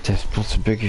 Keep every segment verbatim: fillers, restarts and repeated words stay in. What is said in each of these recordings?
C'est pour ce bug.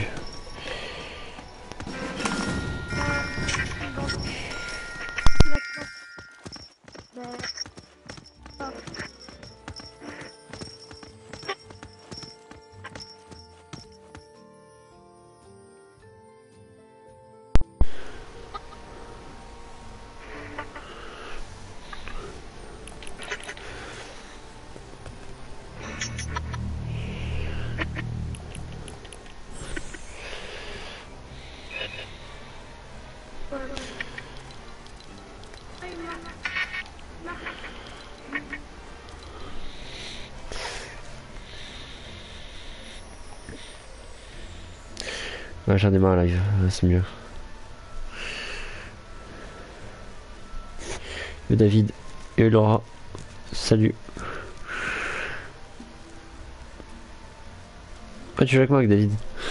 Ouais, j'en ai marre live, c'est mieux. Et David et Laura, salut. Pourquoi tu joues avec moi avec David?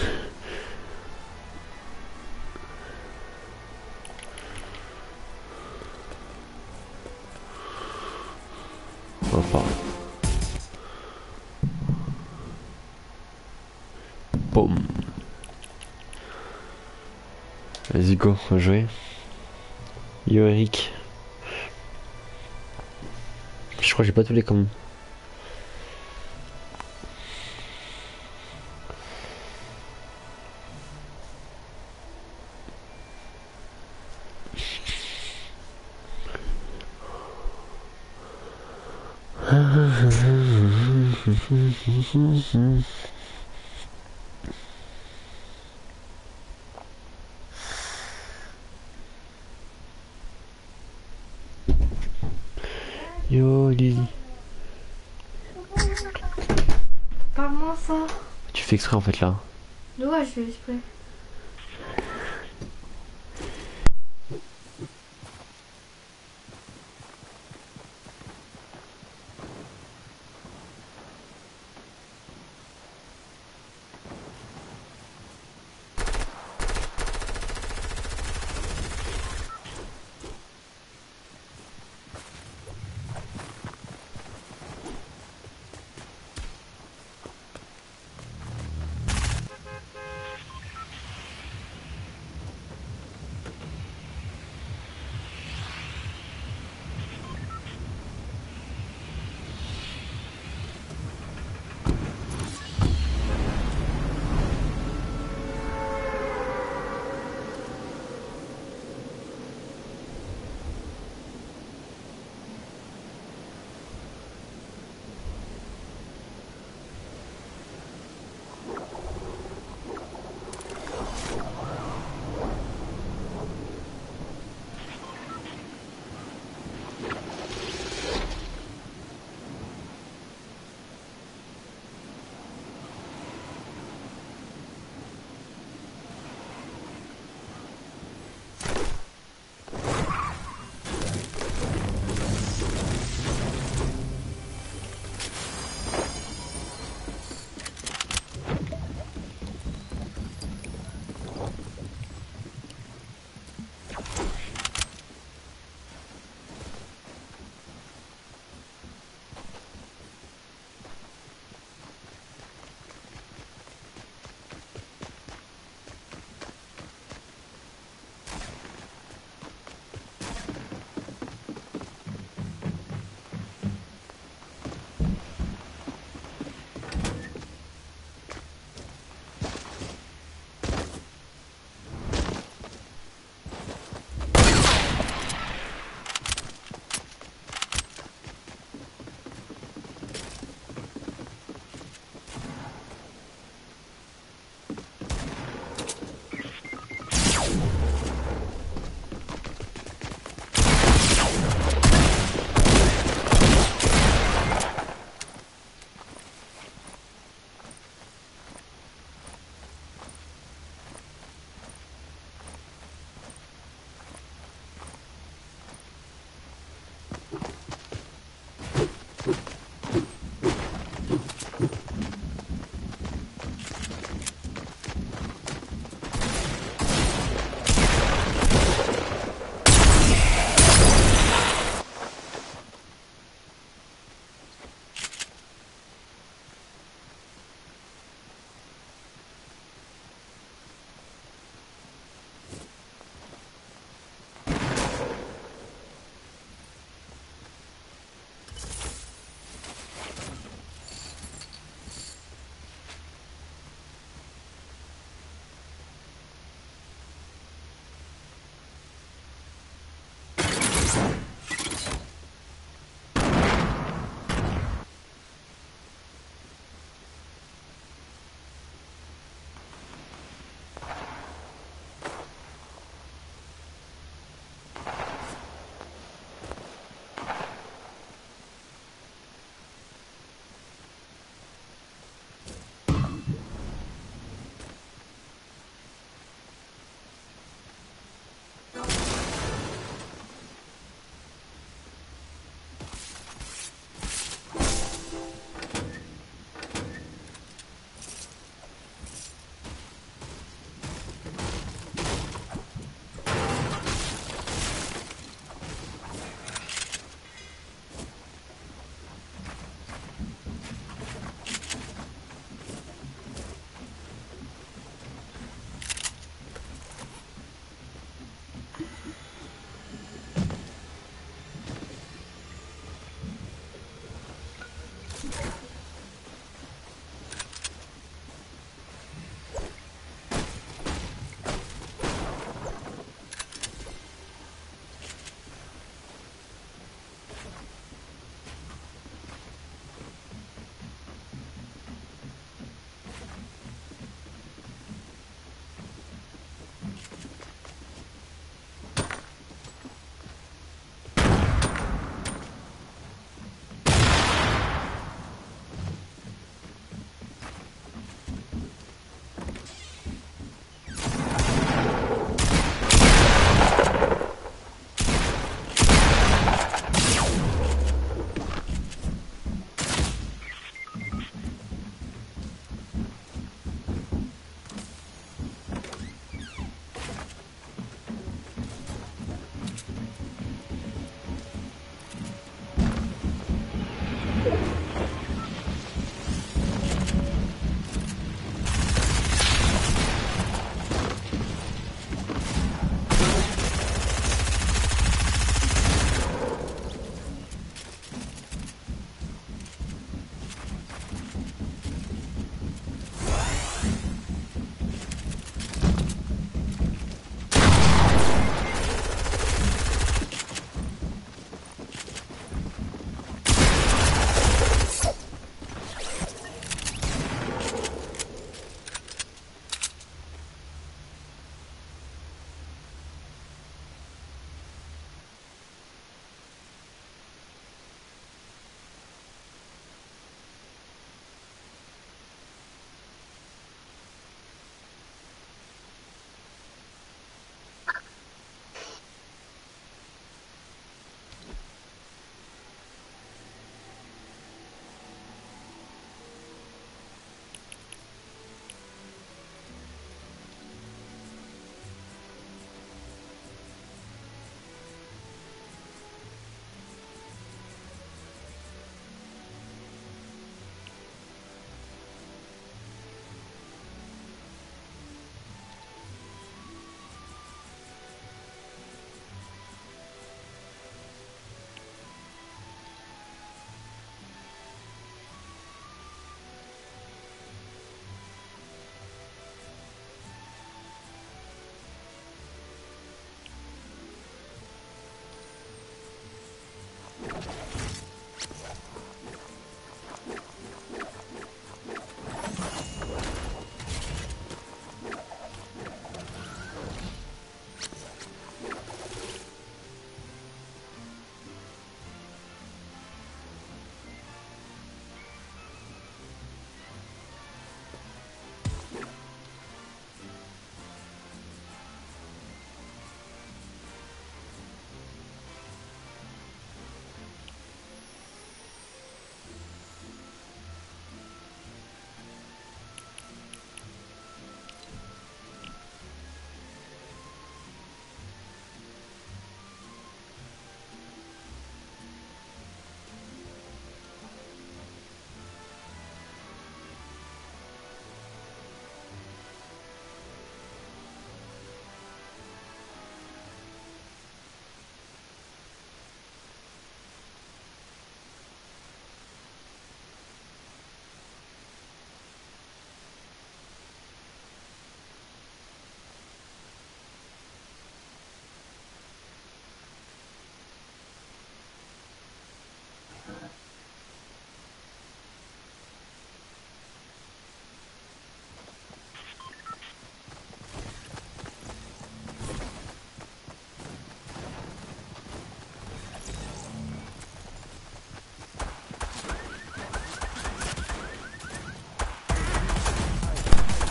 Enfin. Boum. Vas-y go, on va jouer. Yo Eric. Je crois que j'ai pas tous les commandes. Yo Lily. Parle-moi ça. Tu fais exprès en fait là. Ouais, je fais exprès.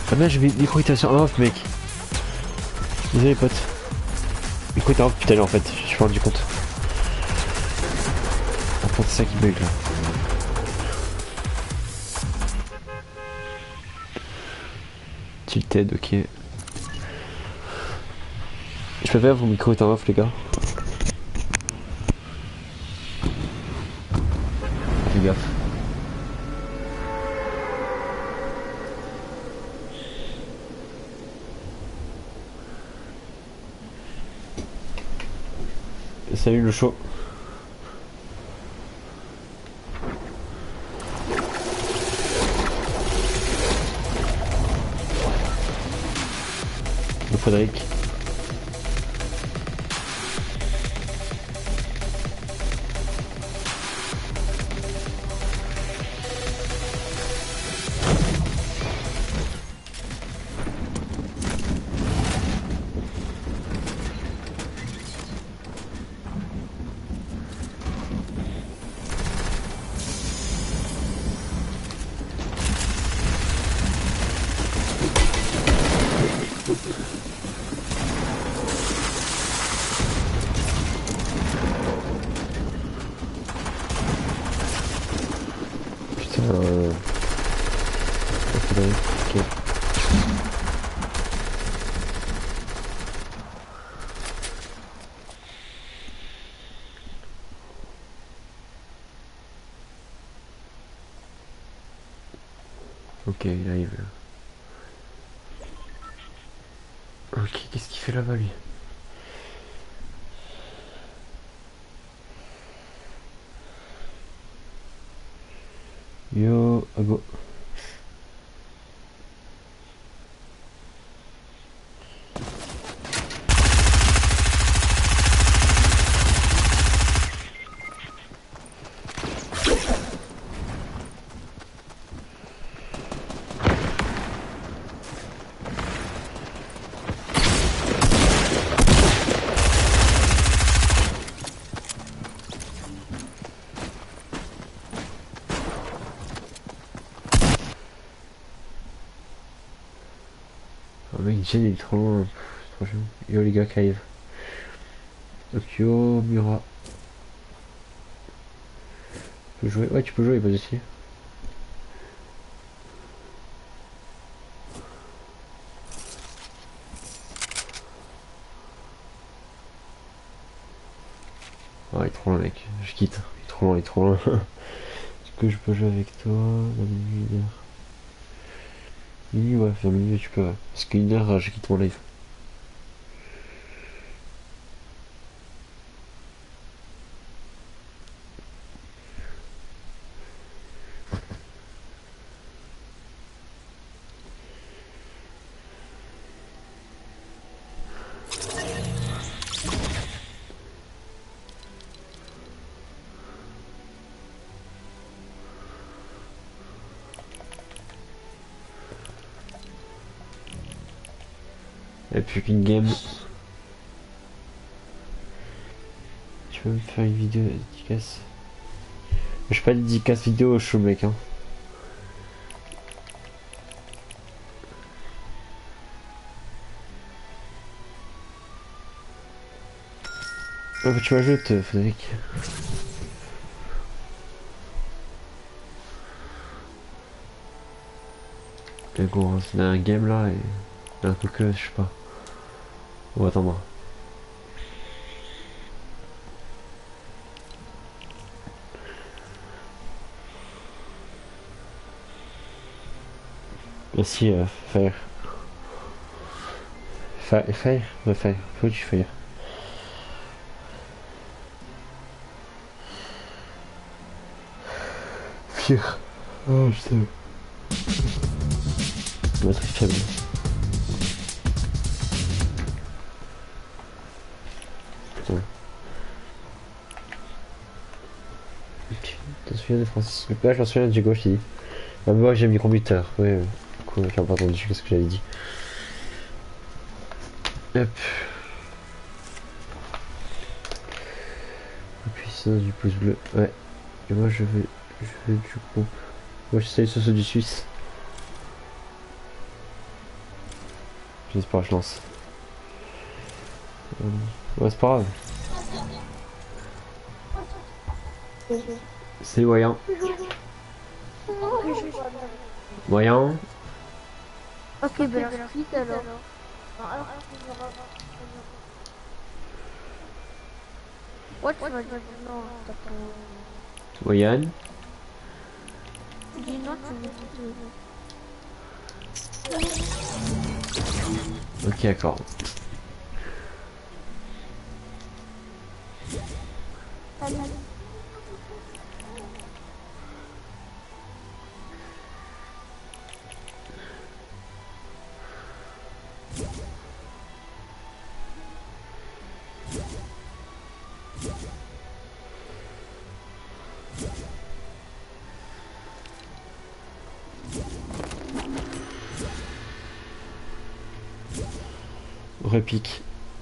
Ah merde, j'ai mis micro était en off, mec. Désolé, pote. Micro était en off putain, en fait, je suis pas rendu compte. En fait, c'est ça qui bug là. Tilted, ok. Je peux faire vos micros est en off, les gars. Fais gaffe. Salut le show. Le Frédéric. Euh... Ok. Ok, il arrive. Ok, qu'est-ce qu'il fait là-bas lui? Yo, à go. Oh mec, Jen il est trop loin. Trop chaud. Yo les gars qui arrivent. Tokyo, Mura. Tu peux jouer? Ouais, tu peux jouer, pas de soucis. Ah, il est trop loin, mec. Je quitte. Il est trop loin, il est trop loin. Est-ce que je peux jouer avec toi dans une heure? Minuit, ouais, vers minuit, tu peux, ouais. Parce qu'une heure, je quitte mon live. Et puis qu'une game. Tu peux me faire une vidéo dédicace? Je fais pas de dédicace vidéo au show, mec, hein. Oh, bah, tu m'ajoutes, Frédéric. Et gros, c'est un game là et il y a un truc que je sais pas. On va attendre. Merci, euh, faire. Faire, faire, ouais, faire. Faut que tu fasses. Fier. Oh putain. On va être faible. Putain. Tu te souviens de Francis? Là, je me souviens de Diego, je t'ai dit. Ah, moi j'ai mis computer. Ouais, cool, j'ai pas entendu qu'est-ce que j'avais dit. Hop. La puissance du pouce bleu. Ouais. Et moi je vais. Je vais du coup. Moi je sais sur ceux du Suisse. J'espère que je lance. Ouais, c'est pas grave. C'est moyen. Moyen. Ok, ben alors, quitte alors. Ouais, tu vas dire non, t'as pas. Moyenne. Dis non, tu veux quitter. Ok, d'accord. Repique.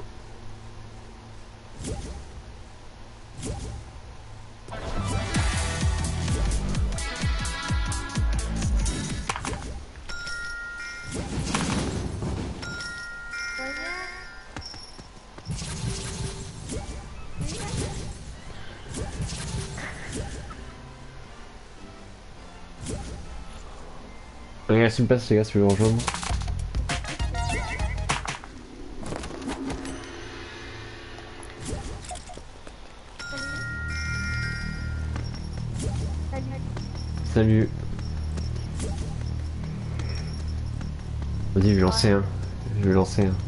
Regarde, s'il me passe, les gars, si vous voulez rejoindre. Salut. Vas-y, je vais lancer un. Je vais lancer un.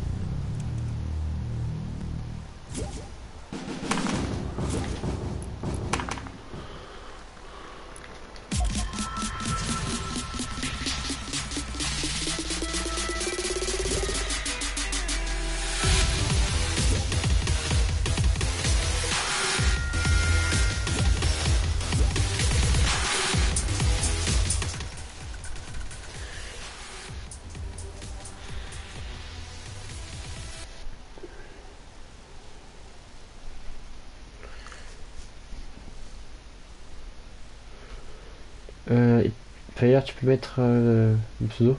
Euh, Fire, tu peux mettre euh, le pseudo?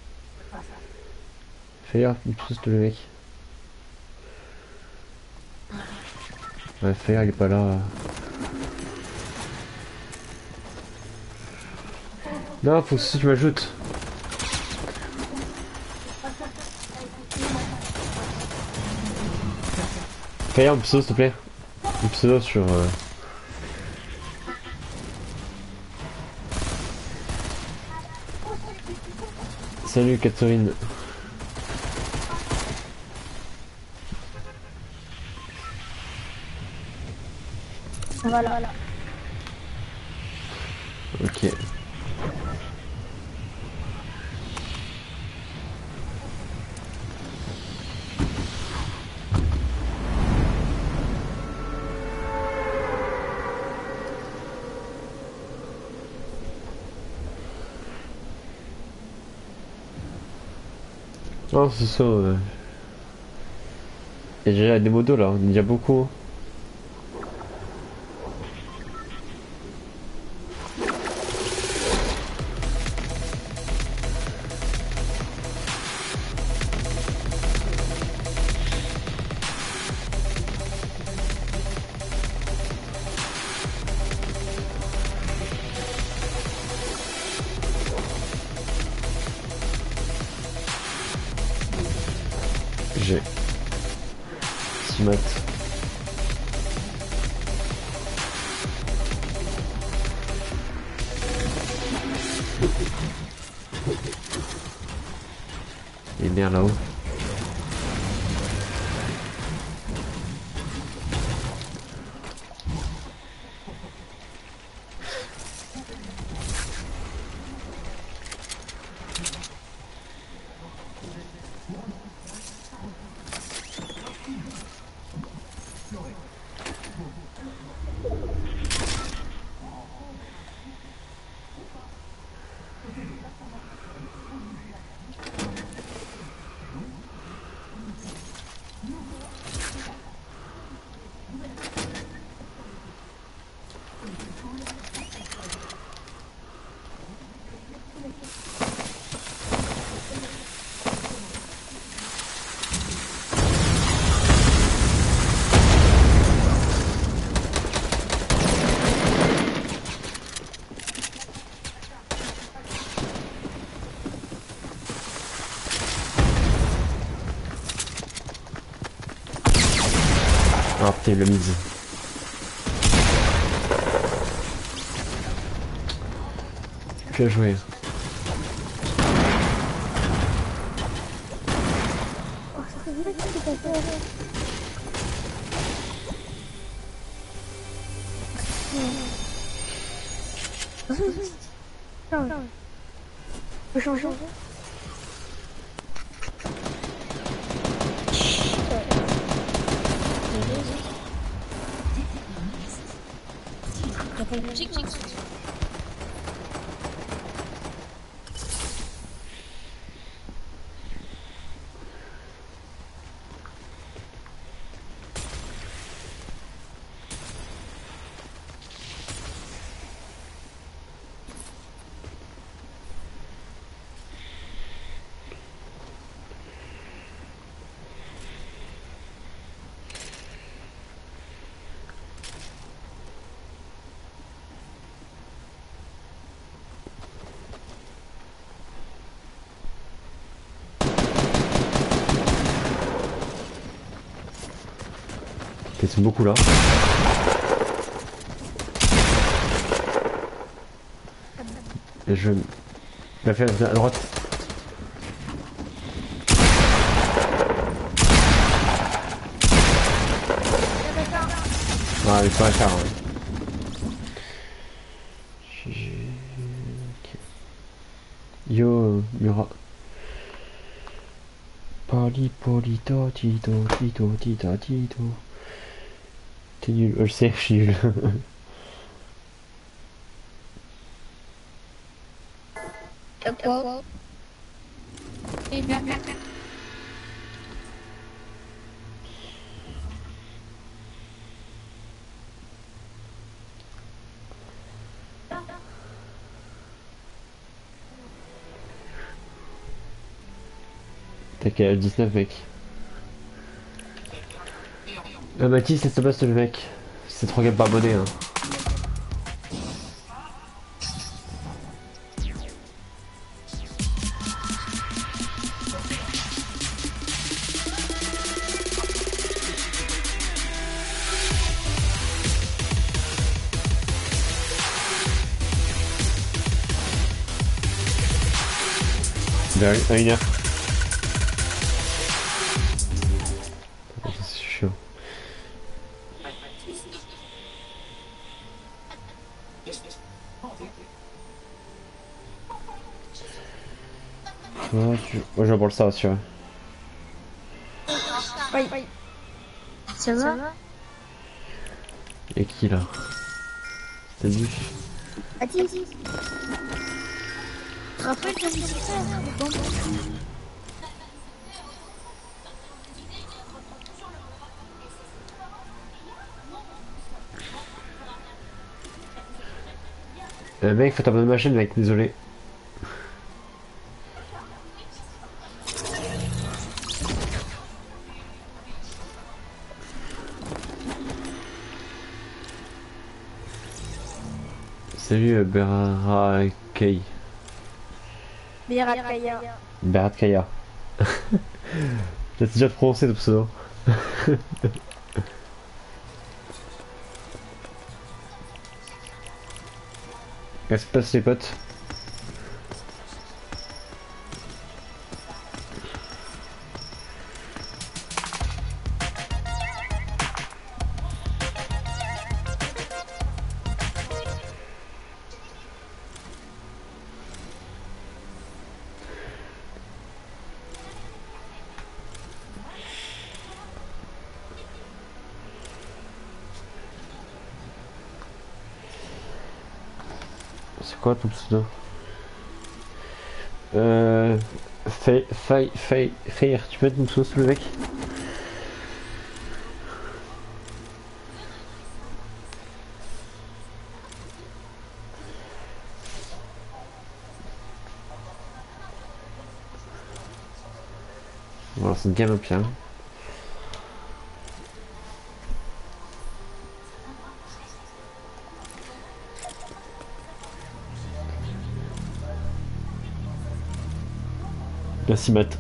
Fire, le pseudo, s'il te plaît, mec. Ouais, Fire, il est pas là. Non, faut que tu m'ajoutes. Fire, le pseudo, s'il te plaît. Le pseudo sur... Euh... Salut, Catherine. Voilà. Ok. Non, c'est ça. Euh... Il y a déjà des modos là, il y a déjà beaucoup. J'ai six maths. Et bien là-haut. Ah putain, il l'a mise. Bien joué. Oh, ça fait vite que t'as fait. Non. Faut changer. T'as pas de musique, non? Ils sont beaucoup là. Et je... La fais à droite. Ah, il est pas à faire. Ouais. Yo, Mura. Pali, poli, to, tito, tito, tita, tito. T'es nul, je sais, je suis nul. T'as quoi? Et bien. T'as qu'à dix-neuf mec. Euh, Mathis, c'est Sébastien le mec. C'est trop game pas abonné hein. Vers à une heure. C'est chiant. Ouais, tu... Moi je vais pour le ça aussi ouais. Oui. Ça va? Et qui là? C'est lui. Attends. Rappelle, t'as dit ça. Bon. Euh, mec, faut t'abonner à ma chaîne mec, désolé. Salut euh, Berakei. Birakaya. Beratkaya. T'as déjà prononcé ton pseudo. Qu'est-ce qui se passe les potes? C'est quoi ton pseudo? Euh... Fay... Fay... Fay... Faire, tu peux mettre mon pseudo sous le mec? Voilà, c'est une game un pied. Merci Matt.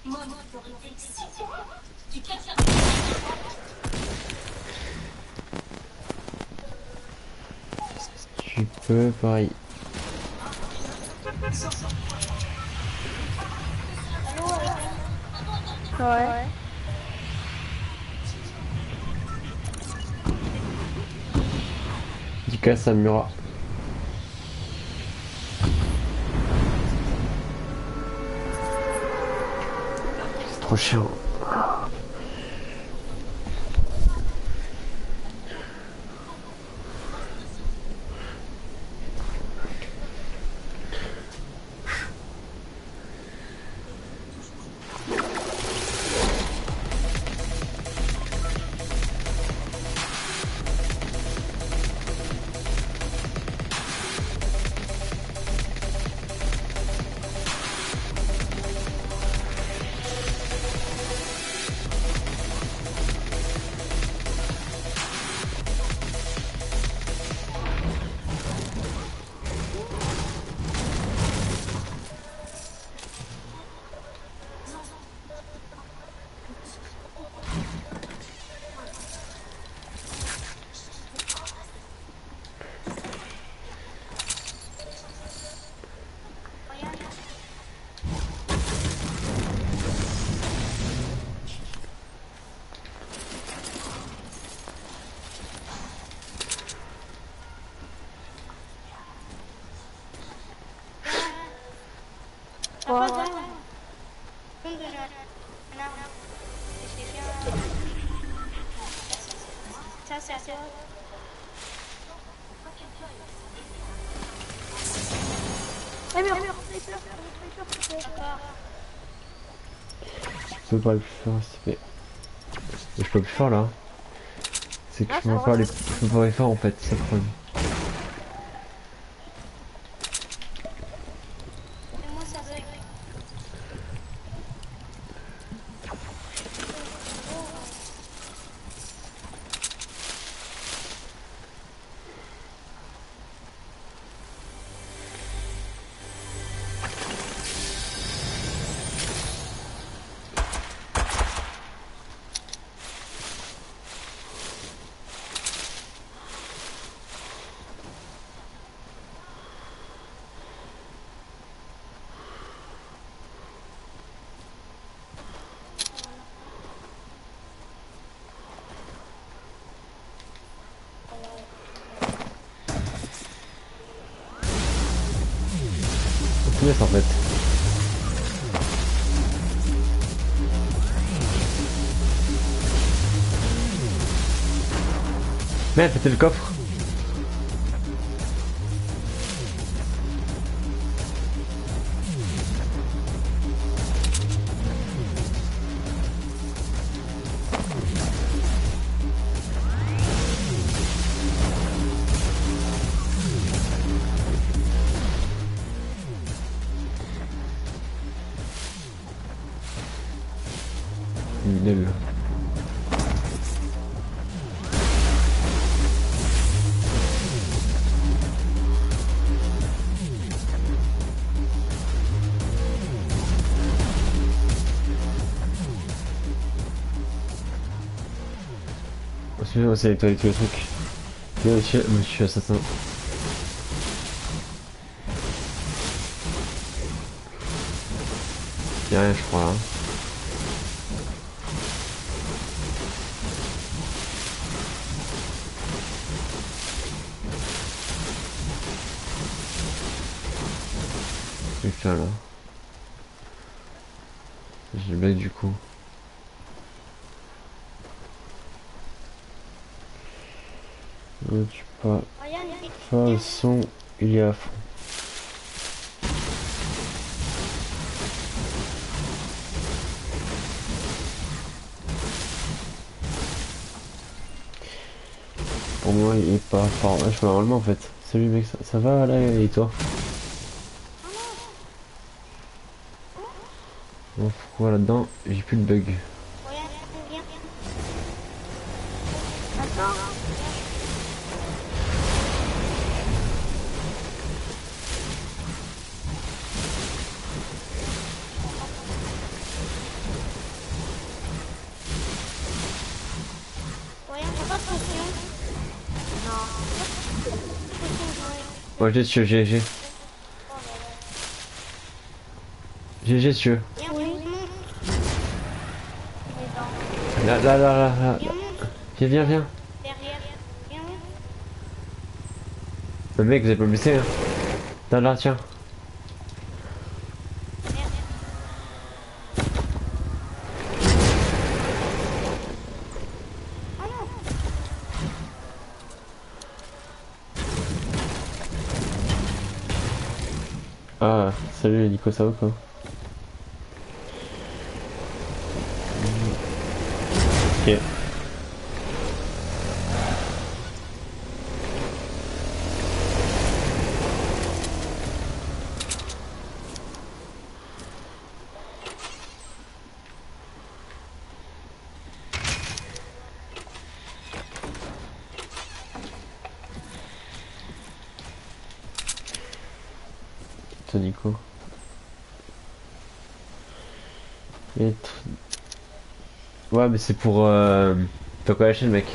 Tu peux, pareil. Ouais. Du cas, ça Murat. C'est trop chiant. Ouais. Ça, c'est assez haut. Eh merde, Je peux pas le faire, s'il te plaît. Mais je peux plus faire là. C'est que Ah, je peux ça pas va. les, je peux pas les faire en fait, c'est ça le problème. Et moi, ça bug. Yes, en fait. Merde, c'était le coffre. Nul. Excusez-moi, c'est nettoyer tous les trucs. Monsieur, monsieur assassin. Y'a rien, je crois là. Putain là. J'ai le bec du coup. Ne tue pas. Regarde, il Enfin, le son, il est à fond. Pour moi, il est pas fort. Ouais, je fais normalement en fait. Salut mec, ça, ça va là et toi? Bon, pourquoi là-dedans, j'ai plus de bug. regarde, viens. Attends. pas de potion. Non. Moi j'ai dessus, G G. G G dessus. Viens, viens, viens. Là, là, là, là, là. Viens, Viens, viens, viens. derrière. Viens, viens. Le mec, vous avez pas le blessé, hein. Là, là, tiens. Ah, salut Nico, ça va quoi? Ok. Toi Nico. Et t- Ouais mais c'est pour euh... T'as quoi la chaîne mec?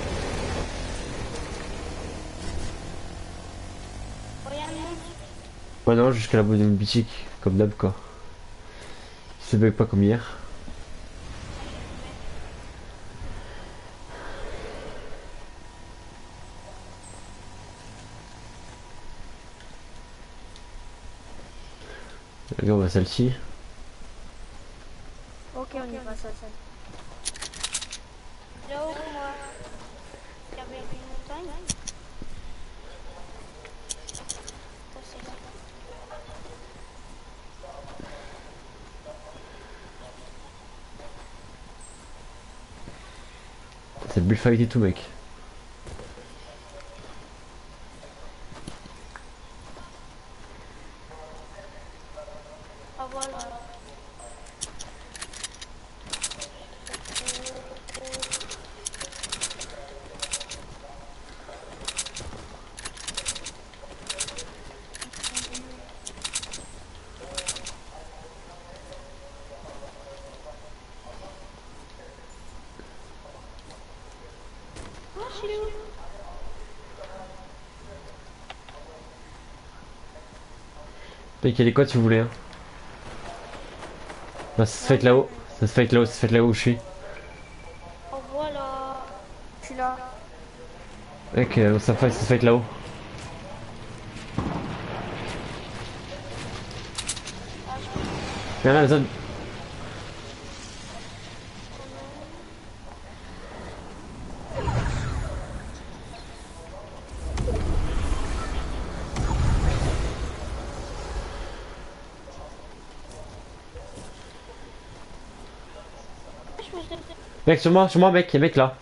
Regarde, monte. Ouais non jusqu'à la bout de boutique, comme d'hab quoi. C'est bug pas comme hier. Regarde on va celle-ci. Ok, on y va, ça, ça. Là-haut, moi. Il y avait une montagne. Ça, c'est là. C'est le bullfight et tout mec. Ah, voilà. Ah, je suis où? Mec il y a des codes si vous voulez hein. Non, ça se fait là-haut. Ça se fait là-haut, ça se fait là où je suis. Oh, voilà. Je suis là. Mec euh, ça fait, ça se fait là-haut. Viens là la zone. Je me suis- Mec sur moi, sur moi mec, il y a mec là.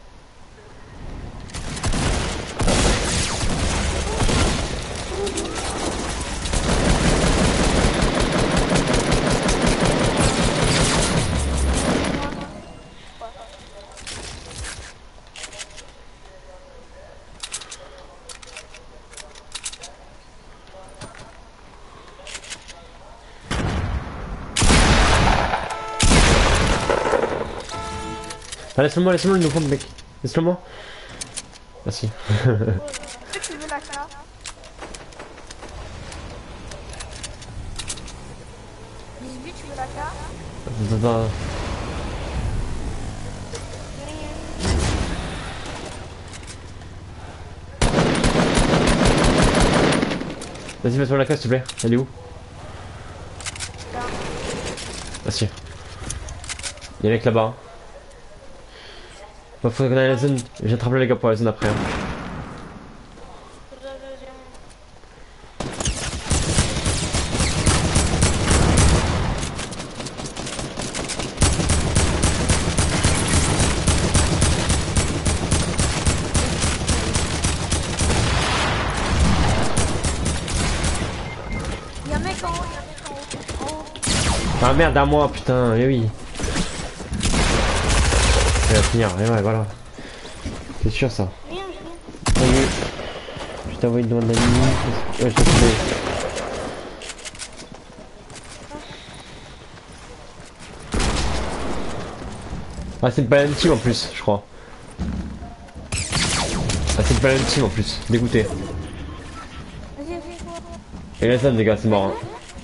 Ah, laisse-le moi, laisse-le moi le nouveau mec. Laisse-le moi. Merci. Est-ce que tu veux la carte? dix-huit, tu veux la carte? Attends, attends. Vas-y, mets-toi la case s'il te plaît. Elle est où? Merci. Il y a un mec là-bas. Hein. Bah, faudrait qu'on aille à la zone. J'attrape les gars pour la zone après. Hein. Il y a un mec en haut, il y a un mec en haut. En haut. Ah merde, à moi, putain, eh oui. Il va finir, et ouais, voilà. C'est sûr ça. Viens, viens. Salut. Je t'ai envoyé une demande d'amis. Ouais, je t'ai trouvé. Ah, c'est pas une team en plus, je crois. Ah, c'est pas la même team en plus, dégoûté. Vas-y, vas-y, quoi. Et là, ça, les gars, c'est mort. Hein.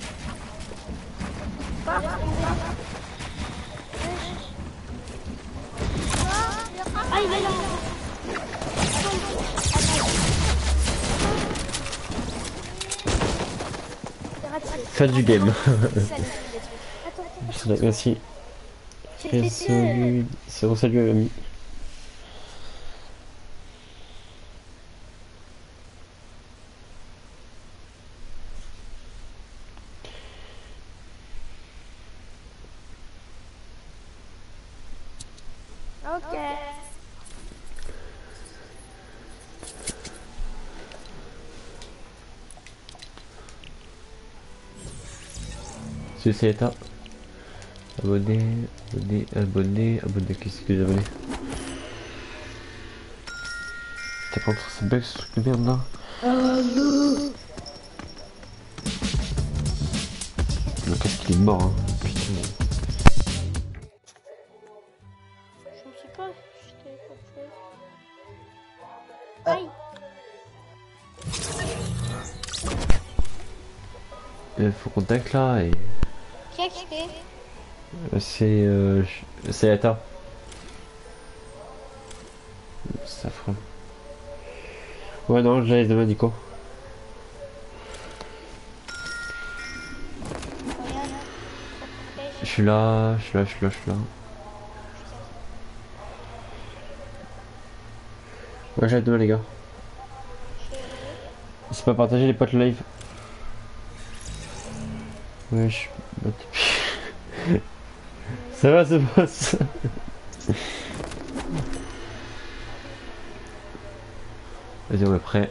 Ah, il est là. Fin du game. Attends, attends. Merci. C'était Salut, c'est salut ami. Ok. C'est c'est état. Abonné, abonné, abonné, abonné, qu'est-ce que abonné? T'as pas entre ces bugs ce truc de merde là? Le casque il est mort hein. Putain. Je ne sais pas si j'étais quelque chose. Aïe. Il faut qu'on tacle là et. Qui a quitté? C'est euh, c'est Eta. C'est affreux. Ouais non, je laisse demain Nico. Regarde. Je suis là, je suis là, je suis là, je suis là. Ouais j'arrête demain les gars. C'est pas partager les potes live. Ouais je suis... Ça va ce boss. Vas-y on est prêt.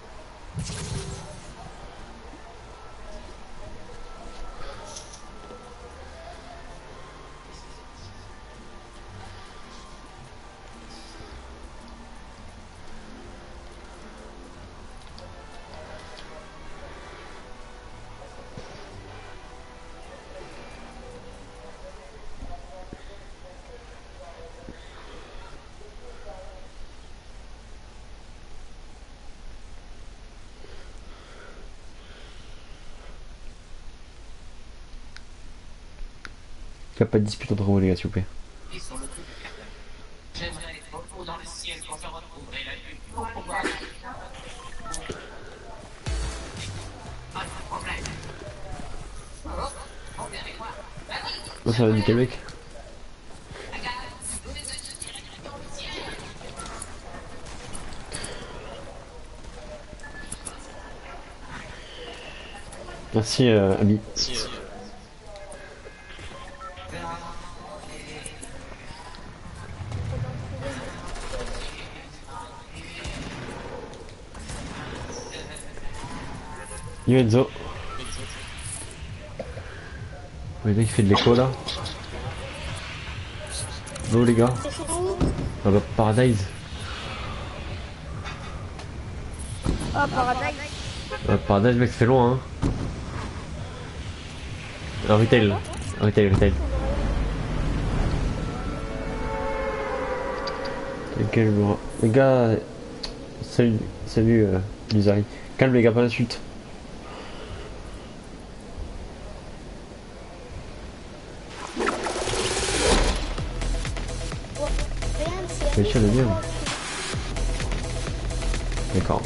Il n'y a pas de dispute entre vous les gars s'il vous plaît. J'aimerais être repos dans le ciel quand je retrouverai la lune pour pouvoir... Pas de problème. Oh, on vient avec moi. Oh, ça va nickel mec. Merci euh, Ami. Yo Enzo. Le mec il fait de l'écho là. Go les gars. Ah bah Paradise. Ah, Paradise. Ah, Paradise mec ça fait loin hein. Un retail. Un retail, retail. Quel jour. Les gars. Salut, salut euh, Lizari. Calme les gars, pas d'insulte. Mais je le bien. D'accord.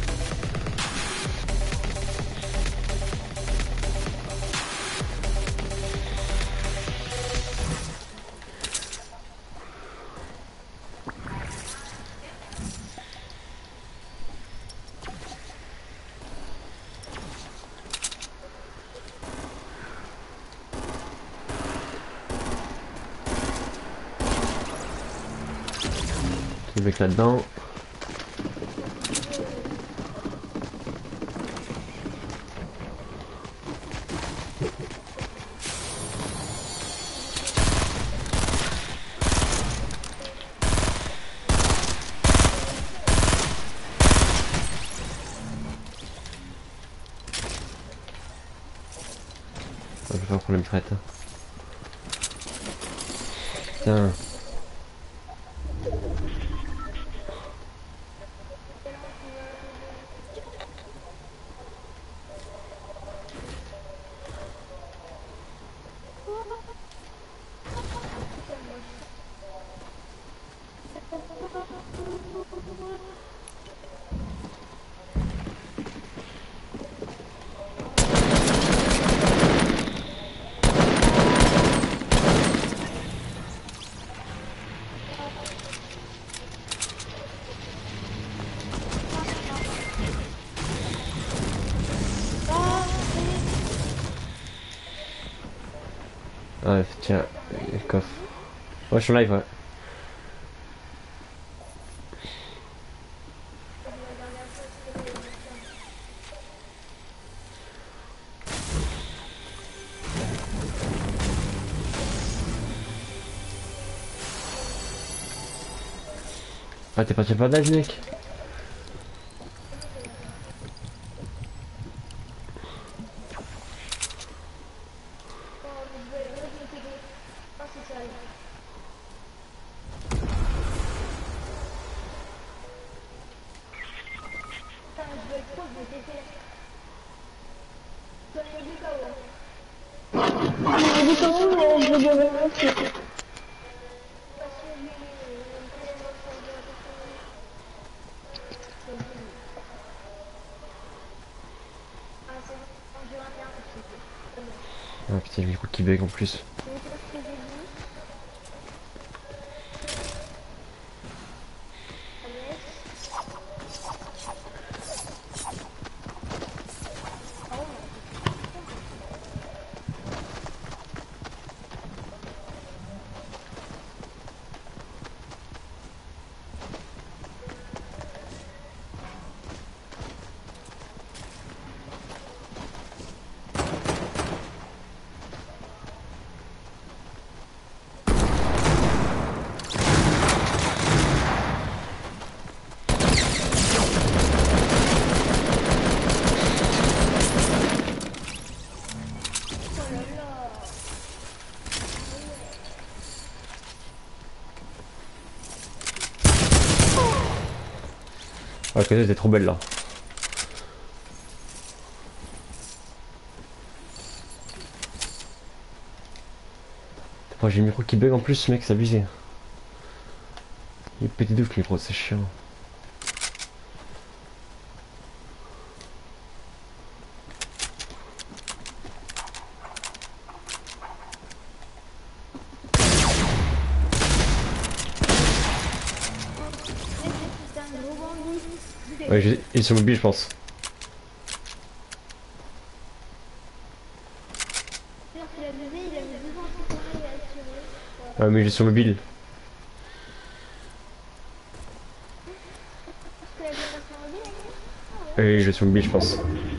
Le mec là-dedans. Je vais pas prendre le prête. Putain. Ouais, tiens, le coffre. Ouais, je suis en live, ouais. Ah, t'es parti pas de live, mec? Ah putain, le micro qui bug en plus. Ah, que t'es trop belle là. Moi j'ai le micro qui bug en plus, mec, c'est abusé. Il est pété de ouf le micro, c'est chiant. Ouais, j'ai- il est sur mobile, je pense. Ouais, mais il est sur mobile. Ouais, il est sur mobile, je pense.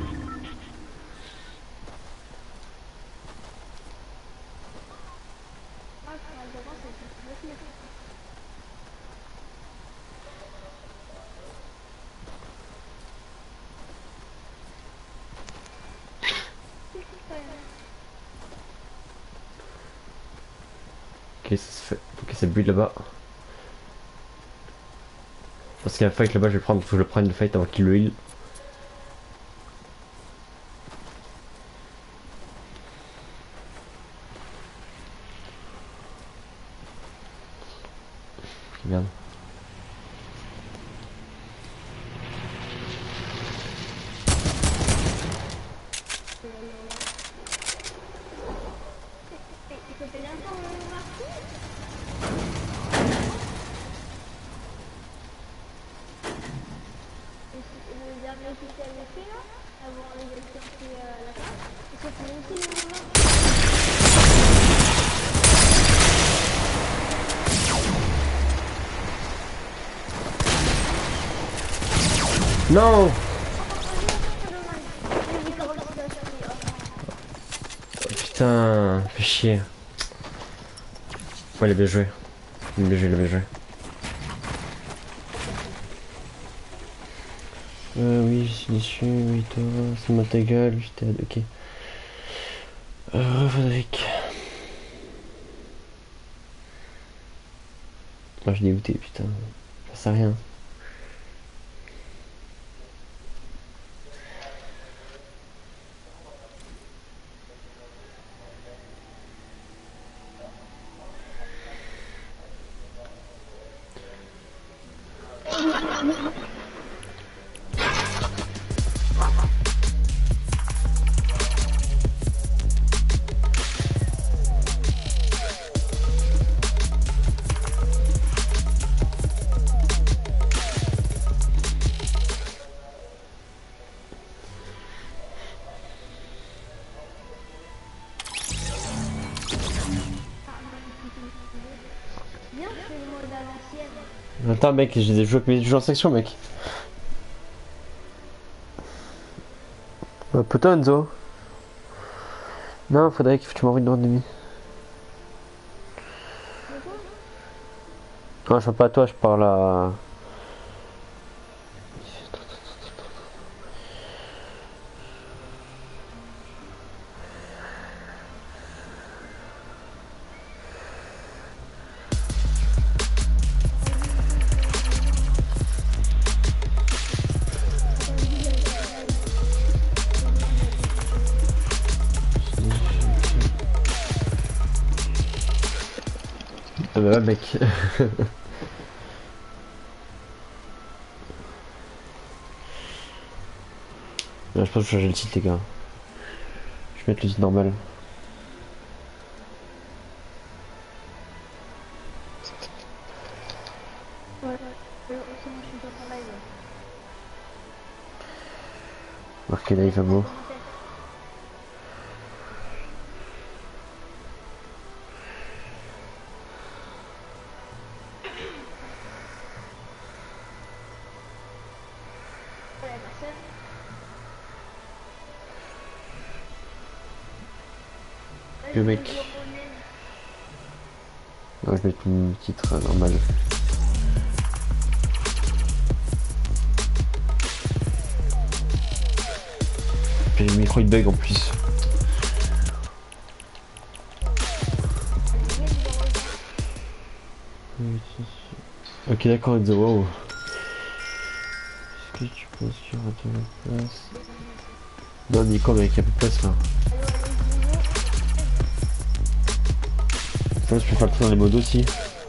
Ok, ça se fait. Ok, ça build là-bas. Parce qu'il y a un fight là-bas, je vais prendre. Faut que je le prenne le fight avant qu'il le heal. Merde. Non! Putain, fais chier. Ouais, il a bien joué. Il a bien joué, il a bien joué. Euh, oui, je suis déçu, oui, toi, c'est ma ta gueule, j'étais. Ok. Euh, Frédéric. Moi, je suis dégoûté, putain. Ça sert à rien. Attends mec, j'ai des jeux avec mes jeux en section mec. Euh, putain Enzo. Non, faudrait que tu m'envoies une ordre demi. Non, je parle pas à toi, je parle à... Ah bah ouais mec. Là, je pense que je vais changer le titre les gars. Je vais mettre le titre normal. Ouais, ouais, c'est bon, je suis dans ton live. Marqué live à mot. Le mec. Non, je vais mettre mon titre euh, normal. J'ai le micro il bug en plus. Ok d'accord Enzo, wow. Est-ce que tu penses qu'il y aura de la place? Non Nico mec, il y a plus de place là. Ça, je peux faire le truc dans les modes aussi.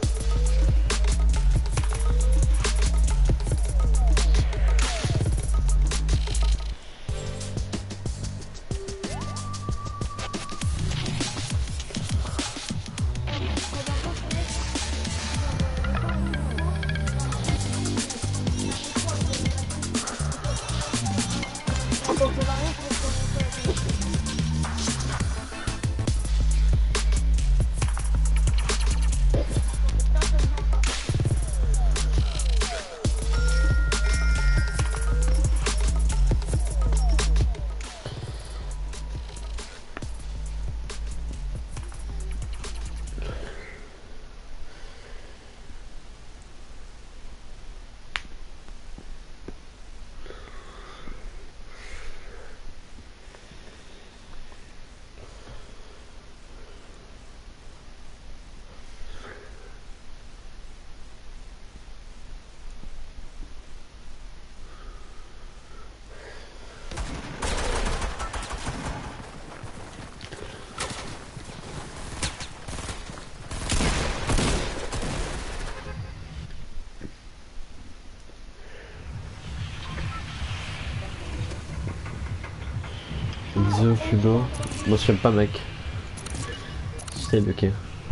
Enzo, Fugo. Moi je t'aime pas mec. C'est ok.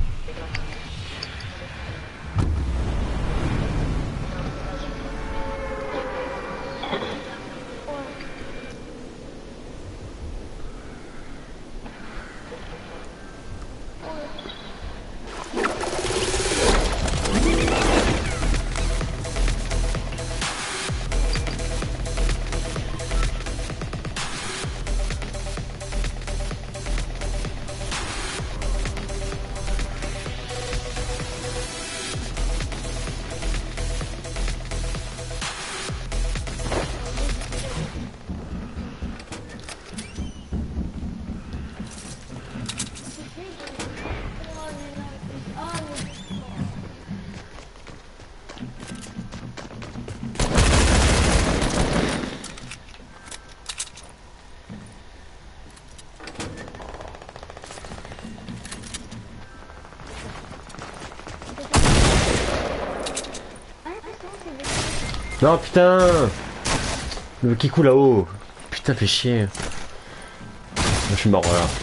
Non putain. Le Kikou là-haut. Putain fait chier. Je suis mort là.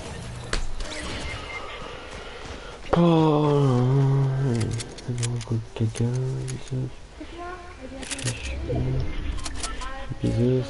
Oh. Caca. Bisous.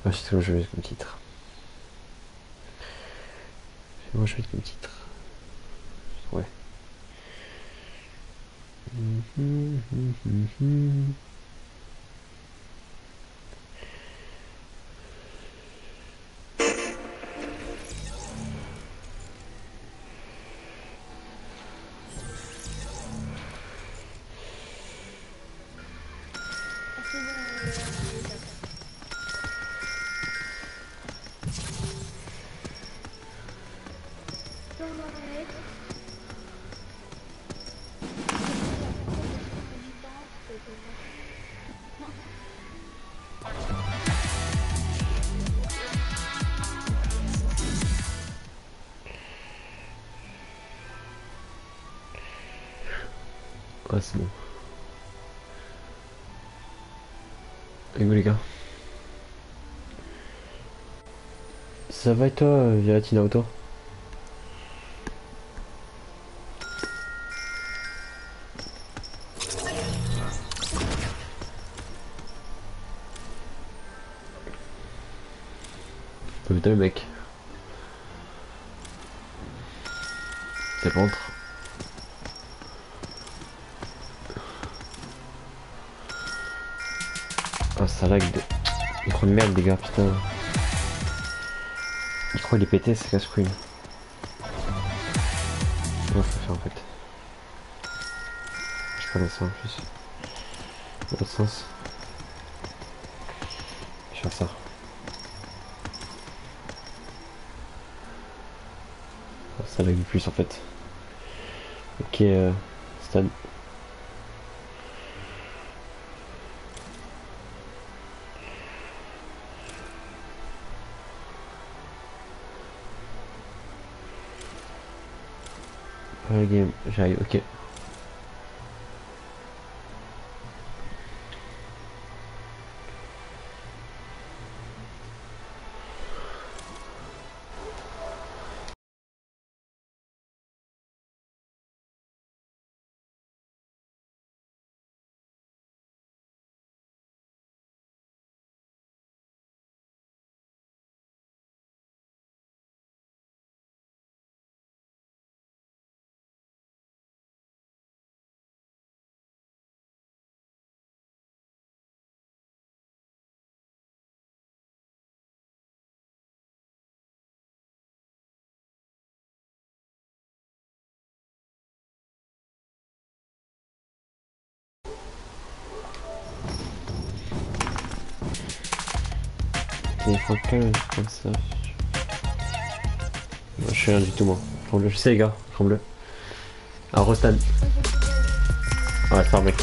Ah, c'est ce que je vais mettre comme titre. Moi je vais mettre comme titre. Ouais. Ah, c'est bon. Et vous les gars? Ça va et toi, Viratina Auto? Oh, putain le mec. C'est ventre. Ah ça lag de... Micro de merde les gars, putain. Micro il est pété, c'est casse-couille. Ouais, faut faire en fait. Je sais pas dans ça en plus. Dans l'autre sens. Je vais faire ça. Ah, ça lag plus en fait. Ok, euh, stade. Pas game, j'arrive, ok. Il faut que comme ça. Moi, je suis rien du tout moi. Tremble, je sais les gars, tremble. Ah, Rostan. Ouais, c'est un mec.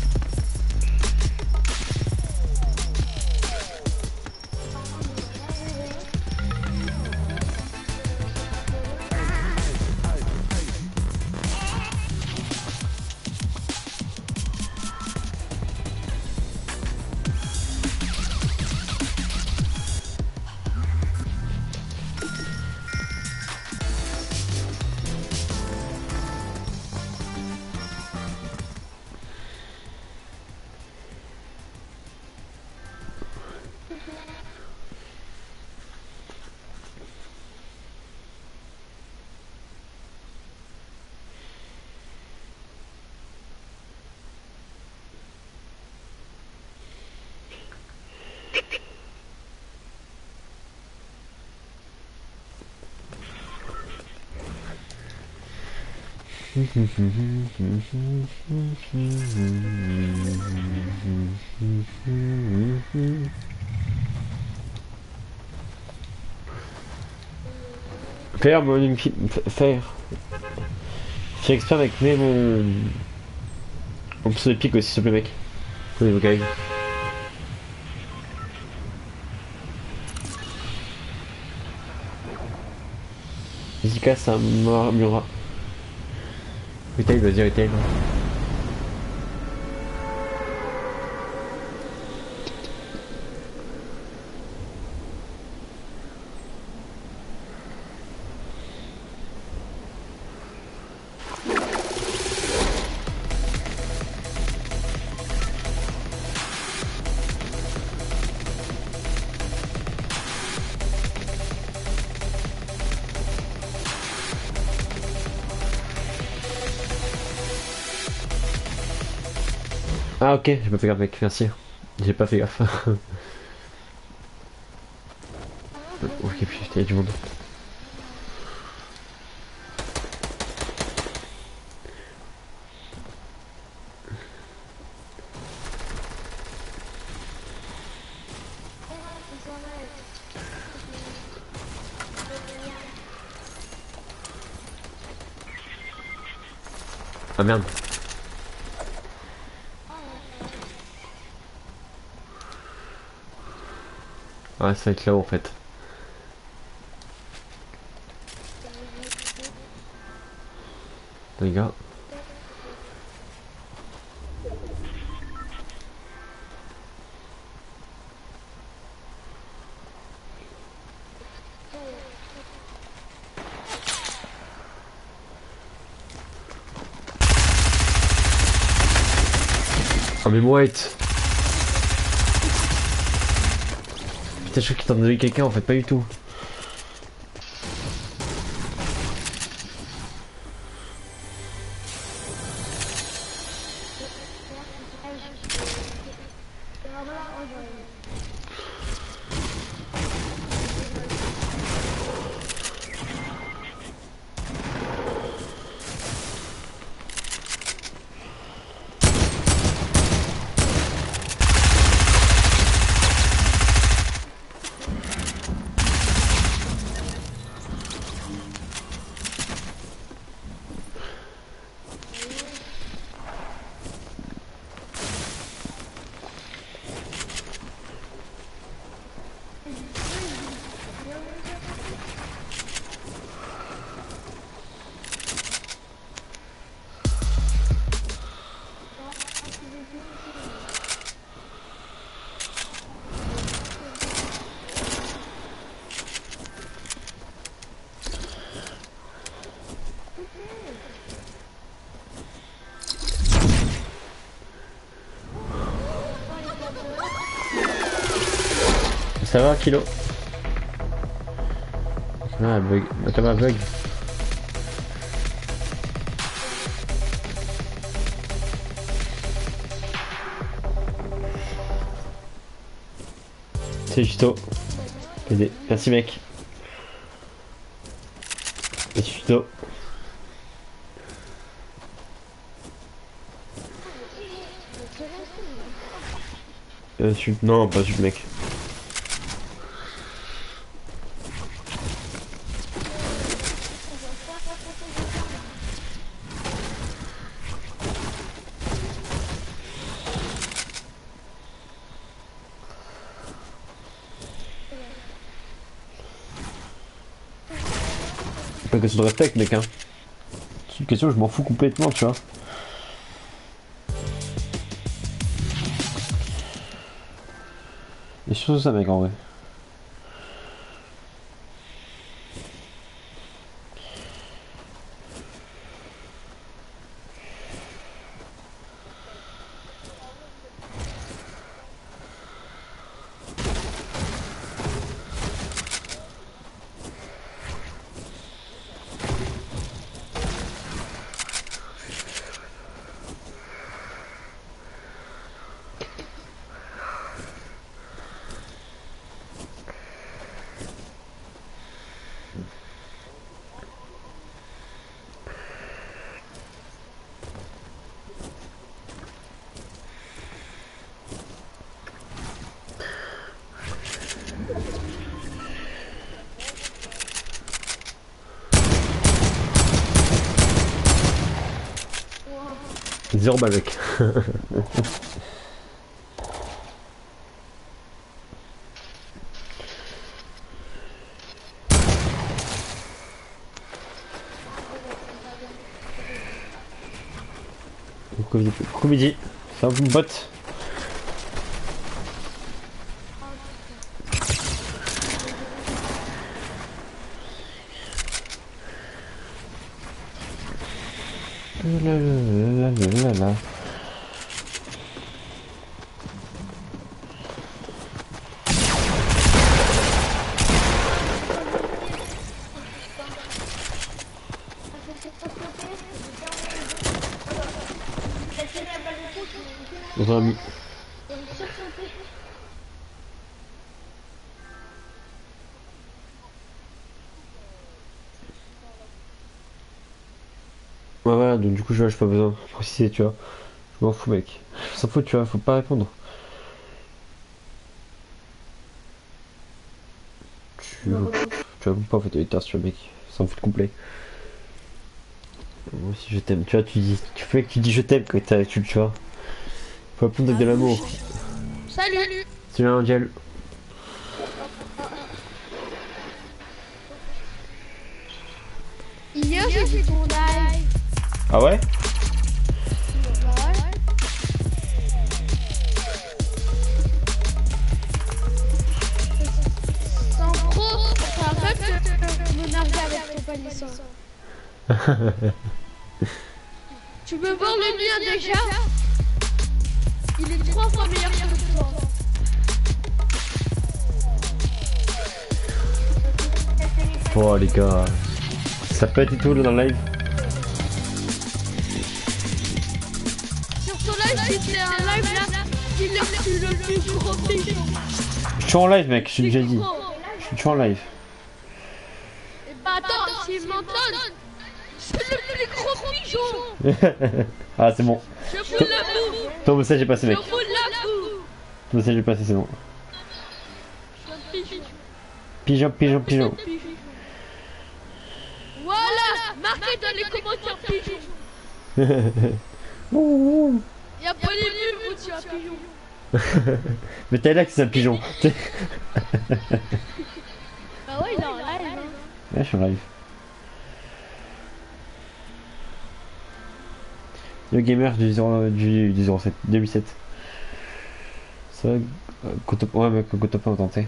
Faire mon faire. Faire exprès avec mes mon. On peut de pique aussi s'il te plaît mec. Prenez vos gags. Zika ça m'aura. Retail, vas-y retail. Ah ok, j'ai pas fait gaffe mec, merci. J'ai pas fait gaffe. Ok, putain, il y a du monde. Ah merde. Ah ça va être là en fait. Les gars. Ah mais mouette. Putain je crois qu'il t'en donnait quelqu'un en fait, pas du tout. Ça va, Kilo? Ma caméra bug. Ma caméra bug. C'est Justo. Aidé. Merci mec. Merci Justo. Euh, sud. Non, pas sud mec. Pas une question de respect mec hein. C'est une question je m'en fous complètement tu vois. Et surtout ça mec en vrai. Zéro balle mec. Coucou midi. Ça va une botte. La la la la la la. Dans un ami. Ouais, voilà, donc du coup, je j'ai pas besoin de préciser, tu vois. Je m'en fous, mec. Je s'en fout, tu vois, faut pas répondre. Tu tu réponds pas, en fait, t'es sur le mec. S'en fout complet. Moi aussi, je t'aime. Tu vois, tu dis, tu fais que tu dis je t'aime quand t'as, tu, tu vois. Faut répondre avec de l'amour. Salut. Salut, Angel. Hier, j'ai vu ton live. Ah ouais? Sans trop, c'est un peu que mon argent avec ton palissant. Tu veux voir le mien déjà? Il est trois fois meilleur que le toi. Oh les gars. Ça peut être tout là dans le live. Sur ton live, c'était un live là. Il a reçu le plus gros pigeon. Je suis en live, mec, j'ai déjà dit. Je suis en live. Et bah attends, s'il m'entendent, c'est le plus gros pigeon. Ah, c'est bon. Je vous l'avoue. Ton message est passé, Je mec. vous l'avoue. Ton message est passé, c'est bon. Je suis un pigeon. Pigeon, pigeon, pigeon. Voilà, marquez dans les commentaires pigeon. Il y a pas les bulles où tu as pigeon. Mais t'es là que c'est un pigeon. Ouais, Bah ouais, il est en live. Hein. je suis en live. Le gamer du, zéro, du, du zéro sept, deux mille sept. Ça va, euh, Kotopa, ouais, mais Kotopa on tentait.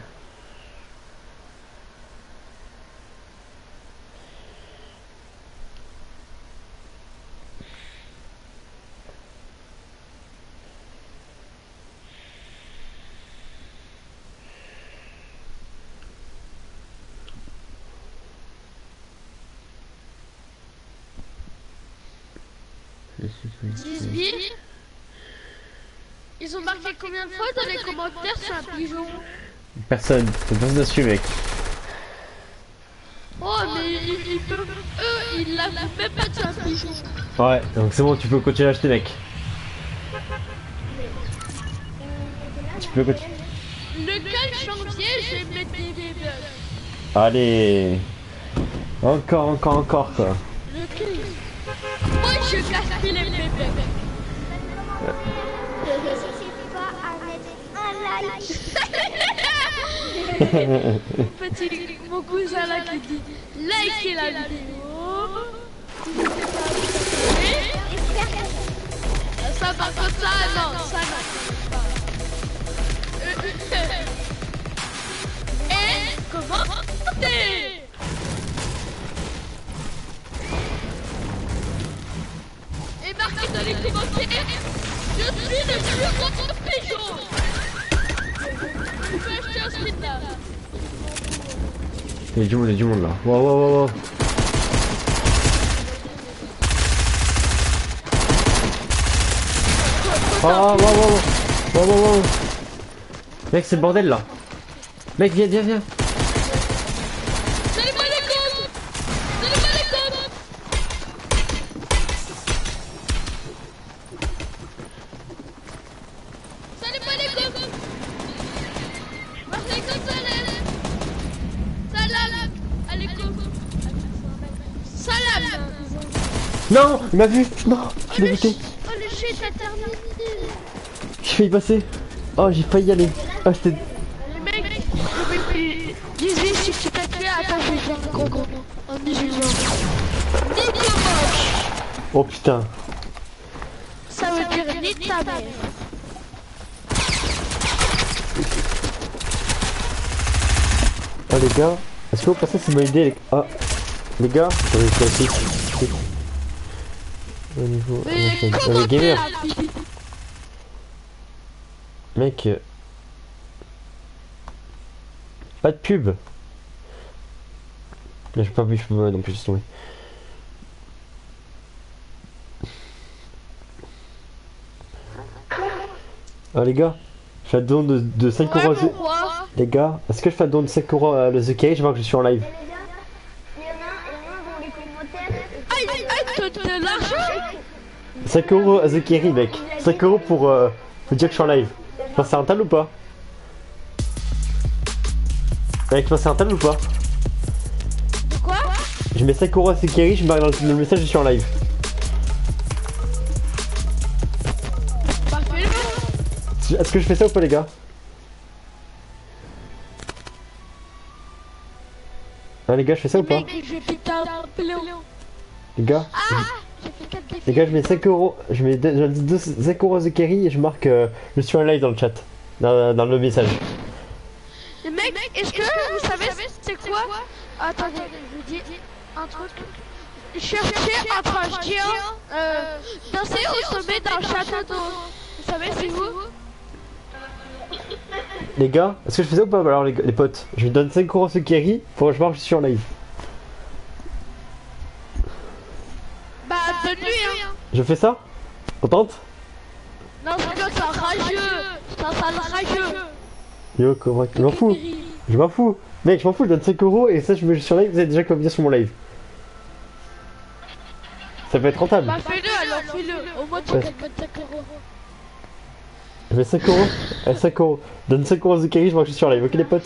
dix billes. Ils ont marqué combien de fois dans les commentaires sur un pigeon? Personne, c'est personne dessus, mec. Oh, mais ils, ils peuvent. Eux, ils l'avouent même pas que c'est un pigeon. Ouais, donc c'est bon, tu peux continuer à acheter, mec. Tu peux continuer. Le quinze janvier, je vais mettre des bébés. Allez. Encore, encore, encore, quoi. Le quinze. Moi, je gaspille les bébés. N'hésitez pas à mettre un like. Petit, mon cousin là qui dit likez la vidéo. Ça par contre ça non, ça non. Et commentez. Et marquez dans les commentaires, je suis le plus gros pigeon. Tu peux acheter un slip là. Il y a du monde, il y a du monde là. Wow, wow, wow, wow. Oh, wow, wow, wow. Wow, wow, wow. Mec, c'est le bordel là. Mec, viens, viens, viens. Salut Malekov. Salut Malekov. Salut Malekov. Malekov, salam. Salam. Alekov. Salam. Non, il m'a vu. Non, je l'ai buté. Oh le shit, t'as terminé. J'ai failli passer. Oh, j'ai failli y aller. Oh, j'étais. Les mecs, dix-huit si tu t'as fait, attends, je vais faire un gros gros. En musulman. Nique le moche. Oh putain. Ça veut dire nique ta mère. Oh les gars, est-ce que vous pensez que c'est une idée les... Ah, les gars, j'avais fait aussi. Au niveau... Mais euh, comment les gamers. t'es Mec... euh, Pas de pub. Mais j'ai pas vu, je peux pas non plus tomber. Ah les gars, je fais un don de, de cinq euros. Ouais, pourquoi? Les gars, est-ce que je fais un don de cinq euros à le The Cage? Je vois que je suis en live. Il y en a, il y en a dans les commentaires. Aïe, aïe, te de l'argent. cinq euros à The Kerry, mec. cinq euros pour, euh, pour dire que je suis en live. Je pense que c'est rentable ou pas? Mec, je pense que c'est rentable ou pas? De quoi? Je mets cinq euros à The Kerry, je marque dans le, dans le message, je suis en live. Bah fais-le. Est-ce que je fais ça ou pas, les gars? Hein, les gars, je fais ça ou pas? Mec, je vais péter un plomb. Les gars, Ah, j'ai fait quatre défis. les gars, je mets cinq euros. Je mets deux- je dis deux- cinq euros à The Kerry et je marque euh, je suis en live dans le chat. Dans, dans le message. Mais mec, est-ce que vous savez c'est quoi? Attendez, je vous dis un truc. Cherchez un trash géant, euh, danser au sommet d'un château d'eau. Vous savez c'est où? Les gars, est-ce que je fais ça ou pas? Alors, les, les potes, je lui donne cinq euros à The Kerry pour que je marque je suis en live. Bah donne-lui hein. Je fais ça? On tente? Non, c'est que c'est un rageux. C'est un sale rageux. Yo, comment je m'en fous. Je m'en fous. Mec, je m'en fous, je donne cinq euros et ça, je me je suis sur live, vous avez déjà qu'à venir sur mon live. Ça peut être rentable. Bah fais-le alors, fais-le. Au moins tu Ouais. gagnes vingt-cinq euros. Je mets cinq euros. Eh, cinq euros. Donne cinq euros à The Kerry, je marque je suis sur live, ok les potes?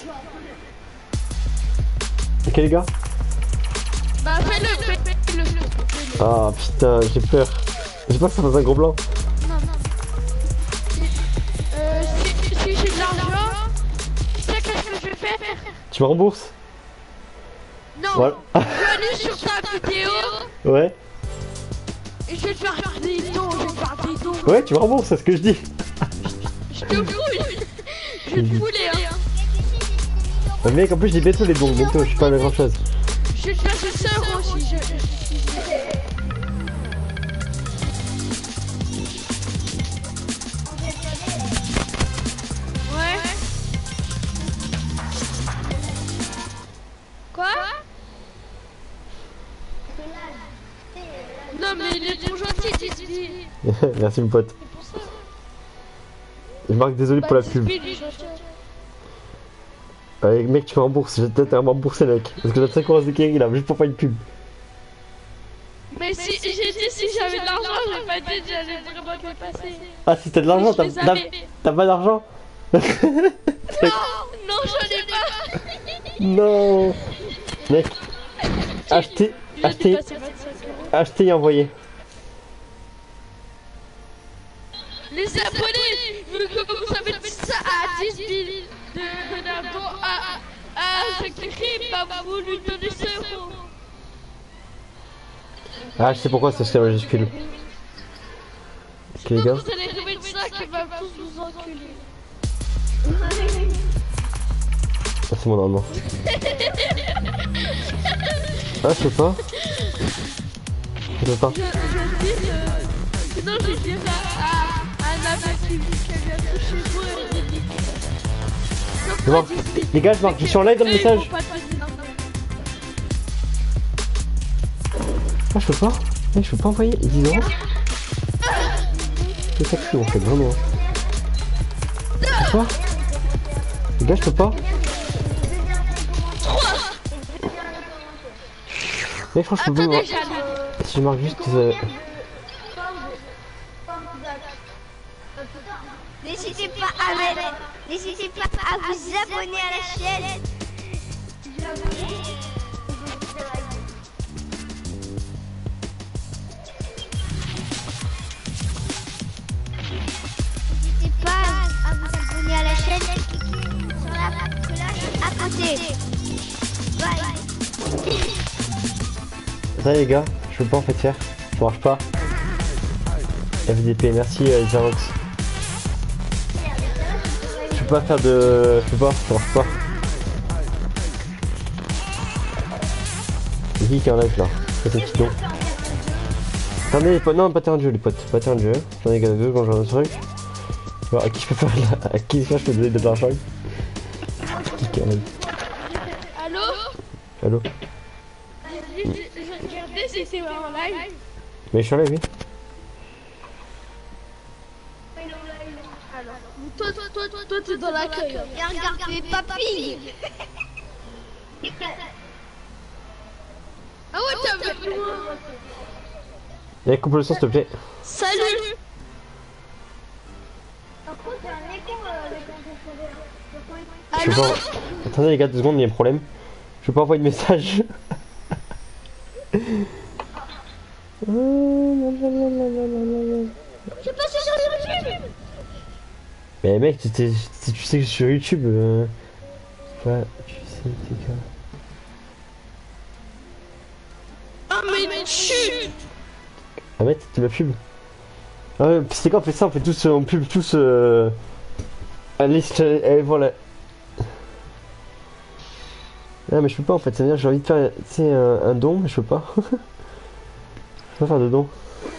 Ok les gars? Bah fais-le, fais-le. fais-le. Ah putain, j'ai peur. J'ai peur que ça fasse un gros blanc. Non, non. Euh, si, si j'ai de l'argent, tu sais qu'est-ce que je vais faire? Tu me rembourses? Non, Voilà. je vais aller sur ta vidéo Ouais. et je vais te faire des dons, je vais te faire des dons. Ouais, tu me rembourses, c'est ce que je dis. Je te fouille. Je vais te fouler, hein. Mais mec, en plus, j'ai bientôt les dons, bientôt, je suis pas à grand chose. Je vais te faire ce sœur aussi. Je... Ouais. Quoi? Non mais il est trop gentil, Disney. Merci mon pote. C'est pour ça. Je marque désolé pour la pub. Disney, il est gentil. Ouais, mec, tu me rembourses, j'ai peut-être à me rembourser, mec. Parce que j'ai cinq euros à The Kerry là, juste pour faire une pub. Mais si j'ai dit si j'avais de l'argent, j'ai pas dit que j'allais vraiment te le passer. Ah, si t'as de l'argent, Je t'as les t'as- avais. t'as pas d'argent? Non, non, j'en ai pas. Non. Mec, acheter, J'ai acheter, dépassé vingt-cinq euros. acheter et envoyer. Les abonnés, vu que vous avez dit ça à dix mille de Ronaldo à, à Zakiri, bah vous lui donnez cent euros. Ah, je sais pourquoi c'est ce majuscule. Ok les gars. Vous allez remettre ça qui va tous vous enculer. Ah, c'est mon arme. Ah, je sais pas. Je sais pas. Je, je dis, euh, sinon je dirais à, à un ami qui qui vient de chez vous et il dit. C'est bon. Les gars, je marque, je suis en live dans le message. Ah, je peux pas. Mec, je peux pas envoyer dix euros. C'est ça que je fais en fait, vraiment. Quoi? Les gars, je peux pas. Mec, je crois que je peux pas. Attendez, j'allais. Si je marque juste. Euh... N'hésitez pas à mettre, n'hésitez pas à vous abonner à la chaîne. N'hésitez pas à vous abonner à la chaîne sur la cloche à côté. Bye. Ça les gars, je peux pas en fait faire. Ça marche pas. F D P, merci euh, Xerox. Je peux pas faire de. Je peux pas, ça marche pas. C'est qui qui est en live là? C'est un petit don. Attendez les potes, non pas terrain de jeu les potes, pas terrain de jeu. J'en ai gagné deux quand j'ai un truc. Alors, à qui je peux faire la... à qui je peux donner de l'argent? Qui qui est en live? Allô? Allô? Je regardais si c'est en live. Mais je suis en live, oui. Alors. Toi, toi, toi, toi, toi, t'es dans l'accueil. Et regarde mes papilles. Ah ouais, t'es avec moi. Allez, coupe le son, s'il te plaît. Salut. Par contre, il y a un écho, euh, le Je peux Allô? pas... Attendez les gars, deux secondes, il y a un problème. Je peux pas envoyer de message. Je passe sur YouTube. Mais mec, tu, t'es- si tu sais que je suis sur YouTube, euh... ouais, tu sais, t'es quoi. Ah mais chut. Ah mec, tu ma pub. Ah ouais, c'est quoi, on fait ça, on fait tous, euh, on pub tous... Euh... Allez, allez, voilà. Ah mais je peux pas en fait, ça veut dire que j'ai envie de faire, tu sais, un, un don, mais je peux pas. Je peux pas faire de don.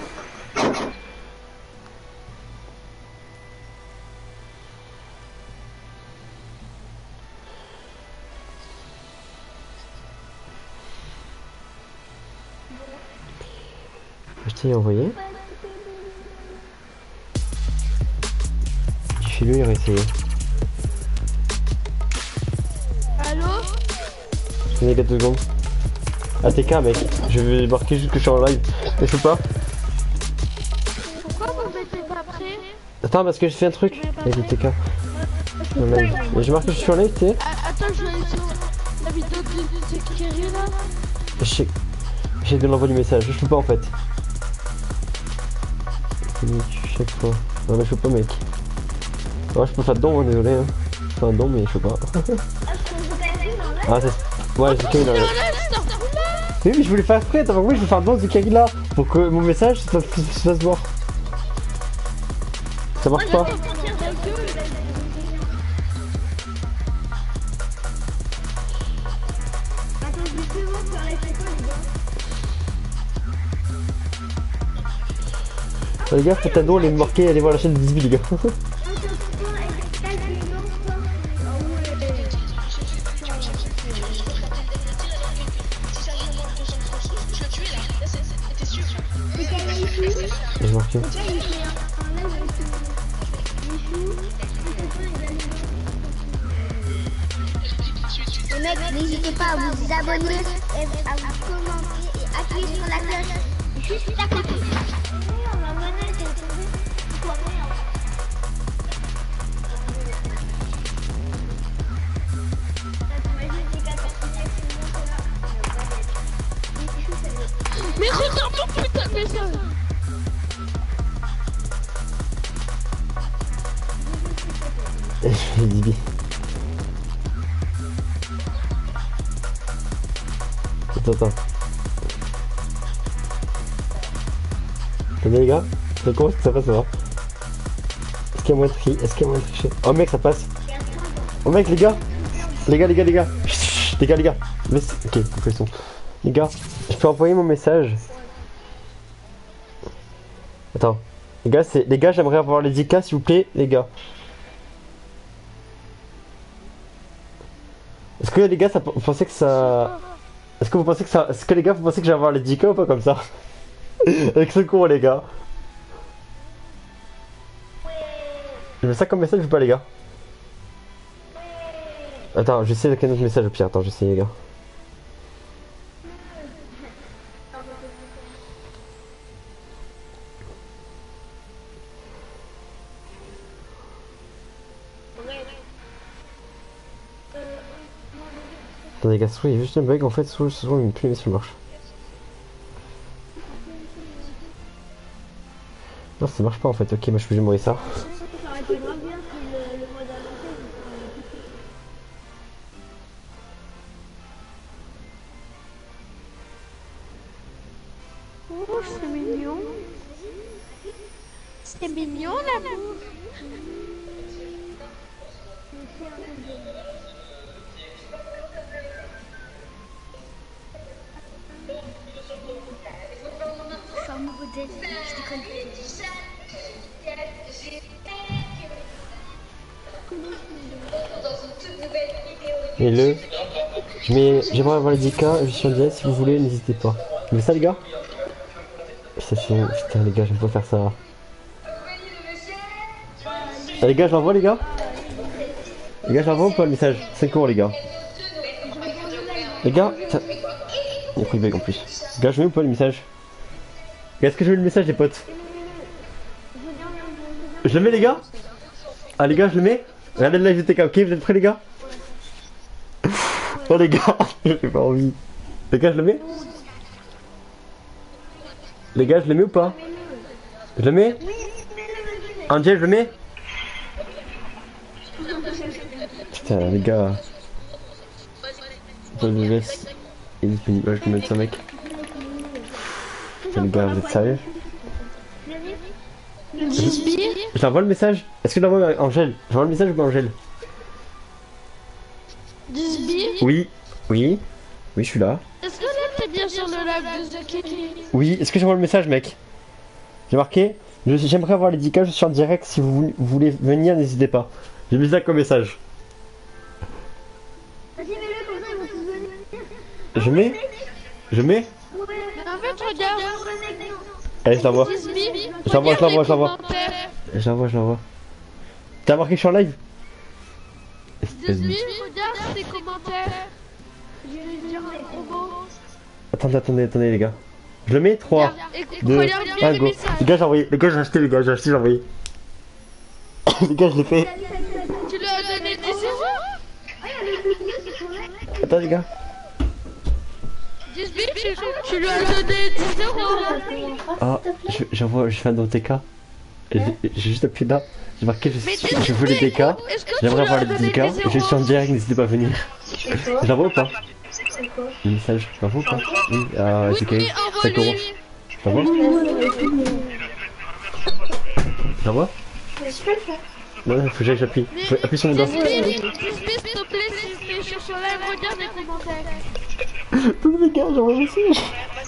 Je t'ai envoyé. Fais-le, il va essayer. Allô? Je vais deux secondes. A T K mec, je vais marquer juste que je suis en live. Mais je peux pas. Pourquoi vous mettez pas prêt? Attends, parce que j'ai fait un truc avec A T K. En live. Mais j'ai marqué que je suis en live, tu sais. Ah, attends, je vais aller sur la vidéo de Sekiri là. Je sais. J'ai de l'envoi du message, je peux pas en fait. Chaque fois. Non mais je peux pas mec. Ouais, je peux faire de don, hein, désolé. Hein. Je fais un don mais je peux pas. Ah c'est... Ouais, j'ai quand même... Oui mais je voulais faire prêt, t'as compris, je vais faire un don de Kari là. Pour que mon message se fasse voir. Ça marche pas. Oh, les gars, faites un don, allez me marquer, allez voir la chaîne de dix-huit les gars. J'ai marqué. Les mecs, n'hésitez pas à vous abonner, et à vous commenter et appuyer sur la cloche juste à côté. Mais regarde mon putain de message. Je fais Dibi. Attends, attends. Attendez les gars, c'est comment est-ce que ça passe là? Est-ce qu'il y a moins de tri? Est-ce qu'il y a moins de tricher? Oh mec, ça passe. Oh mec, les gars. Les gars, les gars, les gars. Chut, les gars, les gars. Laisse... Ok, coupez le son. Les gars, je peux envoyer mon message. Attends. Les gars, c'est... Les gars, j'aimerais avoir les dix K s'il vous plaît, les gars. Est-ce que les gars, ça... vous pensez que ça... Est-ce que vous pensez que ça... Est-ce que les gars, vous pensez que j'ai avoir les dix K ou pas comme ça? Avec ce con, les gars. Je mets ça comme message ou pas, les gars? Attends, j'essaie avec un autre message au pire. Attends, j'essaie, les gars. Attends, les gars, soit il y a juste un bug en fait, soit, soit il plus les messages marchent. Non, ça marche pas en fait. Ok, moi je peux juste m'envoyer ça. Oh, c'est mignon. C'est mignon l'amour. Et le... Je mets... J'aimerais avoir les dix K, je suis en direct, si vous voulez, n'hésitez pas. Mais ça les gars? Putain, putain les gars, j'aime pas faire ça. Ah, les gars, je l'envoie les gars. Les gars, je l'envoie ou pas le message? cinq euros les gars. Les gars, ça... il y a pris bug en plus. Les gars, je mets ou pas le message? Est-ce que je mets le message les potes? Je le mets les gars. Ah les gars, je le mets. Regardez le live de T K, ok, vous êtes prêts les gars? Oh les gars, j'ai pas envie. Les gars, je le mets. Les gars, je le mets ou pas? Je le mets. Angel, je le mets. Putain les gars. Paul de Vest, il est disponible. Je peux mettre ça mec. Putain les gars, vous êtes sérieux? Je l'envoie le message. Est-ce que je l'envoie à Angèle? J'envoie le message ou pas Angèle? Oui, oui, oui, je suis là. Est-ce que là t'es bien sur le live de The Kitty? Oui, est-ce que j'envoie le message, mec? J'ai marqué. J'aimerais avoir les dix K, je suis en direct. Si vous voulez venir, n'hésitez pas. J'ai mis ça comme message. Je mets? Je mets? En fait, regarde. Allez, je l'envoie. Je l'envoie, je l'envoie, je l'envoie. Je l'envoie, je l'envoie. T'as marqué que je suis en live? Disney, regarde tes commentaires. Je vais dire un gros mot. Attendez, attendez, attendez, les gars. Je le mets? trois, deux, Regarde bien un, les go. messages. Les gars, j'ai envoyé. Les gars, j'ai acheté, les gars, j'ai acheté, j'ai envoyé. Les gars, je l'ai fait. Tu lui as donné dix euros? Attends, les gars. Disney, tu, tu lui as donné dix euros. Ah, je- j'envoie, je fais un O T K. Et J'ai j'ai juste appuyé là. J'ai marqué, je, je veux les D K. Est-ce que tu J'aimerais lui as avoir les donné D K. des Et je suis en euros? direct, n'hésitez pas à venir. J'envoie ou pas? Le message, j'envoie ou pas? Oui, ah, c'est Oui, cinq euros. envoie-lui. J'envoie? J'envoie? Non, faut que j'aille, j'appuie. Faut appuyer sur mon doigt. Disney, Disney, s'il te plaît, si tu es sur son live, regarde les commentaires. Tous les gars, j'envoie un message.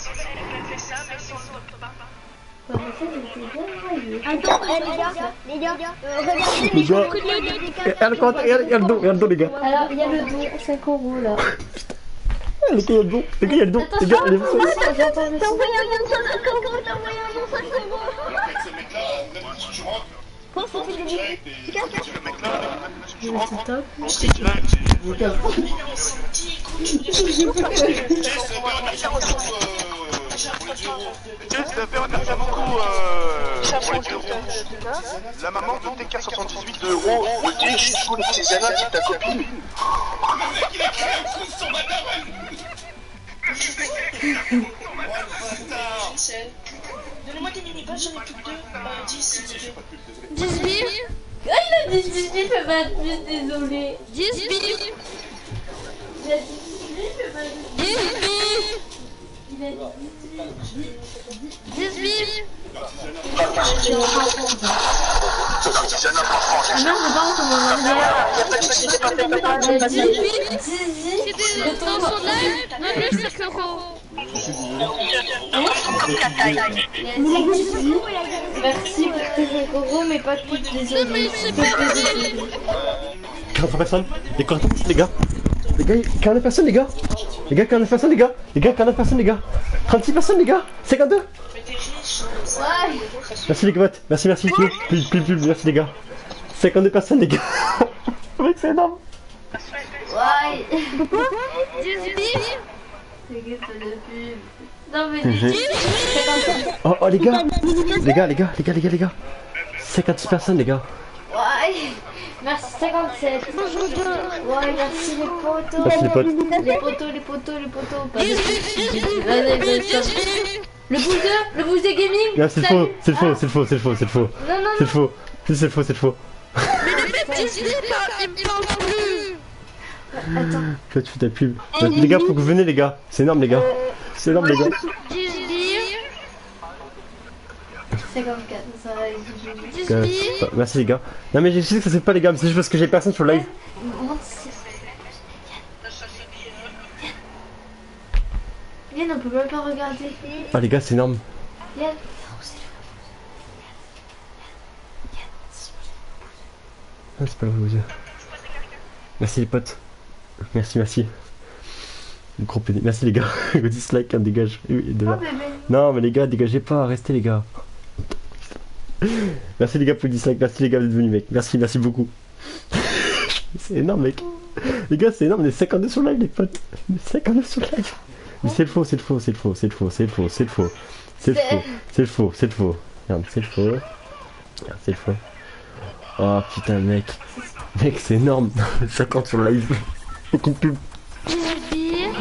Attends, eh, les gars, les gars, euh, regardez Les gars, regarde le compte, regarde, regarde le dos, regarde le dos, les gars. Alors, il y a le don, cinq euros là. Les gars, il y a le dos, les gars, il y a le dos, les gars, il y a le dos. T'as envoyé un bon cinq euros, t'as envoyé un bon cinq euros. Comment ça fait des La maman de T K soixante-dix-huit euros. Oui, je suis le petit Zana qui t'a copine. Donnez-moi des mini-boss, j'en ai plus que deux. Euh, dix, s'il vous plaît. Disney, Ah, il a dit dix-huit, fais pas de plus, désolé. Disney, Il a dit dix-huit, fais pas de plus. Disney, Il a dit Disney. Ah non, c'est pas comment on va dire. C'était dans son live, donne-lui cinq euros. Merci pour tes cinq euros, mais pas toutes, Non mais désolé. c'est pas vrai. quarante personnes, les quarante, les gars. Les gars, quarante personnes, les gars. Les gars, quarante personnes, les gars. Les gars, quarante personnes, les gars. trente-six personnes, les gars. cinquante-deux. Merci les gars, merci, merci, plus, plus, plus, plus, merci les gars. cinquante-deux personnes, les gars. Mec, c'est énorme. Ouais. Disney, C'est pas de pub. Non, mais J'ai- dis Oh, oh, les gars. Les gars, les gars, les gars, les gars, les gars. cinquante-six personnes, les gars. ouais. Merci cinquante-sept. Ouais, merci les potos. Merci les potes. Les potos, les potos, les potos. Pas de- Allez, bien sûr. Le booster, le booster gaming. Non, c'est le salut. faux, c'est le faux, c'est le faux, c'est le faux, c'est le faux. Non, non, C'est le faux. Si, c'est le faux, c'est le faux. mais le mec Disney, il me parle plus. Attends. Toi, tu fais ta pub. Les gars, faut que vous venez, les gars. C'est énorme, les gars. C'est énorme, les gars. Disney, cinquante-quatre, ça va être du Euh, Disney. bah, merci, les gars. Non, mais je sais que ça c'est pas, les gars, mais c'est juste parce que j'ai personne sur le live. Yann, on peut même pas regarder. Ah, les gars, c'est énorme. Yann. Ah, c'est pas le vous dire. Merci les potes. Merci, merci. Le gros pédé. Merci les gars. Le dislike, hein, dégage. Oui, de là. Oh bébé. Non, mais les gars, dégagez pas. Restez, les gars. Merci les gars pour le dislike, merci les gars d'être venus mec. Merci, merci beaucoup. C'est énorme mec. Les gars c'est énorme, on est cinquante-deux sur live les potes. On est cinquante-deux sur live. Mais c'est le faux, c'est le faux, c'est le faux, c'est le faux, c'est le faux, c'est le faux. C'est le faux, c'est le faux, c'est le faux. Regarde, c'est le faux. Regarde, c'est le faux. Oh putain mec. Mec c'est énorme. cinquante sur live. Aucune pub. Tisbir.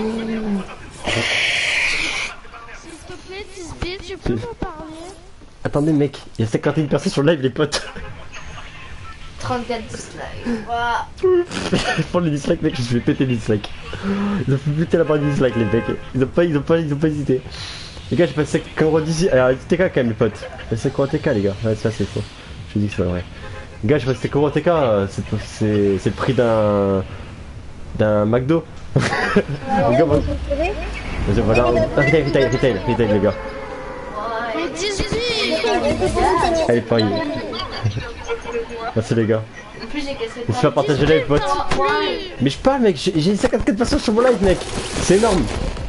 S'il te plaît, Tisbir, tu peux me parler? Attendez mec, il y a cinquante et une personnes sur live les potes. trente-quatre dislikes. Waouh. Je prends les dislikes mec, je vais péter les dislikes. Ils ont fait péter la barre des dislikes les mecs. Ils ont pas, ils ont pas, ils ont pas hésité. Les gars j'ai passé cinquante d'ici. Alors T K quand même les potes. J'ai passé cinquante T K les gars. Ouais ça c'est faux. Je dis que c'est pas vrai. Les gars j'ai passé cinquante T K, c'est c'est le prix d'un d'un McDo. Les gars moi. Vas-y voilà. Retail, retail, retail, retail les gars. Mais Tisbir. Allez parier. Merci les gars. En plus, j'ai cassé On se fait partager les potes. Mais je parle mec, j'ai cinquante-quatre personnes sur mon live mec. C'est énorme.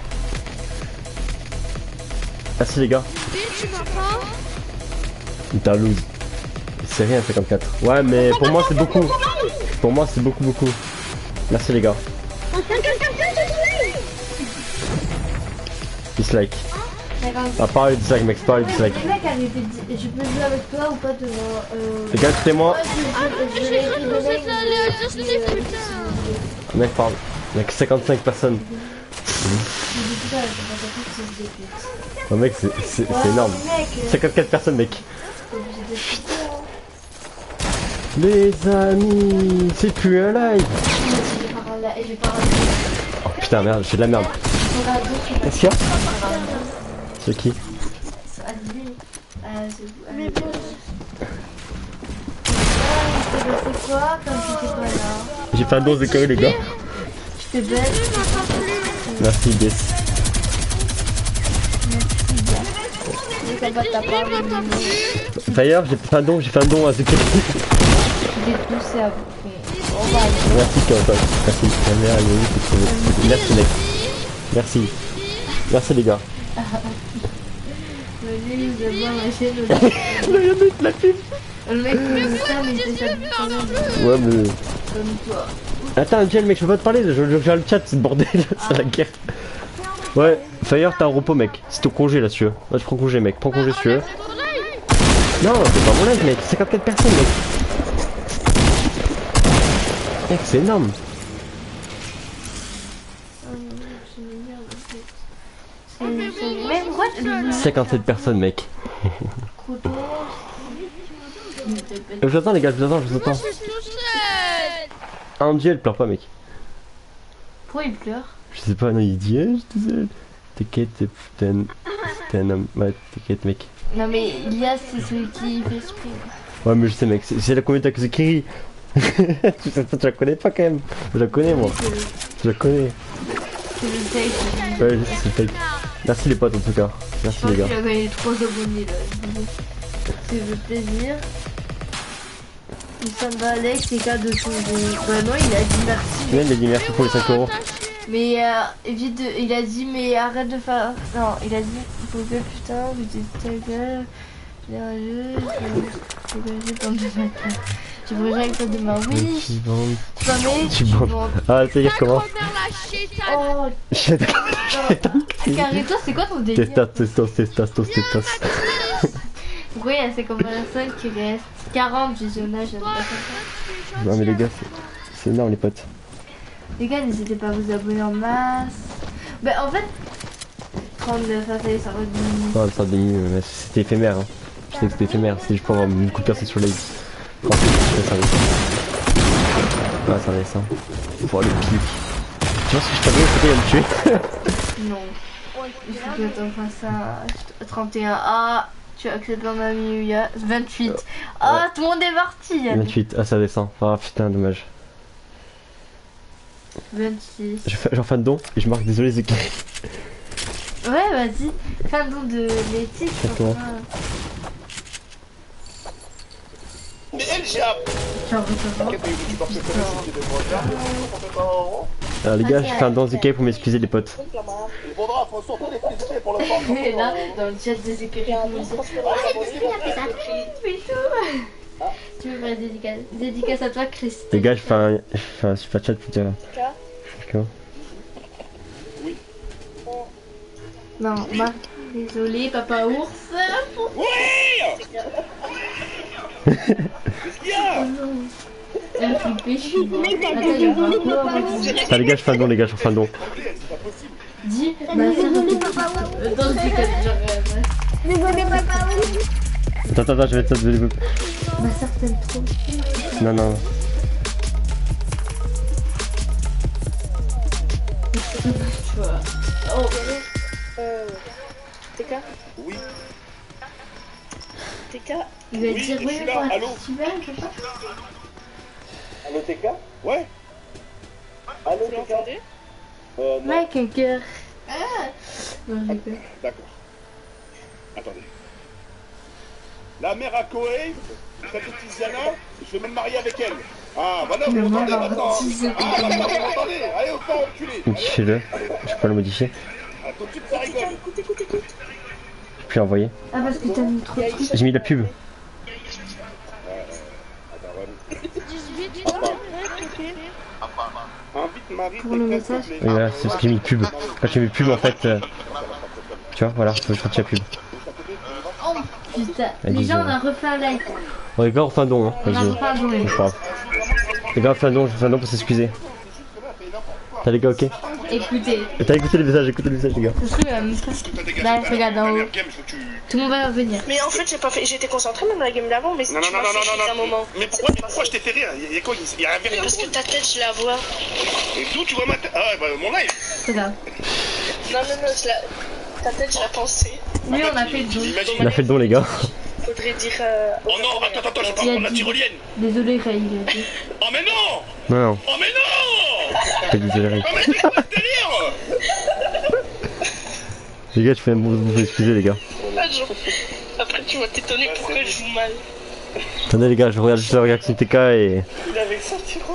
Merci les gars. Tisbir, tu m'entends? T'as lose. C'est rien cinquante-quatre. Ouais mais pour moi c'est beaucoup. Pour moi c'est beaucoup beaucoup. Merci les gars. Dislike. Ah pas le dislike mec, c'est pas le dislike. Les mecs, arrêtez de dire, je peux jouer avec toi ou pas devant euh... Les gars écoutez-moi. Ah, mais j'ai cru que vous êtes allé à Justin, putain. Mec parle. Mec cinquante-cinq personnes. Oh mec c'est c'est c'est énorme. cinquante-quatre personnes mec. Les amis, c'est plus un live. Oh putain merde, j'ai de la merde. Qu'est-ce qu'il y a? C'est qui? Mais bon. C'est quoi comme t'étais pas là? J'ai fait un don de carré les gars. Je te baisse. Merci Guess. Ça va ta part. D'ailleurs j'ai fait un don, j'ai fait un don à Zuccheri. J'ai poussé à bouffer. On va aller. Merci Quentin. Merci. La mère, elle est où? Merci mec. Merci. Merci les gars. Venez nous avoir ma chaîne. Le mec la pub. Le mec comme ça, mais il fait ça depuis Ouais mais... comme toi. Attends Angel mec, je peux pas te parler, je je gère le chat, c'est le bordel, c'est la guerre. Ouais, Fire t'as un repos mec, c'est ton congé là si tu veux. Là je prends congé mec, prends congé si tu veux. Non, c'est pas mon live mec, cinquante-quatre personnes mec. Mec c'est énorme. Mais pourquoi le cinquante-sept personnes mec. couteau? Je vous attends les gars, je vous attends, je vous attends. Je suis tout seul. Angel pleure pas mec. Pourquoi il pleure? Je sais pas, non il dit, eh, je suis tout seul. T'inquiète, t'es un... T'es un homme, ouais t'inquiète mec. Non mais Elias c'est celui qui fait spring. Ouais mais je sais mec, c'est la communauté que Zuccheri. tu, sais, tu la connais pas quand même. Je la connais moi. Je la connais. C'est le fake. Ouais c'est fake. Merci les potes en tout cas. Merci Je pense les gars. qu'il a gagné trois abonnés là. Ça fait plaisir. Ça va Alex, c'est cas de son de... Bah non il a dit merci. Ouais, il a dit merci pour les cinq euros. Mais euh, évite de... il a dit mais arrête de faire... Non il a dit faut que putain vous êtes ta gueule. Je vais comme de ma gueule. Tu veux avec toi demain? Oui. Tu bandes. Tu vas mais Tu bandes. Ah ça y est comment? Oh Carré-toi c'est quoi ton délire? Testas, testos, testas, testos, testas. Pourquoi il y a cinquante personnes qui restent quarante visionnages à la Non mais les gars, c'est énorme les potes. Les gars, n'hésitez pas à vous abonner en masse. Bah en fait, trente-neuf, ça fait ça redit. Non, ça diminue, mais c'était éphémère. Hein. Je sais que c'était éphémère, c'était juste pour avoir beaucoup de personnes sur live. Franchement, ça va. Ouais, ça va ça. Pour le clic. Tu vois ce que je t'avais, c'était à me tuer. Non. Il faut que t'en fasses un trente et un. Ah, tu acceptes mon ami, il y a vingt-huit. Ah, tout le monde est parti. vingt-huit, ah ça descend. Ah putain, dommage. vingt-six. J'en fais un don et je marque désolé Zuccheri. Ouais, vas-y. Fais un don de Letty. Exactement. Mais elle, j'ai appris. Ciao, ciao. Tu penses que c'était de moi? Alors les gars, je fais un danse écaille pour m'excuser les potes. Il faudra faut surtout les féliciter pour le temps. Et là, dans le chat des écuries, tout le monde dit tu veux faire une dédicace dédicace à toi, Christine. Les gars, je fais un, je fais un super chat pour dire. D'accord. Non, bah, désolé, papa ours. Oui. Qu'est-ce qu'il y a? Elle a flippé, je suis mort. Attends, il y a un quoi en fait. Ah les gars, je fais un don, les gars, je fais un don. Dis, ma soeur, dans le dédicace, genre. Désolé, papa. Attends, attends, attends, je vais te donner. Ma soeur t'aime trop. Non, non. Tu vois. Oh, Euh. T K Oui. T K il va Oui, dire je oui suis pour là, un allô festival, je sais pas. Allô T K? Ouais. Allô Vous T K? l'entendez? Euh, non. Mec, un cœur. Ah non, j'ai peur. D'accord. Attendez. La mère à Koei, cette petite Ziana, je vais me marier avec elle. Ah, voilà, vous Le m'entendez monde maintenant. en baptisé. Ah, maintenant vous m'entendez. Allez, au temps, enculé. Modifiez-le. Je peux pas le modifier. Ah, tout de suite, ça rigole. Écoute, écoute, écoute. Je peux l'envoyer. Ah, parce que t'as mis trop de trucs. J'ai mis la pub. dix-huit, Invite Marie Pour le T K, message. s'il te Oui, plaît. voilà, c'est ce que j'ai mis pub. Quand j'ai mis pub, en fait. euh, Tu vois, voilà, faut que je retire la pub. Oh putain, Allez, les gens, on bisous. a refait un live. Bon, les gars, on fait un don, hein. On a Vas-y. refait un don. C'est pas grave. Les gars, on fait un don, je fais un don pour s'excuser. T'as les gars, ok? Écoutez, Et t'as écouté les messages, écoutez les messages, les gars. ce truc, euh, même pas. T'as dégagé Là, ta- regarde ta en haut. mère game, je veux que tu- Tout le monde va revenir. Mais en fait, j'ai pas fait. J'étais concentré même dans la game d'avant, mais Non, non, tu non, m'as non, fait non, chier non, d'un non. moment. Mais pourquoi, pourquoi je t'ai fait rire? Il y a quoi? Il y a un Mais parce vérité. que ta tête, je la vois. Et d'où tu vois ma tête? Ah, bah, mon live. Regarde. Non, non, non, je la... ta tête, je la pensais. Lui, on a fait le don. Imagine. On a fait le don, les gars. Faudrait dire. Euh, Oh non, attends, attends, je vais pas Il a prendre la dit- tyrolienne. Désolé, Faïl. il a dit. Oh, mais non! Non, non, Oh, mais non! t'as dit désolé. Oh, mais c'est quoi ce délire? Les gars, je fais un bon, vous excuser, les gars. Ah, je- Après, tu vas t'étonner pourquoi je joue mal. Attendez, les gars, je regarde juste la réaction T K et. Il avait sorti quoi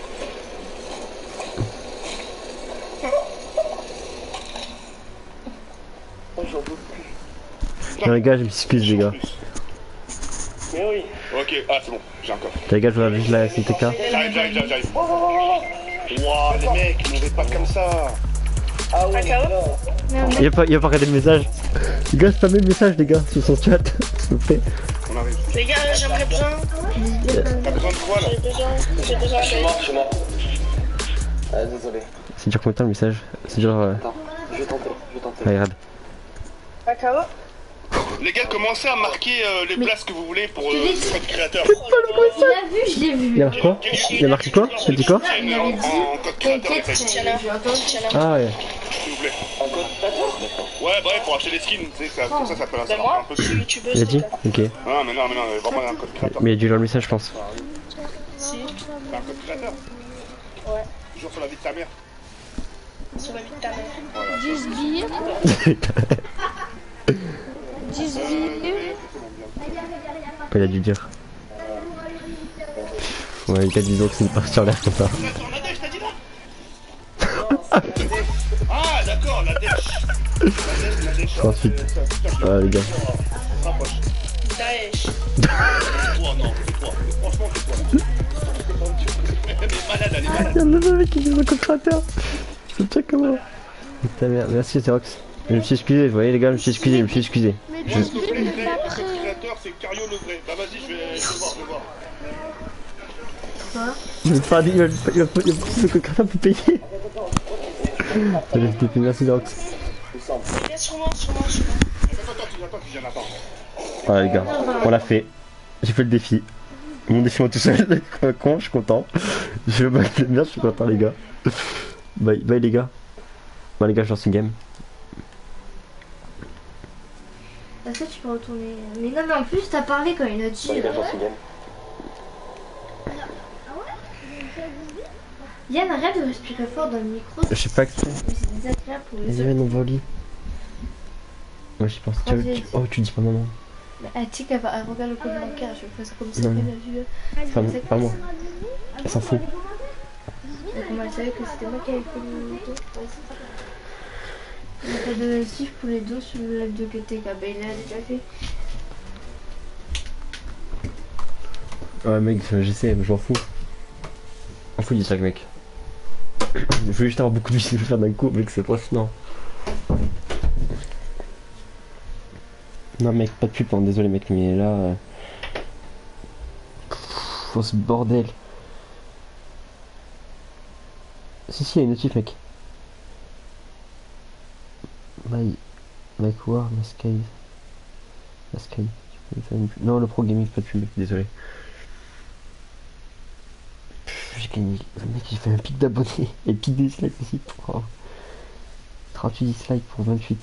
Oh, j'en peux plus. Non, les gars, je m'excuse, les gars. Mais oui. Ok, ah, c'est bon, j'ai encore. Les gars, je regarde juste la réaction T K. J'arrive, j'arrive, j'arrive, j'arrive. Wouah, les mecs, ils m'en vais pas comme ça. Ah ouais. Il a pas, il a pas regardé le message. Les gars, spammez le message, les gars, sur son chat, s'il vous plaît. On arrive. Les gars, j'aimerais bien. T'as besoin de quoi là? J'ai besoin. J'ai besoin. Je suis mort, je suis mort. Ah, désolé. C'est dur combien de temps le message? C'est dur. Euh... Attends, je vais tenter, je vais tenter. Allez, regarde. Ah, K O. Les gars, commencez à marquer euh, les places que vous voulez pour euh, l'ai dit. votre créateur. Il a vu, je l'ai vu. Il a marqué quoi? Il a marqué quoi? Il a dit quoi? Il avait dit. En code créateur, T'inquiète, effectivement, Tiens là. j'ai entendu. Tiens là. Ah ouais. s'il vous plaît. Un code d'accord. Ouais, bref, pour acheter les skins, tu sais, ça, comme ça, ça peut Ben un moi, peu je suis plus. youtubeuse. Il a dit? les gars. Ok. Non, mais non, mais non, vraiment un code créateur. Mais il a dû lire le message, je pense. Si, C'est un code créateur. ouais. Toujours sur la vie de ta mère. Sur la vie de ta mère. dix billes, dix billes. Il a dû dire. Ouais, il a dit donc c'est une partie en l'air comme ça. La dèche, t'as dit là? Ah, d'accord, la dèche. La dèche, la dèche. Ensuite. Ah, les gars. Rapproche. Daesh. Toi, non, c'est toi. Franchement, c'est toi. Elle est malade, elle est malade. Regarde le mec qui dit son contracteur. C'est ça comment? Putain, merde. Merci, c'est Rox. Je me suis excusé, vous voyez les gars, je me suis excusé, je me suis excusé. Mais Je- dix billes, Le il est pas prêt. créateur, c'est Cario le vrai. Bah, vas-y, je vais, je vais voir, je vais voir. Il veut pas dire, il va il va il va plus le contracteur pour payer. Allez, je t'ai fait, merci Rox. Les gars, sur moi, sur moi, sur moi. Attends, attends, attends, attends, je viens d'attendre. Voilà les gars, on l'a fait. J'ai fait le défi. Mon défi moi tout seul, con, je suis content. Je fais le bac de merde, je suis content les gars. Bye, bye les gars. Bon les gars, je lance une game. Est-ce que tu peux retourner? Mais non, mais en plus, t'as parlé quand il a dit. Bon, les gars, j'en suis game. Yann, arrête de respirer fort dans le micro. Je sais pas que c'est. Mais c'est désagréable pour les Vas-y, autres. viens, on va au lit. Ouais, j'y pense. Tu- Vas-y. tu- Oh, tu dis pas maman. Mais ah, tu sais qu'elle va elle regarde le code bancaire, je fais ça comme ça Non, qu'elle non. a vu. Enfin, pas moi. Elle s'en fout. Et comment elle savait que c'était moi qui avais fait le dos? Il a pas de notif pour les dos sur le live de K T K. Bah il l'a déjà fait. Ouais mec, j'essaie, mais je m'en fous. M'en fous du sac mec. Je voulais juste avoir beaucoup de vues, je vais faire d'un coup, mec, c'est pas non. Non mec, pas de pub, hein, désolé mec, mais là... Euh... Pff, oh ce bordel. Si si, il y a une notif mec. My... My War, My Sky... My Sky... Non, le pro gaming, pas de pub mec, désolé. J'ai gagné, le mec j'ai fait un pic d'abonnés et pic de dislikes aussi pour trente-huit dislikes pour vingt-huit.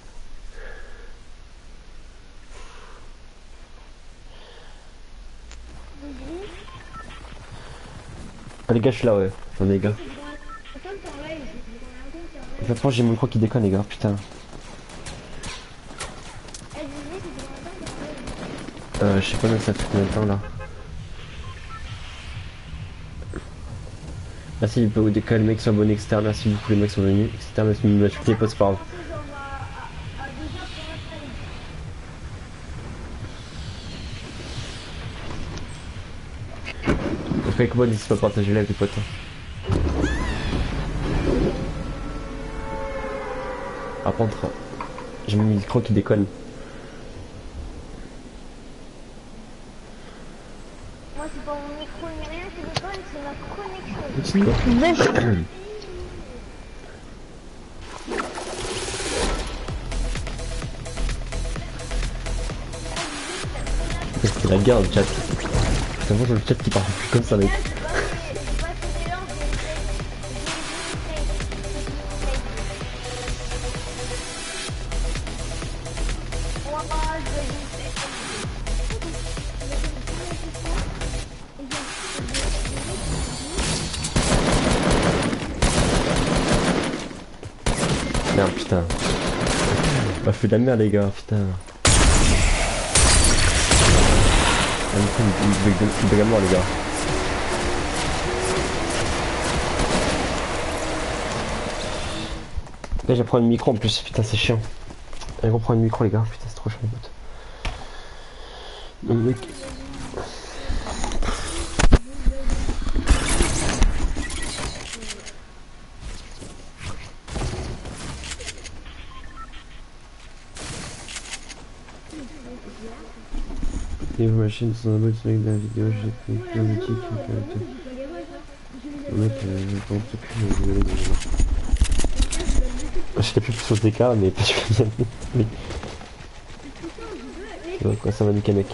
Ah les gars je suis là ouais, attendez les gars. Maintenant j'ai mon micro qui déconne les gars, putain. Euh je sais pas même ça fait combien de temps là. Merci beaucoup des cas les mecs sont abonnés, et cetera. Merci beaucoup les mecs sont venus, et cetera. Merci beaucoup les potes, c'est pas grave. Donc avec moi, n'hésitez pas à partager là avec les potes. Par contre, j'ai mon micro qui déconne. Moi c'est pas mon micro ni rien qui déconne, c'est ma connexion. C'est la guerre dans le chat. Putain, moi dans le chat qui parle plus comme ça mec. Merde putain. On fait de la merde les gars, putain. Ah, il bug à mort les gars. Là j'ai pris le micro en plus, putain c'est chiant. Allez reprendre le micro les gars, putain c'est trop chiant les potes. Non mec. Et ma chaîne sans abonné avec la vidéo, j'ai fait plein de titres. Le mec, euh, je pense que je vais aller dans je sais plus sur le D K, mais pas sûr bien. Mais... Ouais, quoi, ça va niquer mec.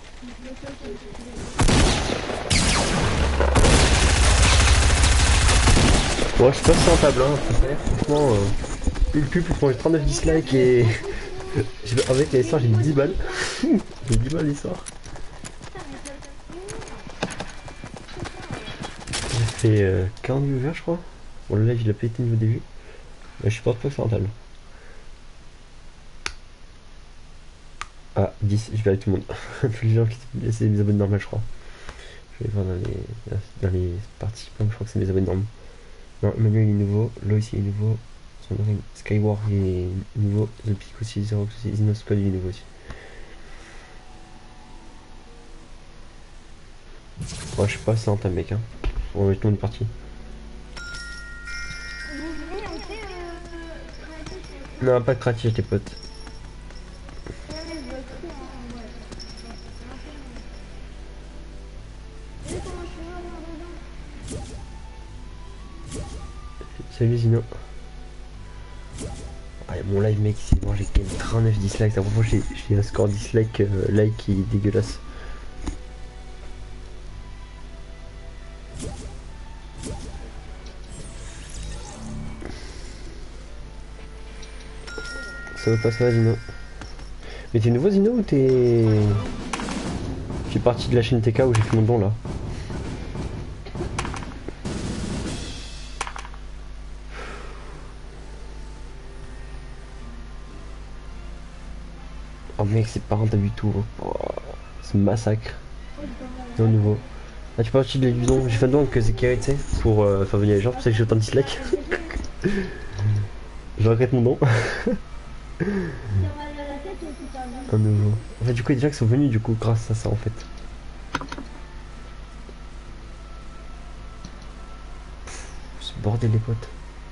Bon, je suis pas sans table, hein. Franchement, euh, une pub pour j'ai trente-neuf dislikes et. Avec l'histoire, j'ai dix balles. J'ai dix balles l'histoire. J'ai fait euh, quarante viewers, je crois. Bon, le live, il a pas été niveau début. Mais je supporte pas que c'est rentable. Ah, dix, je vais avec tout le monde. Tous les gens qui c'est des abonnés normales, je crois. Je vais voir dans les, dans les participants, je crois que c'est des abonnés normaux. Non, Emmanuel est nouveau, Loïs il est nouveau, Skyward il est nouveau, The Peak aussi, Zero aussi, Zino Squad il est nouveau aussi. Bon, je sais pas, c'est rentable mec, hein. On va mettre tout le monde est parti. Non, pas de cratige tes potes. Salut Zino. Ah, mon live mec, c'est moi j'ai gagné trente-neuf dislikes. À propos, j'ai un score dislike euh, like qui est dégueulasse. Ça va pas ça Zino. Mais t'es nouveau Zino ou t'es... Tu es parti de la chaîne T K où j'ai fait mon don là. Oh mec c'est pas rentable du tout. Oh, c'est massacre. C'est nouveau. Ah, tu peux aussi de du don. J'ai fait un don avec Zekeri, tu sais, pour euh, faire venir les gens, c'est pour ça que j'ai autant de dislikes. Je regrette mon don. Un nouveau. En fait, du coup, il y a des gens qui sont venus, du coup, grâce à ça, en fait. Ce bordel, les potes.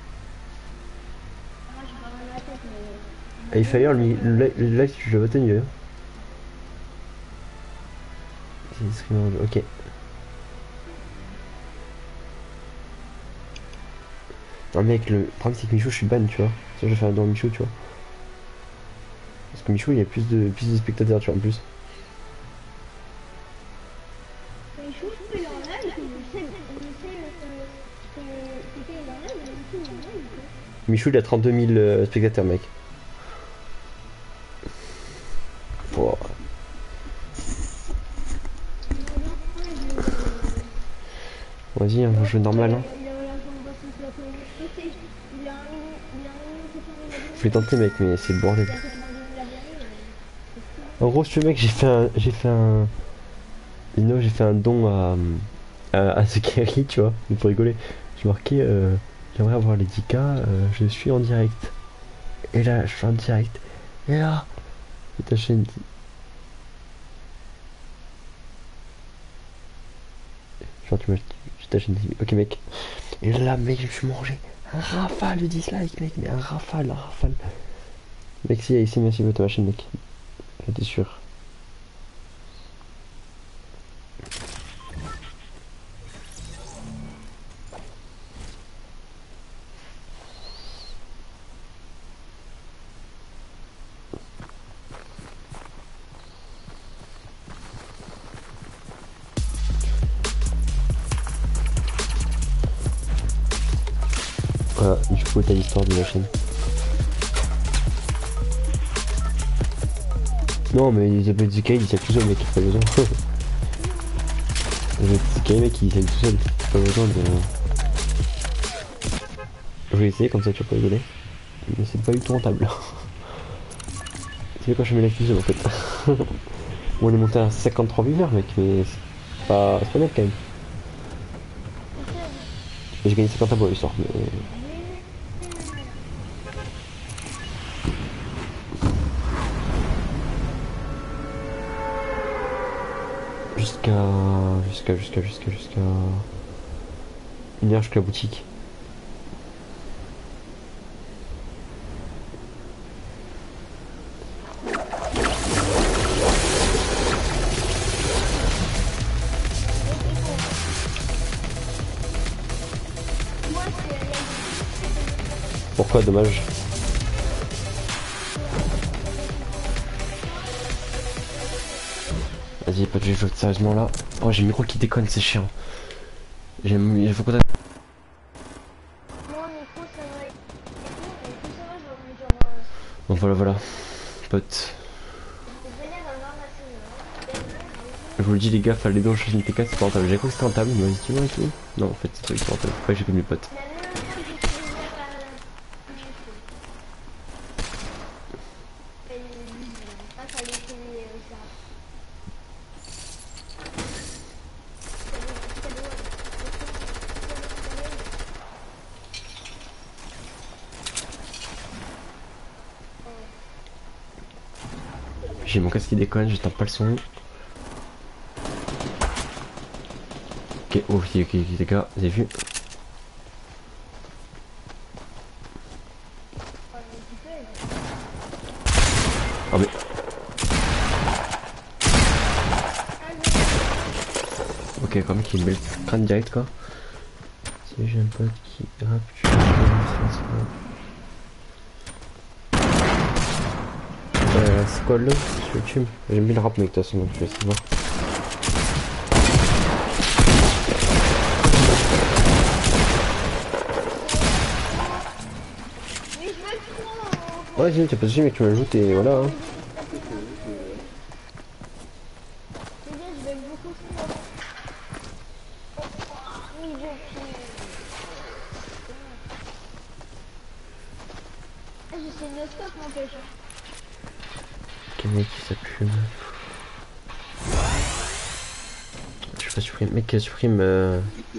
Et il fallait le, le, le live, tu l'avais tenu. Hein. Ok. Non mec, le problème c'est que Michou je suis ban, tu vois. Ça je vais faire un don à Michou, tu vois. Parce que Michou il y a plus de plus de spectateurs, tu vois, en plus. Michou il a trente-deux mille euh, spectateurs, mec. Wow. Vas-y, on va jouer normal. Hein. Je vais tenter, mec, mais c'est le bordel. En gros, si tu veux, mec, j'ai fait un, j'ai fait un, non, j'ai fait un don à, à, à Zekeri, tu vois, pour rigoler. J'ai marqué, euh, j'aimerais avoir les dix K, euh, je suis en direct. Et là, je suis en direct. Et là, ta chaîne. Genre, tu m'as, ta chaîne. Ok, mec. Et là, mec, je me suis mangé un rafale de dislike, mec, mais un rafale, un rafale. Mec, si, ici, merci pour ta chaîne, mec. J'étais sûr. Voilà, du coup, t'as l'histoire de la chaîne. Non, mais ils appellent Zekai, il s'appelle tout seul, mec, il a pas besoin. Zekai, mec, il s'appelle tout seul, pas besoin de. Je vais essayer, comme ça tu vas pas rigoler. Mais c'est pas du tout rentable. Tu sais quand je mets la cuisine en fait. Bon, on est monté à cinquante-trois viewers, mec, mais c'est pas, c'est pas net quand même. J'ai gagné cinquante abos le soir, mais. Jusqu'à. Jusqu'à. Jusqu'à. Jusqu'à. Jusqu'à. Une heure jusqu'à la boutique. Pourquoi dommage? Vas-y, pas de jeu sérieusement là. Oh, j'ai le micro qui déconne, c'est chiant. J'ai il faut qu'on a... Bon voilà voilà. Pote. Je vous le dis les gars, fallait donc choisir une T K, c'est pas rentable. J'ai cru que c'était rentable, mais vas-y, et tout. Non en fait c'est pas rentable. Après j'ai connu mes potes. J'ai mon casque qui déconne, je tape pas le son. Ok, oh, ok, ok, ok, les gars, vous avez vu? Oh mais... Ok, quand même qu'il y a une belle crâne direct quoi. Si j'ai un pote qui rappe, je suis Euh, c'est quoi le sur YouTube? J'aime bien le rap mec de toute façon, donc je vais essayer de voir. Ouais, vas-y, t'as pas de soucis mec, tu m'ajoutes et voilà hein. Ok mec, ça pue. Je je pas supprime. Mec, supprime. Euh...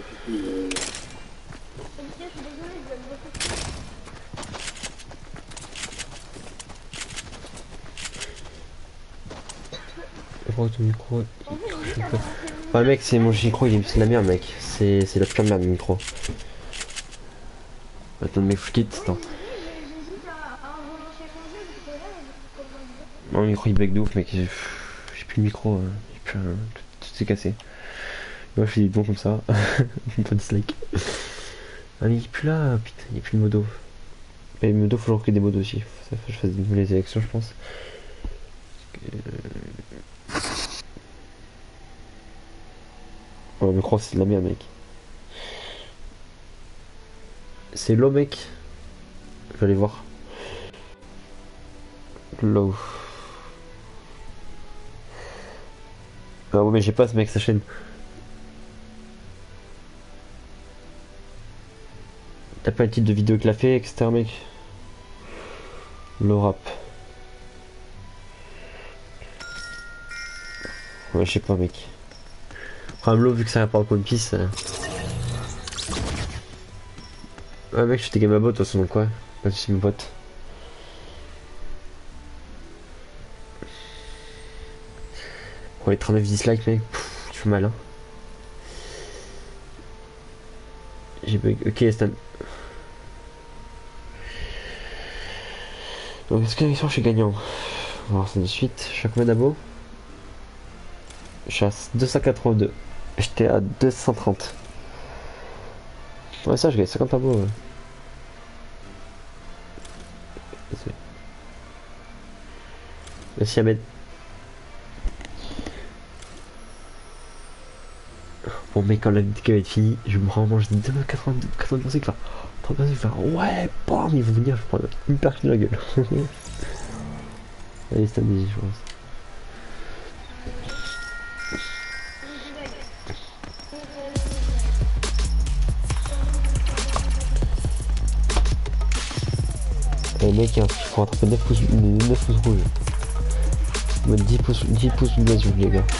Pourquoi ton micro? Ouais, mec, c'est mon micro, il est c'est de la merde, mec. C'est c'est la pire merde, le micro. Attends, mec, faut que je quitte. Attends. Mon micro il bug de ouf, mec. J'ai plus le micro. Hein. J'ai plus un... Tout, tout s'est cassé. Moi, je fais des bons comme ça. Pas de dislike. Ah, mais il est plus là. Putain, il n'y a plus de modo. Et les modos, faut toujours que des modos aussi. Faut que je fasse les élections, je pense. Ouais, le micro, c'est de la merde, mec. C'est low, mec. Je vais aller voir. Low. Ah ouais, mais j'ai pas ce mec, sa chaîne. T'as pas le titre de vidéo qu'il a fait, et cetera, mec. Low rap. Ouais, je sais pas, mec. Prime low, vu que ça rapporte One Piece. Euh... Ouais, mec, je t'ai game ma bot, de toute façon, donc ouais. Pas de soucis, mes potes. Ouais, trente-neuf dislikes, mec. Pff, tu fais mal, hein. J'ai bug. Ok, Stan. Donc, est-ce que l'élection, je suis gagnant? On va voir ça de suite. Je suis à combien d'abos? Je suis à deux cent quatre-vingt-deux. J'étais à deux cent trente. Ouais, ça, je gagne cinquante abos. Ouais. Merci Ahmed. Bon mec, quand la vidéo va être finie, je me rends je dis demain quatre-vingt-deux, quatre-vingt-deux personnes qui va trente personnes qui va ouais, bam, ils vont venir, je prends une partie de la gueule. Allez, c'est un défi, je pense. Eh mec, il faut rattraper neuf pouces, neuf pouces rouges. dix pouces, dix pouces de gaz, les gars.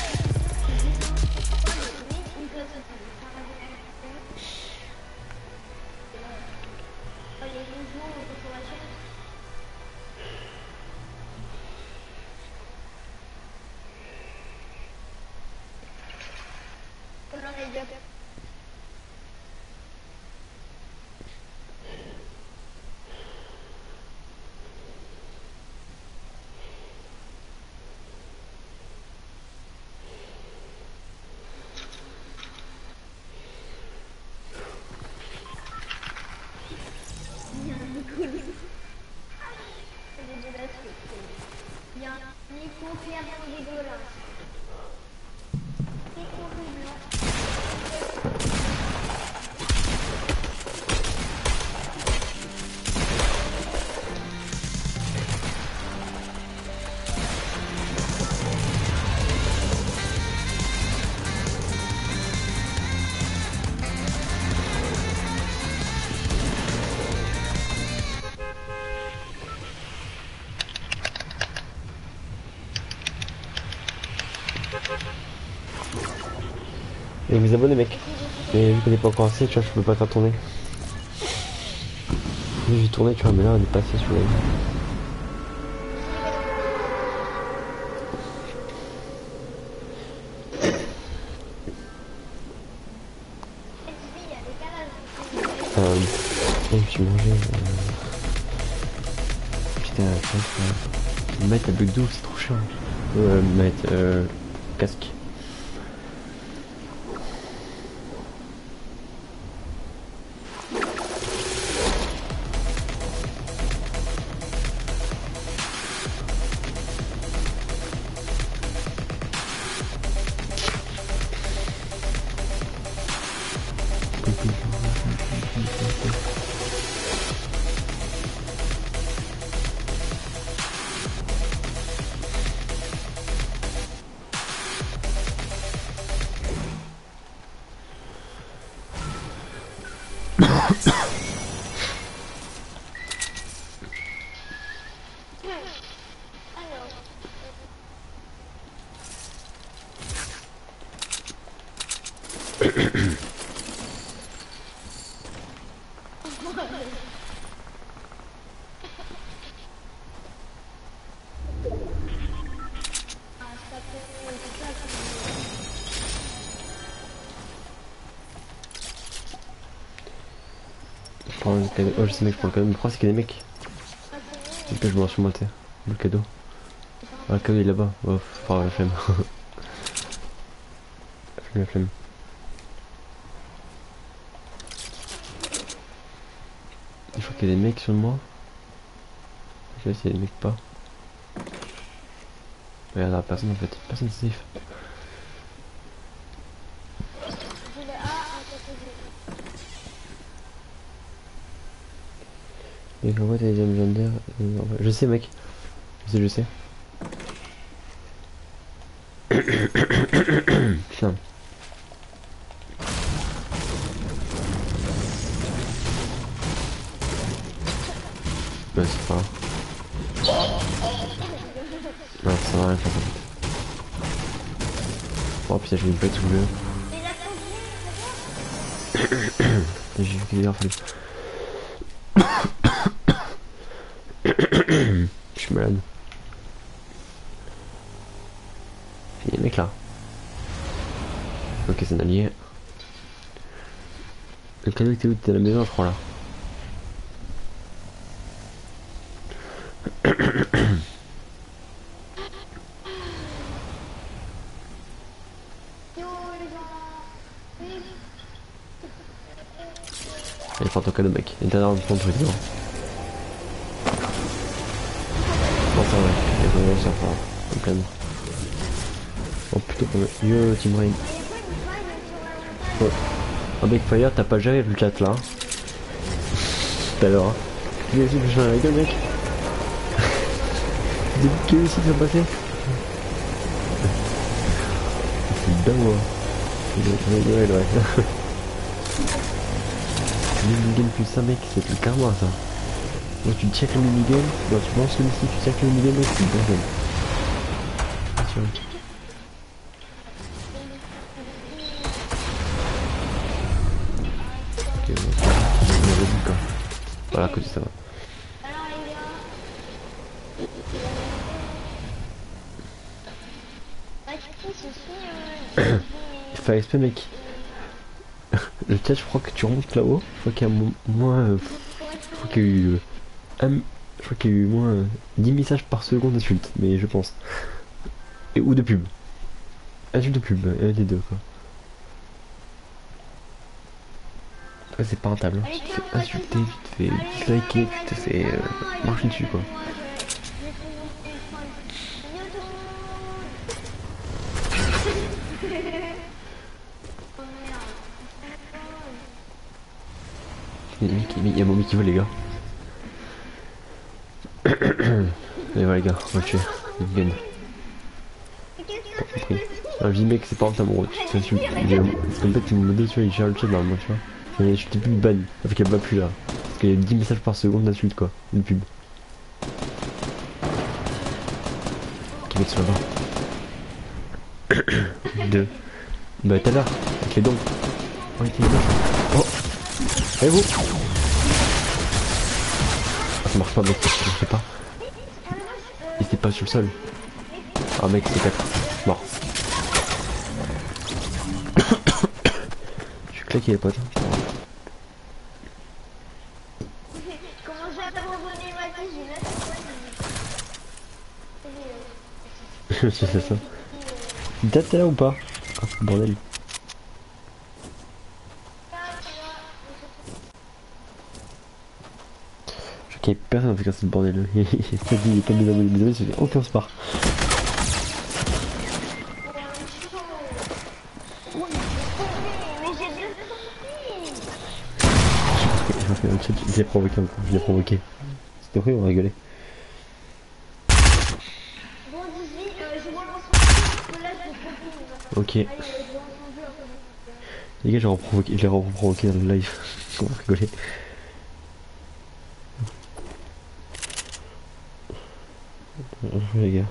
Et vous abonnez mec. Et vu qu'on n'est pas encore assez, tu vois, je peux pas faire tourner. J'ai tourné, tu vois, mais là on est passé sur la vie. Euh, je me suis mangé. Euh... Putain, euh, mettre la bug d'eau, c'est trop chiant. Euh, mettre euh, casque. prends le cadeau. Oh je sais mec, je prends le cadeau, mais pourquoi c'est qu'il y a des mecs? Ok je me sur moi t'es. Le cadeau. Ah le cadeau il est là-bas. Oh enfin la flemme. La flemme la flemme. Il faut qu'il y ait des mecs sur moi. Je sais s'il y a des mecs pas. Regarde la personne en fait, personne safe. Mec en vrai t'as des hommes légendaires. Je sais mec. Je sais je sais. Putain. Bah c'est pas grave. Non ça va rien faire en fait. Oh putain j'ai une bête sous le. J'ai vu qu'il est là, je suis malade. Il y a des mecs là. Ok c'est un allié. Le cadeau était où? T'es à la maison je crois là. Il faut ton cadeau mec. Il est derrière ton truc non. Bon ça va, il y a vraiment ça fort. Au calme. Oh putain, yo Team Rain. Oh, oh mec Fire t'as pas jamais vu le chat là. Tout à l'heure hein. Tu as essayé de changer la gueule mec. Quel ici qui va passer. C'est dingue moi. Il doit être ouais ouais. Minigame plus un mec, c'est le karma ça. Donc tu check le minigame, donc tu lances le missile, tu check le minigame mec, c'est bon game. Attention. Ok bon, on a vu quoi. Voilà à côté ça va. Il fait respect mec. Le chat je crois que tu remontes là-haut, je crois qu'il y a moins... Euh, je crois qu'il y a eu... Euh, um, je crois qu'il y a eu moins euh, dix messages par seconde d'insultes, mais je pense. Et ou de pub. Insulte de pub, un des deux quoi. Ouais, c'est pas rentable, hein. Tu te fais insulter, tu te fais disliker, tu te fais euh, marcher dessus quoi. Il y a Mommy qui veut les gars. Allez va les gars, on va le tuer. Il gagne. Pas compris. Un vie mec c'est pas rentable gros, tu t'insultes. En fait il me dit tu vois, il gère le chat normalement tu vois. Mais je t'ai plus ban, ça fait qu'elle va plus là. Parce qu'il y a dix messages par seconde d'insultes quoi, de pub. Qui mec sur là-bas. Deux. Bah tout à l'heure, avec les dons. Oh il était là. Oh. Allez vous. Ah ça marche pas mec, je sais pas. Il était pas sur le sol. Ah mec c'est quatre. Mort. Je suis claqué les potes. C'est ça. T'es là ou pas? Ah bordel. Je crois qu'il y a personne qui a fait ce bordel. Il s'est dit il est pas mis dans mes abonnés, il s'est dit ok on se part. Je l'ai provoqué encore, je l'ai provoqué. C'était vrai, on rigolait. Ok. Les gars, j'ai reprovoqué, je l'ai reprovoqué dans le live. On va rigoler. Les gars.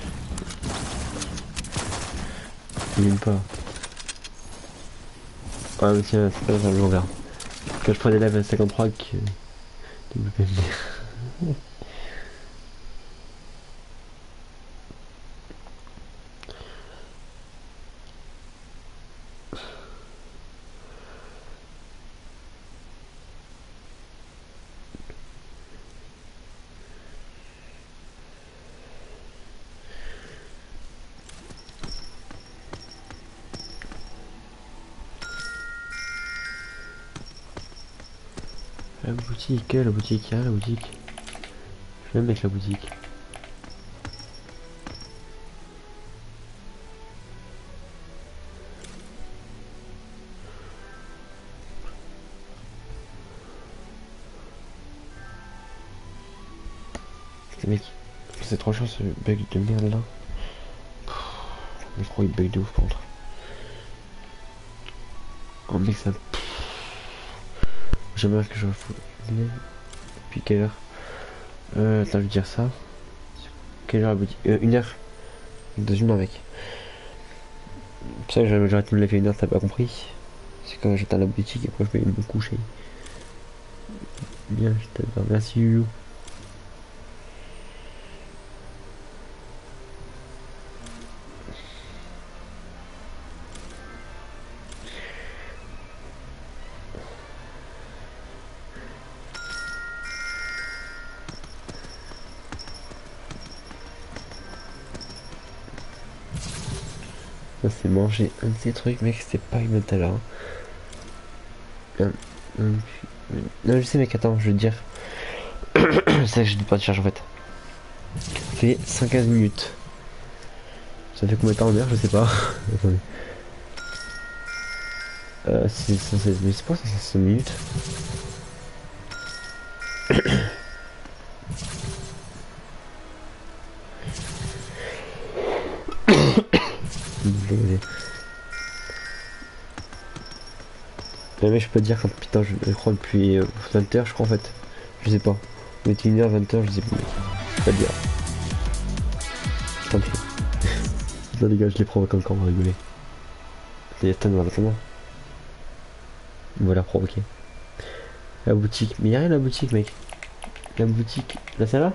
Même pas. Ouais, mais tiens, c'est pas ça le l'envers. Quand je prends des lives à cinquante-trois que. W P M D. La boutique, la boutique, ah, la boutique. Je vais mettre la boutique. Putain, mec, c'est trop chiant ce bug de merde là. Le micro il bug de ouf par contre. Oh mec ça. J'aimerais que je fous. Depuis quelle heure? Euh, attends, je vais dire ça. Quelle heure la boutique? Euh, une heure. Dans une heure, mec. C'est ça que j'aurais arrêté de me lever une heure, t'as pas compris? C'est quand j'éteins la boutique et après je vais me coucher. Bien, je t'adore. Merci, Youyou. Ça c'est manger un de ces trucs, mec, c'était pas une tout à l'heure. Non, je sais, mec, attends, je veux te dire. C'est ça que je dis pas de charge en fait. Ça fait cent quinze minutes. Ça fait combien de temps en heure? Je sais pas. Attendez. Euh, c'est cent seize, mais c'est pas cent seize minutes. Désolé. Mais mec, je peux te dire quand putain je, je crois depuis euh, vingt heures je crois en fait. Je sais pas. vingt et une heures, vingt heures, je sais plus. Je peux pas te dire. Tant pis. Là les gars, je les provoque encore, on va rigoler. Il y a tellement maintenant. On va la provoquer. La boutique. Mais y'a rien la boutique, mec. La boutique. Là, c'est là?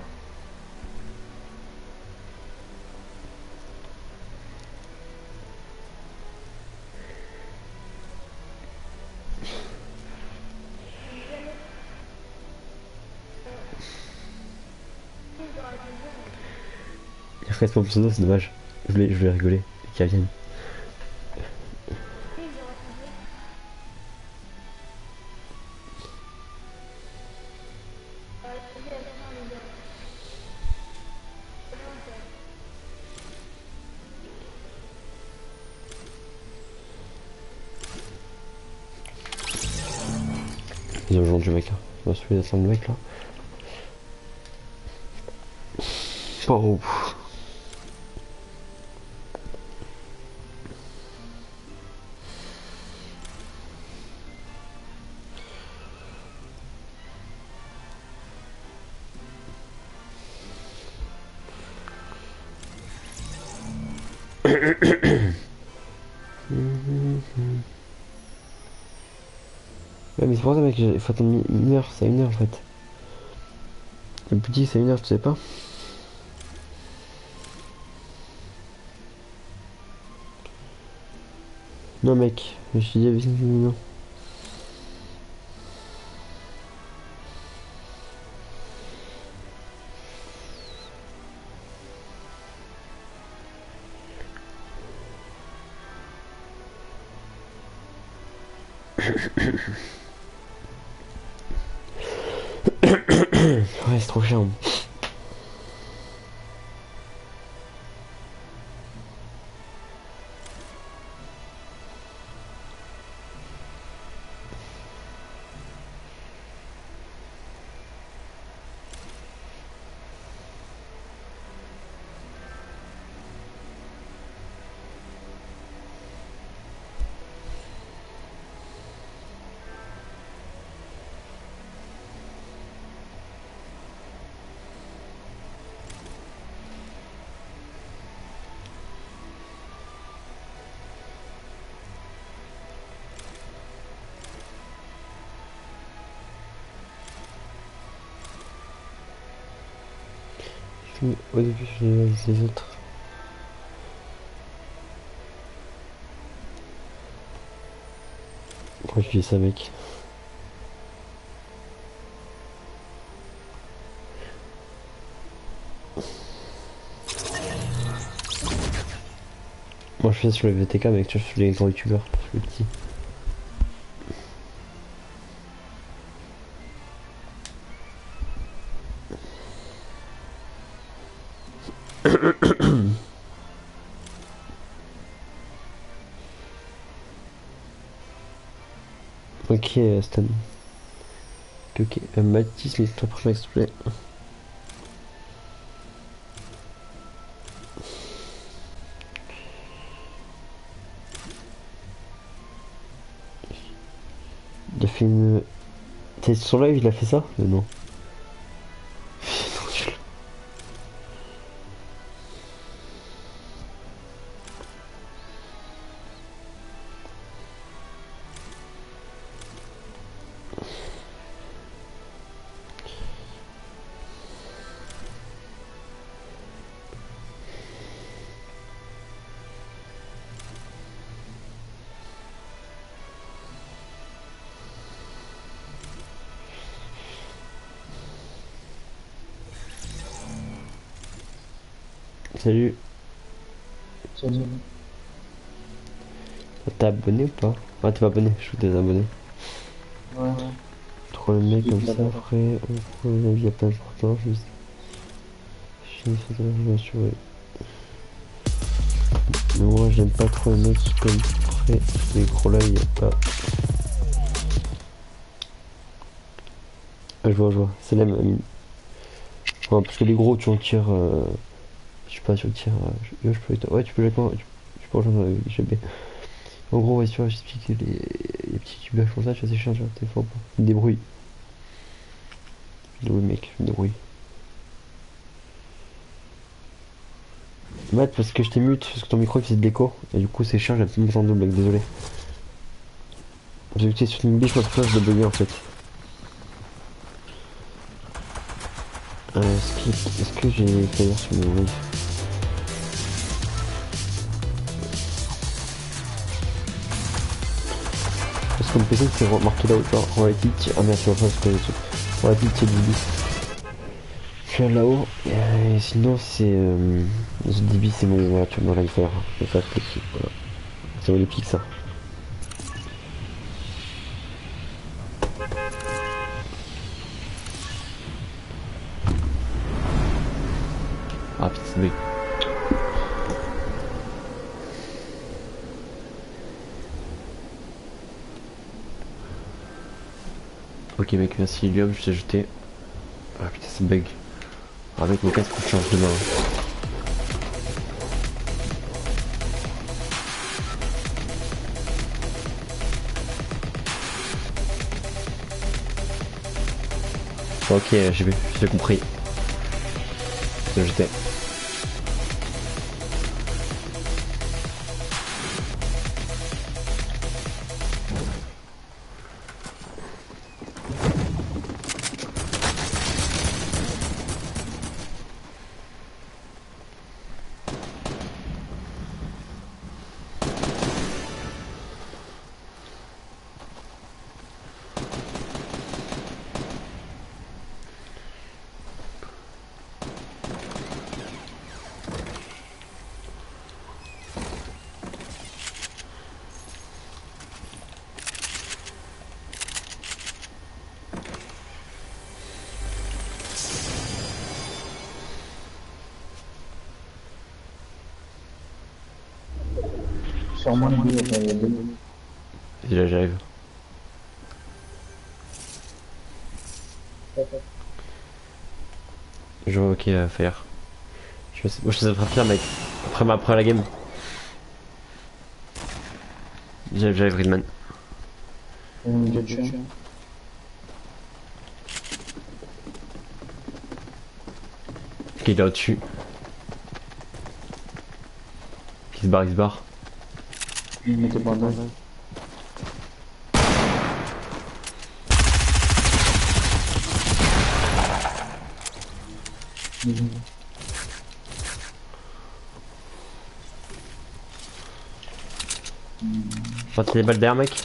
Il reste mon pseudo, c'est dommage. Je voulais, je voulais rigoler. Et qu'il revienne. Il y a aujourd'hui mec là. Je me suis descendre le mec là. Oh. Ouais mais c'est pour ça mec, il faut attendre une heure, c'est une heure en fait. Le boutique c'est une heure, tu sais pas? Non mec, je suis dit non. Ouais c'est trop chiant. suis au début, je les les autres. Pourquoi je dis ça, mec? Moi je fais ça sur le V T K, mec, tu vois, sur les grands youtubeurs, sur les petits. Ok, euh, Stan. Ok, ok. Euh, Mathis, mais toi, prochain, s'il te plaît. Il a fait une. T'es sur live, il a fait ça? Mais non. Salut. Salut. T'es abonné ou pas? Ah, t'es pas abonné, je suis désabonné. Ouais, ouais. Trop le mec comme ça, après, il y a pas important, juste. Je suis fait de la sur eux. Mais moi, j'aime pas trop les mecs qui comme après, les gros là, il y a pas. Ah, je vois, je vois, c'est la même. Ouais, parce que les gros, tu en tires. Euh... Je sais pas, tu en tires. Euh... Je... je peux. Ouais, tu peux avec moi, tu, tu peux rejoindre avec G B. En gros, ouais, tu vois, j'explique les... les petits tubages comme ça, tu vois, c'est chiant, tu vois, t'es fort. Il débrouille. Il débrouille, mec, il débrouille. Matt, parce que je t'ai mute, parce que ton micro il faisait de l'écho, et du coup c'est chiant, j'ai un peu mis en double, mec, désolé. J'ai vu que t'es sur une biche, moi je dois bugger en fait. Euh, est-ce que, est-ce que j'ai fait sur mon live? Parce que mon P C c'est marqué là-haut, genre Relativity, ah merde, c'est pas parce que Relativity D B. Je suis là-haut, et sinon c'est... Euh, D B c'est mon, voilà, tu vois, mon live faire, je vais faire clic, voilà. C'est mon épique ça. Ah putain, c'est mec. Ok mec, merci Ilium, je t'ai ajouté. Ah putain, c'est bug. Ah mec, mon casque faut que je change demain. Ok, j'ai vu, j'ai compris. J'étais. Sur moi, il y a deux. Et là j'arrive. Je vois, ok, à faire. Je sais, moi je sais pas faire mec. Après, après la game. J'arrive, j'arrive Redman. Une de tuer. Ok, il est au-dessus. Il se barre, il se barre. Il mettait bandage. Enfin, t'as des balles d'air, mec.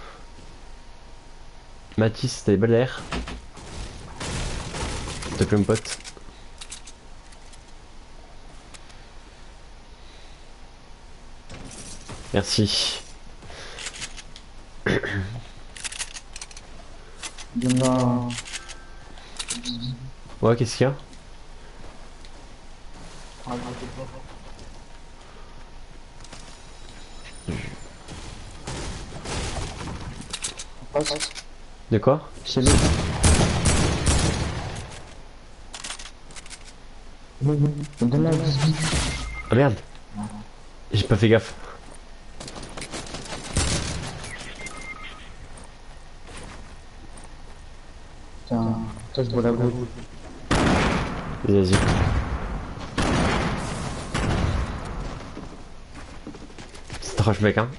Mathis, t'as des balles d'air. S'il te plaît, mon pote. Merci. Donne-moi. Ouais, qu'est-ce qu'il y a? Passe. De quoi? C'est lui. Donne-la. Ah merde! J'ai pas fait gaffe. Putain, toi je bois la goutte. Vas-y, vas-y. C'est trash, mec, hein.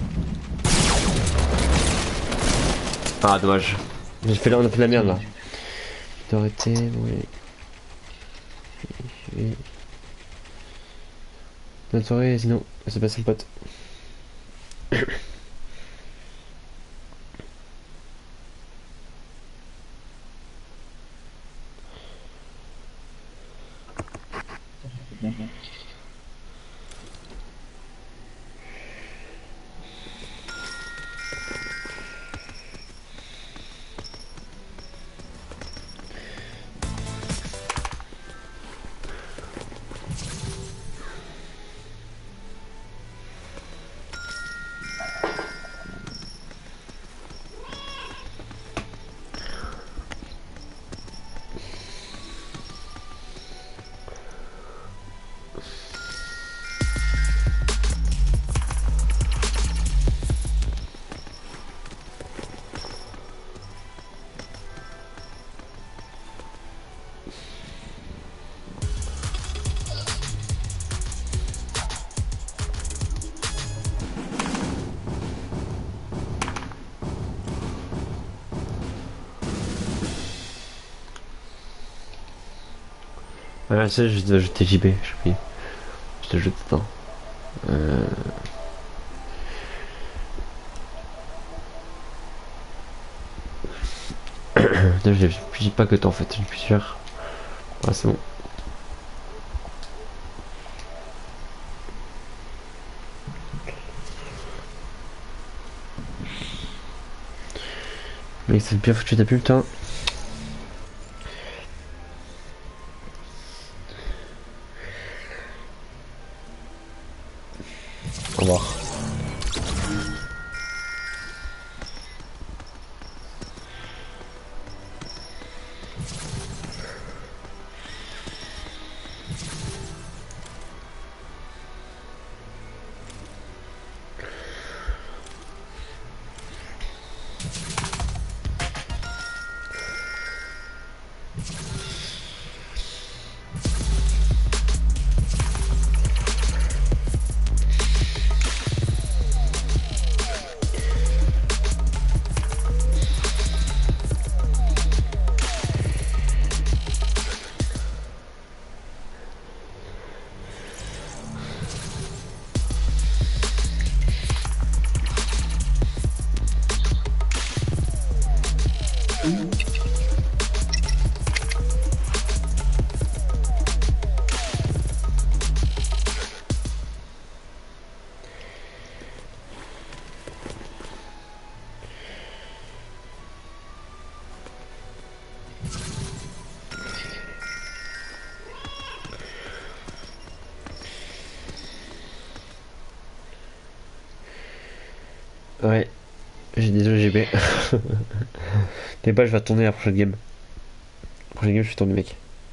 Ah, dommage. J'ai fait là, on a fait de la merde là. T'aurais été. Oui. Oui. Bonne soirée, sinon, c'est pas son pote. Ouais, ça, je dois jeter J B, je prie. Je te jette, attends. Euh... Putain, je dis pas que toi en fait, je suis sûr. Ah, c'est bon. Mec, c'est bien foutu, t'as plus le temps. Au revoir. Ouais, j'ai désolé G B. T'es pas, je vais tourner la prochaine game. La prochaine game, je suis tourné, mec.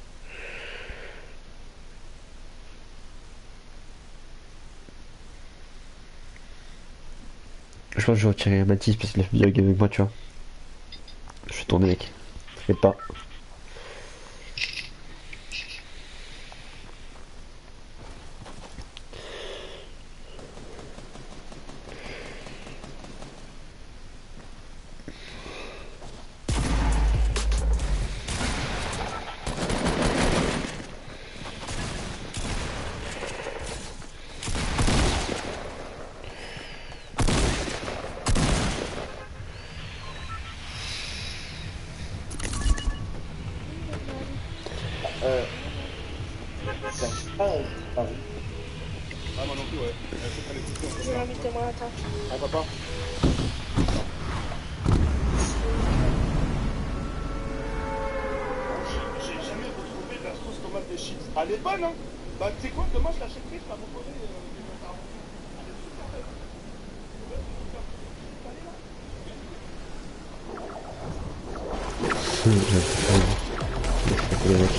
Je pense que je vais retirer Mathis parce qu'il a fait la game avec moi, tu vois. Je suis tourné, mec. T'inquiète pas. Ah, ah oui. Ah, moi non plus, ouais. Euh, c'est pas les questions. Je vais inviter moi, attends. Ah, papa. J'ai j'ai jamais retrouvé la sauce tomate des chips. Elle est bonne, hein. Bah, tu sais quoi, demain je l'achèterai, je t'abonnerai. Euh, des macarons. Elle est super belle. Ouais, super. Allez, là. Hum, j'ai pas envie. Je sais pas les mecs.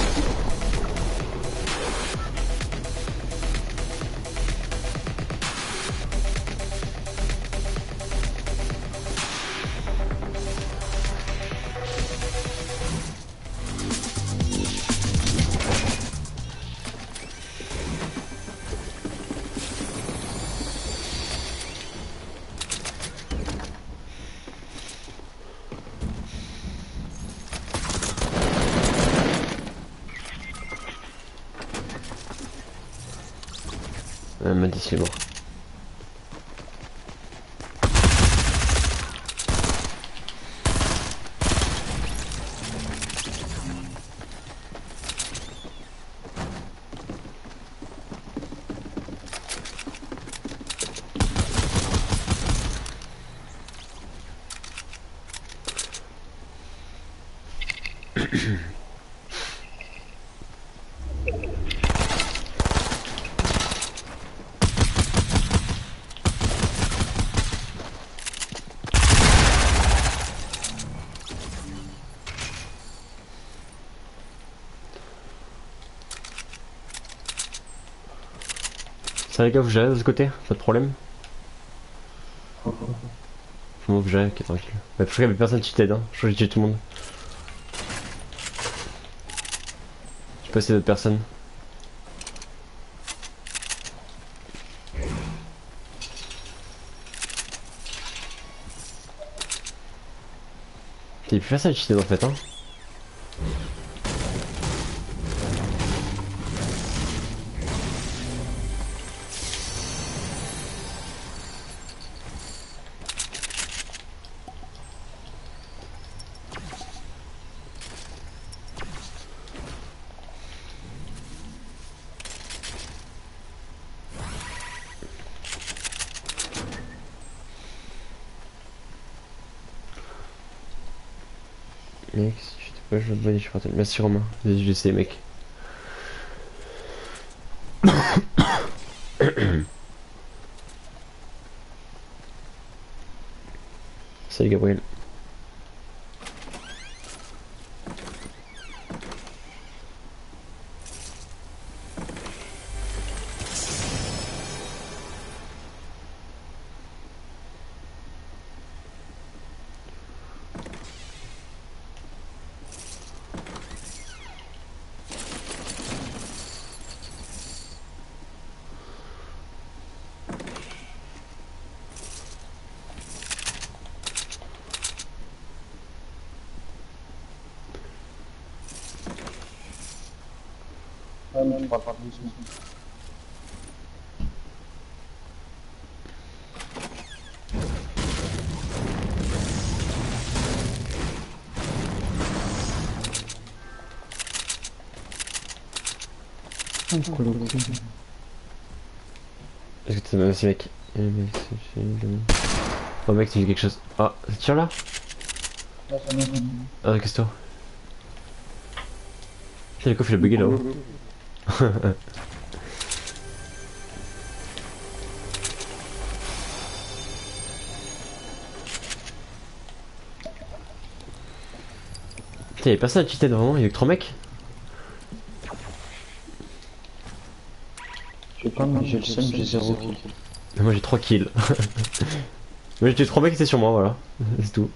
Elle m'a dit c'est mort. Ça les gars, vous gérez de ce côté? Pas de problème? Faut moi que j'aille, ok tranquille. Bah, faut qu'il y avait personne qui t'aide, hein. Je crois que j'ai tué tout le monde. Je sais pas si c'est d'autres personnes. T'es plus facile à cheater en fait, hein. Mec, si je te pas, je vais je partage. Merci Romain, vas-y, j'essaie mec. Salut Gabriel. Ouais, mais je parle pas doucement. Est-ce que t'es même aussi mec? Eh, mec, c'est- oh mec, tu dis quelque chose. Ah, ça tire là? Ah, qu'est-ce que toi? Tiens, le coffre il a bugué là-haut. Putain, y'a personne à cheater vraiment, y'a que trois mecs. Je sais pas, mais j'ai le seum, j'ai zéro kill. Moi j'ai trois kills. Moi j'ai tué trois mecs qui étaient sur moi, voilà. C'est tout.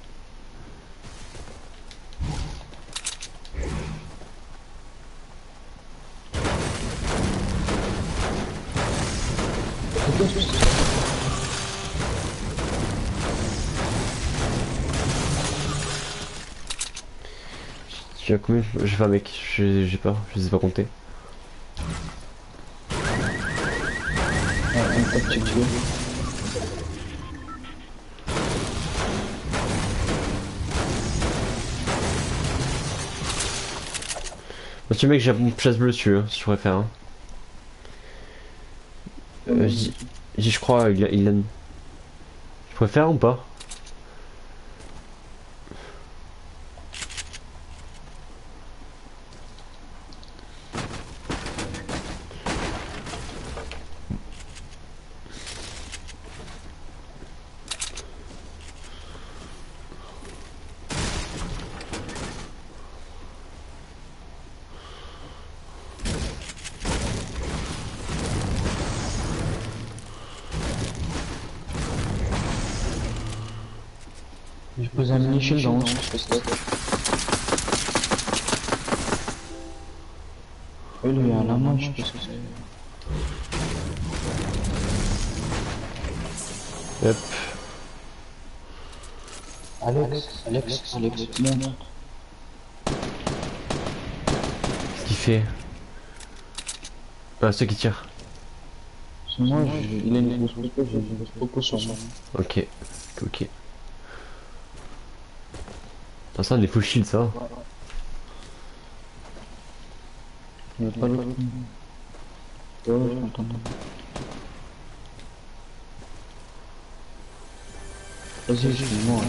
J'ai à combien? J'ai pas mec, j'ai j'ai pas, je sais pas compter. Ouais, un top check deux. Tu mec, j'ai mon chasse bleue si tu veux, si tu préfères. Hein. Euh, j'y- j'y- je crois, il a, il a... Tu préfères ou pas? J'ai posé un mini shield en haut, je sais pas. Oui, lui, à la main, je sais pas ce que c'est. Hop. Alex, Alex, Alex, monte. Qu'est-ce qu'il fait? Ah, ceux qui tirent. C'est moi, je- il a une grosse popo, j'ai une grosse popo sur moi. Ok, ok, ok. Attends, ça, on est full shield, ça va. Il n'y a pas l'autre. Ouais, je m'entends. Vas-y, je suis mort.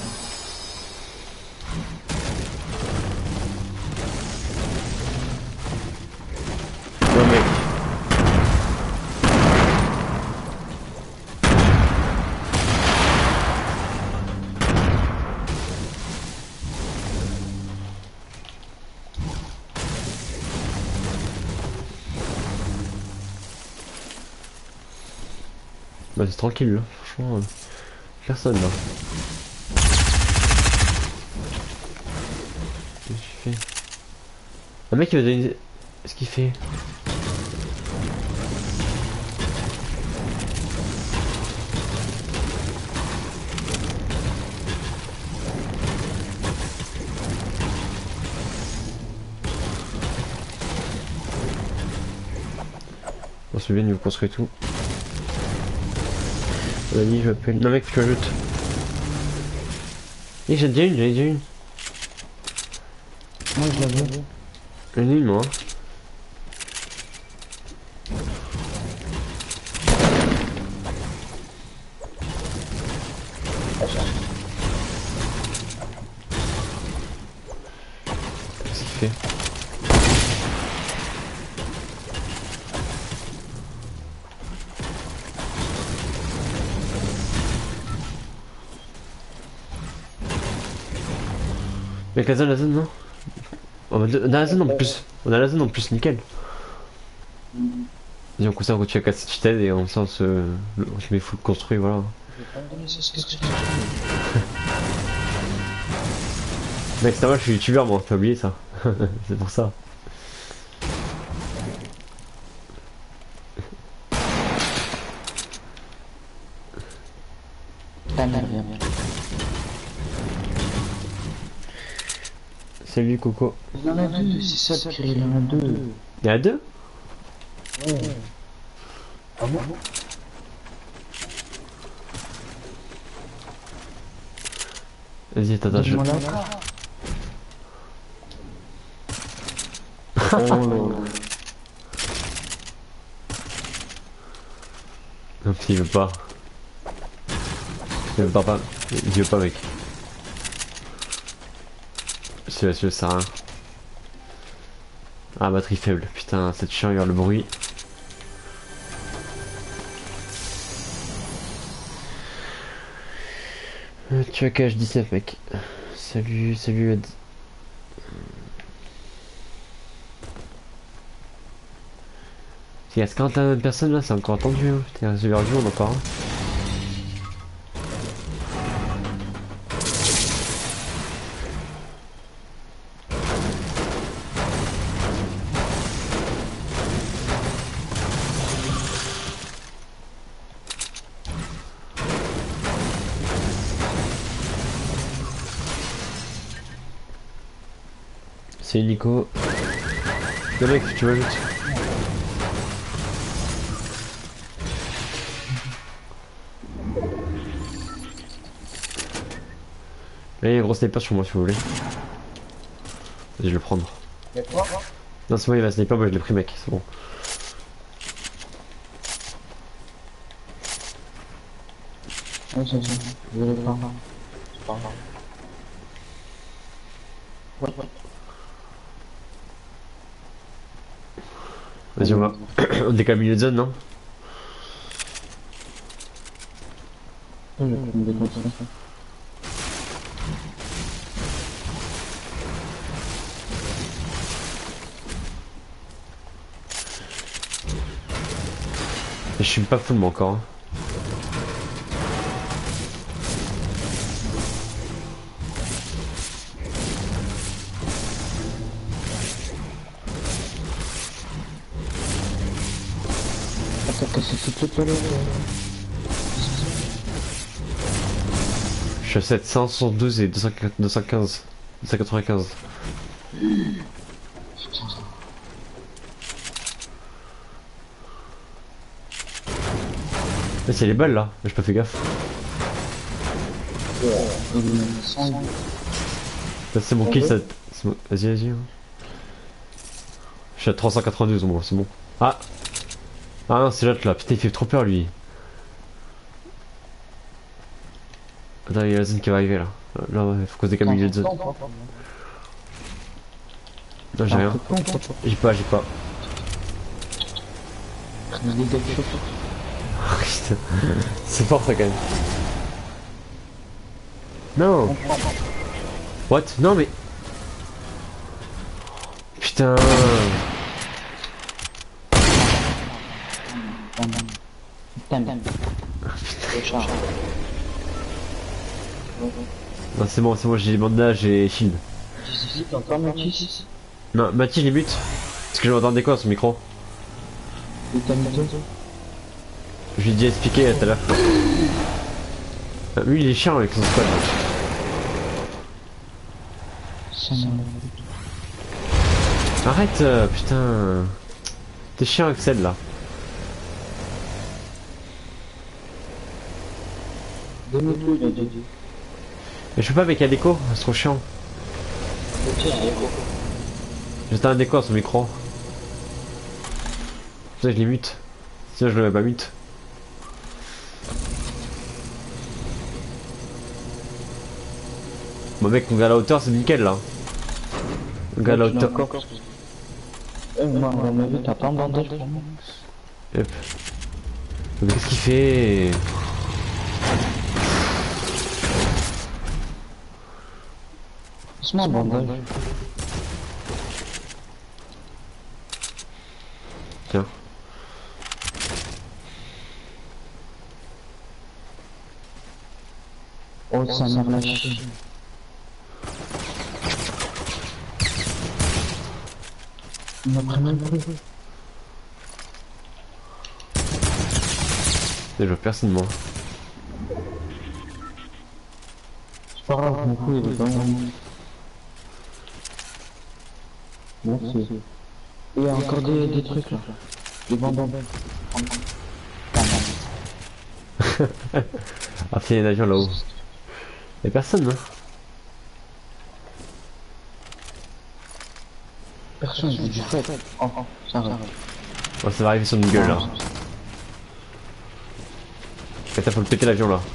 Non, mec. Bah, c'est tranquille, là. Franchement, euh, personne là. Qu'est-ce qu'il fait? Un mec, il va donner. Qu'est-ce qu'il fait? On se bien, il veut construire tout. Vas-y, je m'appelle. Non, mec, faut que tu ajoutes. Eh, j'ai déjà une, j'ai déjà une. Moi, je l'avais. J'en ai une, moi. Qu'est-ce qu'il fait? Mec, la zone, la zone, non? On a la zone en plus. On a la zone en plus, nickel. Vas-y, on continue, on continue à casser cette tête et on se, on se met full construit, voilà. Mec, c'est normal, je suis youtubeur, moi, t'as oublié ça. C'est pour ça. Salut Coco. Il y en a deux, c'est ça, Pierre, il y en a deux. Il y en a deux? Ouais. Ah bon? Vas-y, attends, attends, je... Donne-moi la carte. Oh là là. Non, il veut pas. Il veut pas, pas. Il veut pas, mec. Celui-là, celui-là, sert à rien. Ah, batterie faible. Putain, cette chiant, regarde le bruit. Euh, tu as K H dix-neuf, mec. Salut, salut, Ed. Il y a cinquante personnes là, c'est encore tendu. Hein. Putain, c'est vers du monde encore. Hein. C'est Nico. Le mec, tu vas vite. Là, il y a un gros sniper sur moi si vous voulez. Vas-y, je vais le prendre. Y'a quoi? Non, c'est bon, il va sniper, moi je l'ai pris, mec, c'est bon. Ouais, c'est ça. Je vais le prendre. C'est pas grave. Ouais, ouais. Vas-y, on va. On décale milieu de zone, non? Je vais prendre des contrôles. Je suis pas full moi encore. Hein. Attends, qu'est-ce que c'est tout à l'heure? Je suis à sept cent soixante-douze et deux cent quinze. deux cent quatre-vingt-quinze. Mais c'est les balles là, j'ai pas fait gaffe. Ça c'est mon kill, ça. Mon... Vas-y, vas-y. Hein. Je suis à trois cent quatre-vingt-douze, moi, c'est bon. Ah Ah non, c'est l'autre là, putain, il fait trop peur lui. Attends, il y a la zone qui va arriver là. Là, ouais, faut qu'on se décale milieu de zone. Non, j'ai rien. J'ai pas, j'ai pas. C'est fort ça quand même. Non. What? Non mais. Putain. Non c'est bon, c'est bon, j'ai les bandages et shield. Encore Mathis? Non, Mathis je les bute. Parce que je m'entendais quoi sur le micro? Je lui ai déjà expliqué tout à l'heure. Ah, lui il est chiant avec son squad. Arrête, euh, putain. T'es chiant avec celle là. Mais je peux pas avec un déco, c'est trop chiant. J'étais un déco à son micro. Ça je les mute. Sinon je le mets pas mute. Bon mec, on va à la hauteur, c'est nickel là. On va à la hauteur. Eh, moi, on m'a vu, t'as pas un bandage pour moi? Yep. Mais qu'est-ce qu'il fait? C'est un bandage. Tiens. Oh, ça m'a lâché. Il m'a pris même plus. Je vois personne moi. C'est pas grave, mon coup il est dans mon... Merci. Il y a encore des, des trucs là. Des bandans. Ah, il y a un avion là-haut. Y'a personne, hein? Personne, je du fait. Oh, oh, ça arrive. Ouais, ça va arriver sur une gueule là. Attends, faut le péter l'avion là.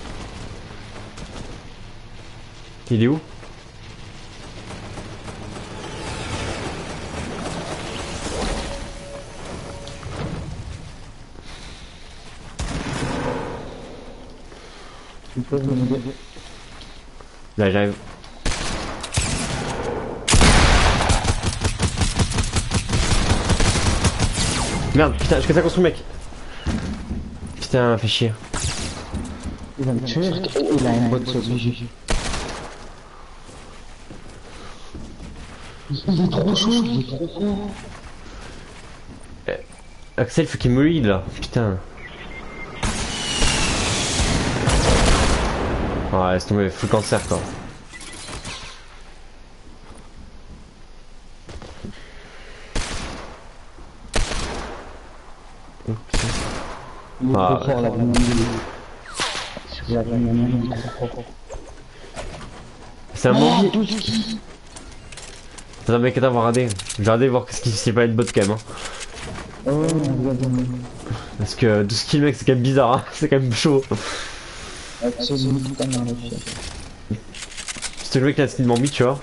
Il est où? Tu peux me dire? Là, j'arrive. Merde, putain, je fais ça construire, mec. Putain, fait chier. Il va me tuer, il a un bot, c'est obligé. Il est trop chaud, il est trop fort. Axel, faut qu'il me lead là, putain. Ah, laisse tomber, full cancer quoi. Ah, ouais. C'est un bon. T'as un mec à t'avoir regardé. J'ai regardé voir ce qui s'est pas une bot quand même. Hein. Oh, regarde. Parce que tout ce qu'il mec c'est quand même bizarre, hein. C'est quand même chaud. Absolument pas mal la fille. C'est le mec qui a skin mis, tu vois.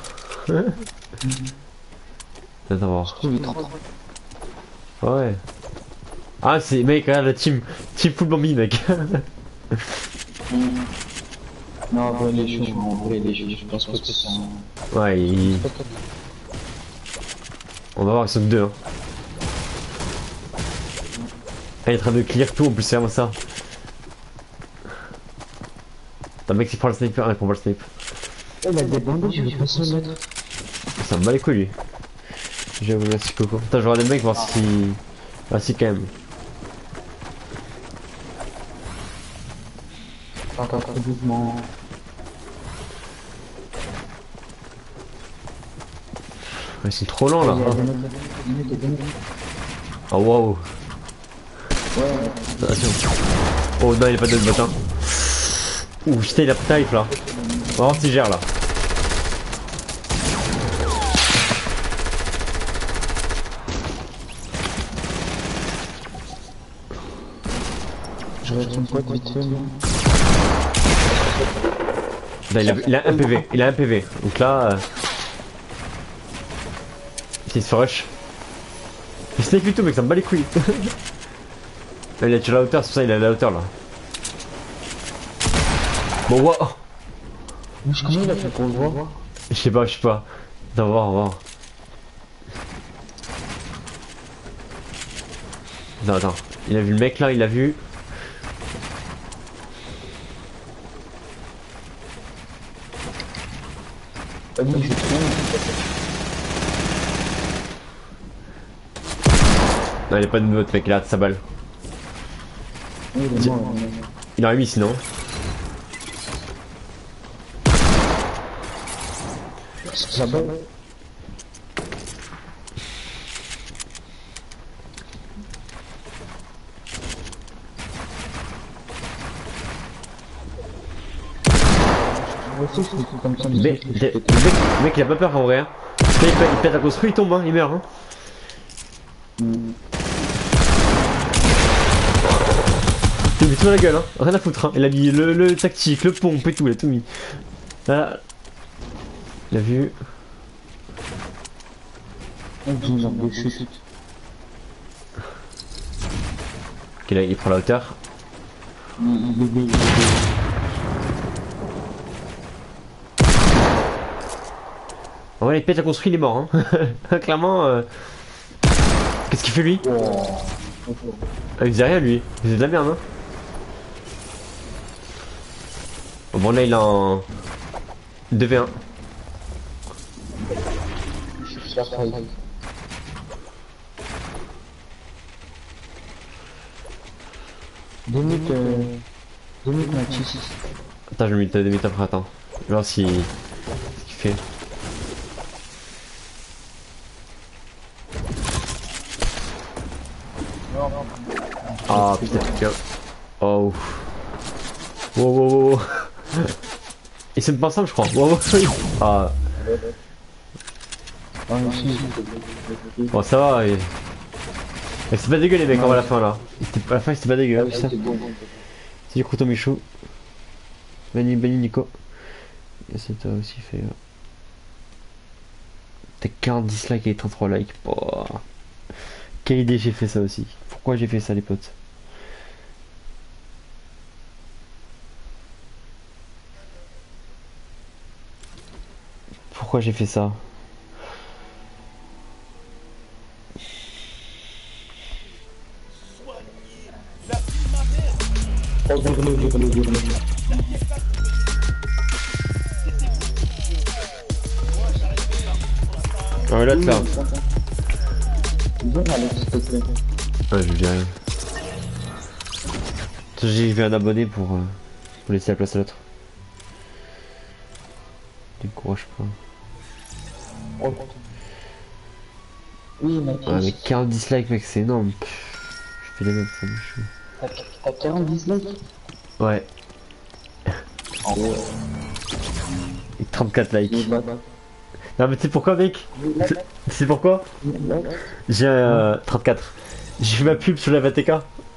Attends voir. Ouais. Ah c'est mec, regarde la team. Team full Bambi mec. Non, en vrai, il est chaud. En vrai, il est chaud. Je pense pas que c'est un. Ouais, il... On va voir, ils sont deux. Hein. Ah, il est en train de clear tout en plus, c'est vraiment ça. T'as un mec qui prend le sniper, ah, il prend pas le sniper. Il a des bandages, je vais pas se mettre. Ça me bat les couilles lui. J'avoue, merci Coco. Attends, je vais regarder le mec voir si. Ah, si, quand même. Attends, attends, doucement. Ils sont trop lents là. Oh waouh. Attention. Oh non, il a pas de bot. Hein. Ouh, putain, il a pas de type là. On va voir s'il gère là. Je reste une pote vite fait. Là, il, a, il a un P V, il a un P V. Donc là. Euh... Il se rush. Il snipe et tout, mec, ça me bat les couilles. Là, il a tué la hauteur, c'est pour ça qu'il a la hauteur là. Bon, waouh. Comment il a fait pour le voir? Je sais pas, je sais pas. Attends, voir, on va voir. Attends, attends. Il a vu le mec là, il a vu. Ah oui, je suis Non, il a pas de mot, mec, il a hâte sa balle. il est mort. Il aurait mis sinon. Ça va? Comme ça, mais, le, mec, le mec il a pas peur en vrai. Hein. Il, pète, il pète la construit, il tombe, hein, il meurt. Hein. Mm. Il a mis tout dans la gueule, hein. Rien à foutre. Hein. Il a mis le, le tactique, le pompe et tout, il a tout mis. Là, il a vu. Ok, là il prend la hauteur. En vrai, il pète la construit, il est mort. Hein. Clairement. Euh... Qu'est-ce qu'il fait lui? Ah, il faisait rien lui. Il faisait de la merde. Hein. Bon, là il a un deux v un. Deux minutes, euh... deux minutes Mathis. Attends, je vais mettre deux minutes après, attends. Je vais voir si... ce qu'il fait. Ah putain, putain. Oh. Wow, wow, wow, wow. Ils se mettent pas ensemble, je crois. Wow, wow. Ah. Bon, ça va. Et... et c'est pas dégueu les mecs, on va à la fin là. À la fin, c'était pas dégueu. Ah, c'est du Couteau Michou. Benny, Benny, Nico. Et c'est toi aussi fait. Euh... T'as quarante dislikes et trente-trois likes. Oh. Quelle idée j'ai fait ça aussi. Pourquoi j'ai fait ça les potes? Pourquoi j'ai fait ça? Ah ouais, là de faire. Ouais, je viens. J'ai vu un abonné pour, euh, pour laisser la place à l'autre. Décourage pas. Oh. Oui, Mathis. Ouais, mais quarante dislikes, mec, c'est énorme. Pff, je fais les mêmes, ça me chou. T'as quarante dislikes? Ouais. Oh. Et trente-quatre likes. Non, Non mais tu sais pourquoi mec? Tu sais pourquoi? J'ai euh, trente-quatre. J'ai fait ma pub sur la V T K.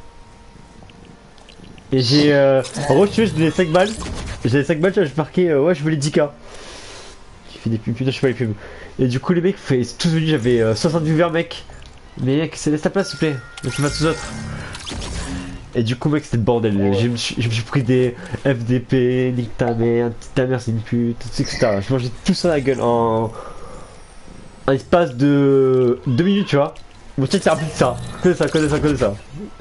Et j'ai euh... En gros tu veux je donnais cinq balles. J'avais cinq balles, tu vois, j'ai marqué euh, ouais je voulais dix K. J'ai fait des pubs, putain je fais pas les pubs. Et du coup les mecs fait tous venus, j'avais euh, soixante viewers mec. Mais mec c'est laisse ta place s'il te plaît. Laisse pas tous autres. Et du coup mec c'était le bordel, je me, suis, je me suis pris des F D P, nique ta mère, ta mère c'est une pute, et cetera. Je mangeais tout ça à la gueule en... en espace de deux minutes tu vois. Mon chat c'est un peu de ça, que ça, que ça, que ça.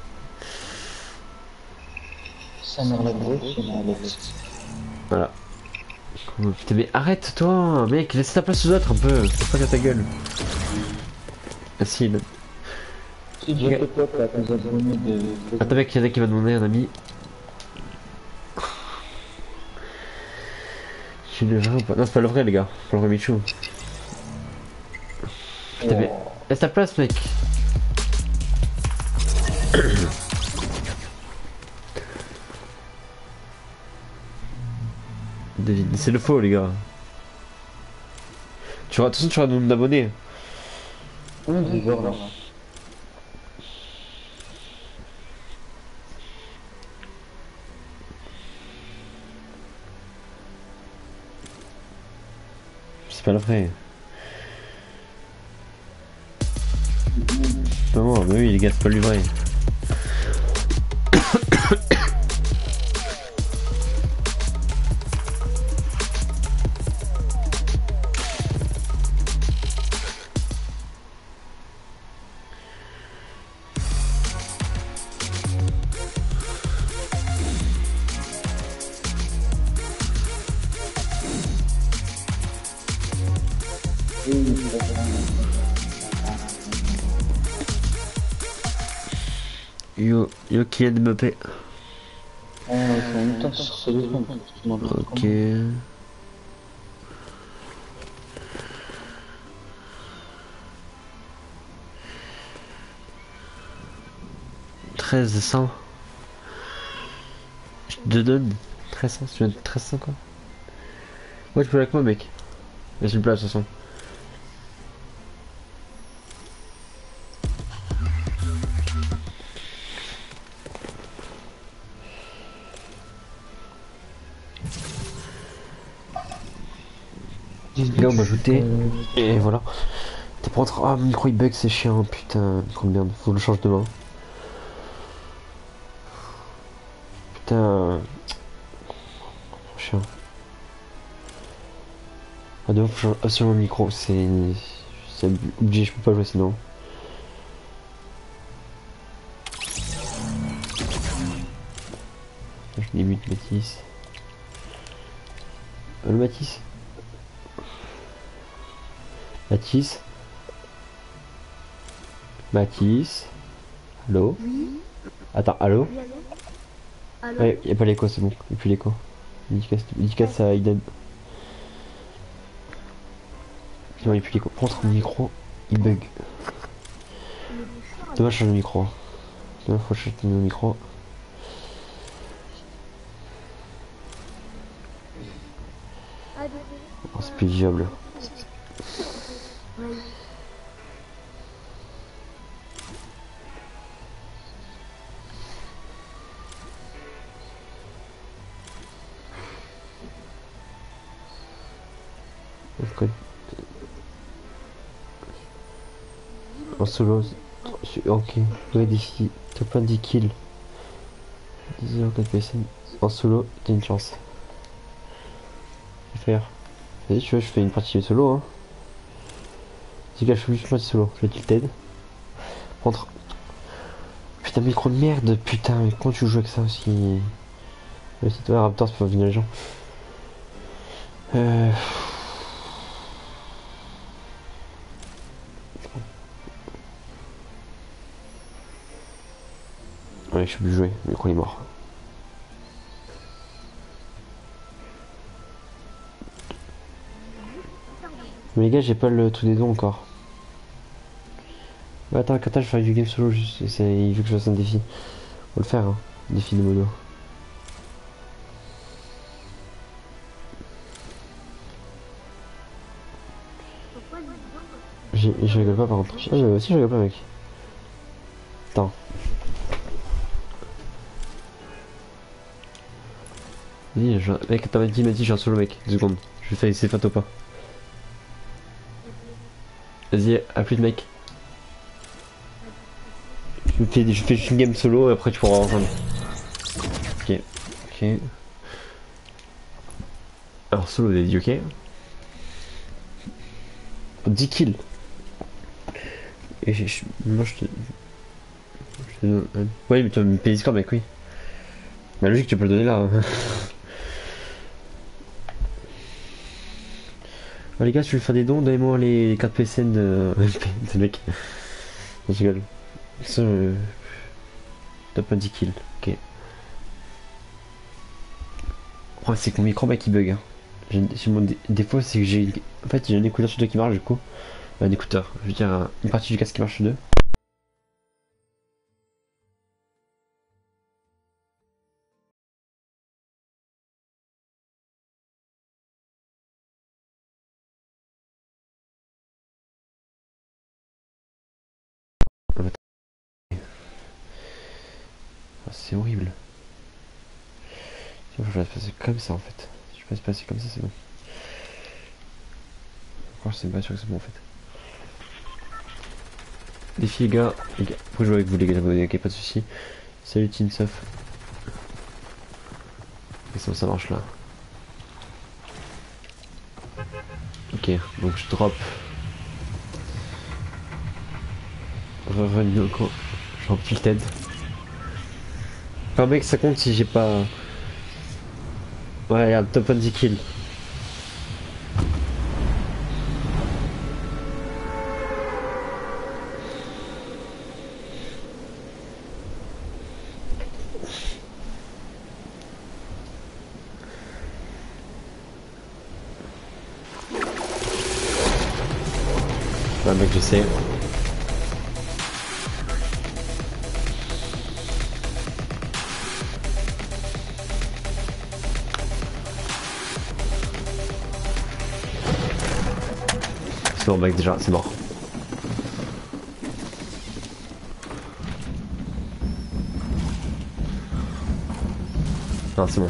Ça mère la grosse, c'est la Alex. Voilà. Putain mais arrête toi mec, laisse ta place aux autres un peu, fais pas qu'à ta gueule. Merci là. Si je peux pas, t'as tes abonnés de... Attends mec, y'en a qui m'a demandé un ami. Tu le vrai ou pas? Non c'est pas le vrai les gars, c'est pas le vrai Michou. Putain mais laisse ta place mec. David, c'est le faux les gars. Tu auras, de toute façon tu auras le nombre d'abonnés. On est là. C'est pas le vrai. Non, mais oui les gars, c'est pas le vrai. Yo, yo qui est de me paix. Ah, c'est en même temps sur ce lieu. Ok. treize cents. Je te donne treize cents, tu veux treize cents quoi. Ouais, tu peux avec moi mec. Laisse une place de toute façon. Là on m'a ajouté et voilà. T'es pour rentrer. Ah mon micro il bug, c'est chiant, putain, micro de merde, faut que je le change demain. Putain. Chiant. Ah demain faut que je change absolument mon micro, c'est. C'est obligé, je peux pas jouer sinon. Je débute Mathis. Euh, le Mathis. Mathis. Mathis. Allô? Oui. Attends, allô? Oui, allô? Allô? Ouais, y'a pas l'écho, c'est bon, y'a plus l'écho. Dédicace à Aiden. Non, y'a plus l'écho. Prends ton micro, il bug. Demain, je change le micro. Demain, faut changer le micro. Oh, c'est plus viable. En solo, ok, ouais, défi, t'as plein de dix kills. dix heures de P S N. En solo, t'as une chance. Je vais faire. Vas-y, tu vois, je fais une partie solo, hein. C'est gars, je fais juste une partie solo. Je vais tilted. Rentre. Putain, micro de merde, putain, mais comment tu joues avec ça aussi? Ouais, c'est toi, Raptor, c'est pas venir les gens. Euh. Ouais, je peux plus jouer, le micro il est mort. Mais les gars, j'ai pas le truc des dons encore. Ouais, attends, Kata, je vais faire du game solo juste. Il veut que je fasse un défi. Faut le faire, hein. Défi de mono. Je je rigole pas par contre. Ah, mais aussi je rigole pas, mec. Attends. Vas-y, je... mec, t'as dit, m'a dit, j'ai un solo, mec. Deux secondes. Je vais faire essayer de pas. Vas-y, à plus, mec. Je fais, je fais juste une game solo et après tu pourras rejoindre. Ok. Ok. Alors, solo, vous avez dit ok. dix kills. Et je, je, moi je te. Je te donne. hein. Ouais, mais tu vas me payer Discord, mec, oui. Mais logique, tu peux le donner là. Oh, les gars, si tu veux faire des dons, donnez-moi les cartes P S N de. de mec. Je rigole. Ça, euh... top un dix kills. Ok. Oh, c'est que mon micro, mec, il bug. Hein. J'ai mon dé défaut, c'est que j'ai. En fait, j'ai un écouteur sur deux qui marche, du coup. Un écouteur, je veux dire, une partie du casque qui marche sur deux. C'est horrible. Je vais se passer comme ça en fait. Si je peux se passer comme ça, c'est bon. Encore, je sais pas sûr que c'est bon en fait. Les filles, les gars, les gars. Faut jouer avec vous, les gars, abonnés, ok, pas de soucis. Salut Teamsoft. Et ça, ça marche là. Ok, donc je drop. Revenu au co. Je drop tilted. Enfin, mec, ça compte si j'ai pas. Ouais, regarde, top dix kills. Ouais, mec, je sais. C'est bon, mec, déjà, c'est mort. Non, c'est bon.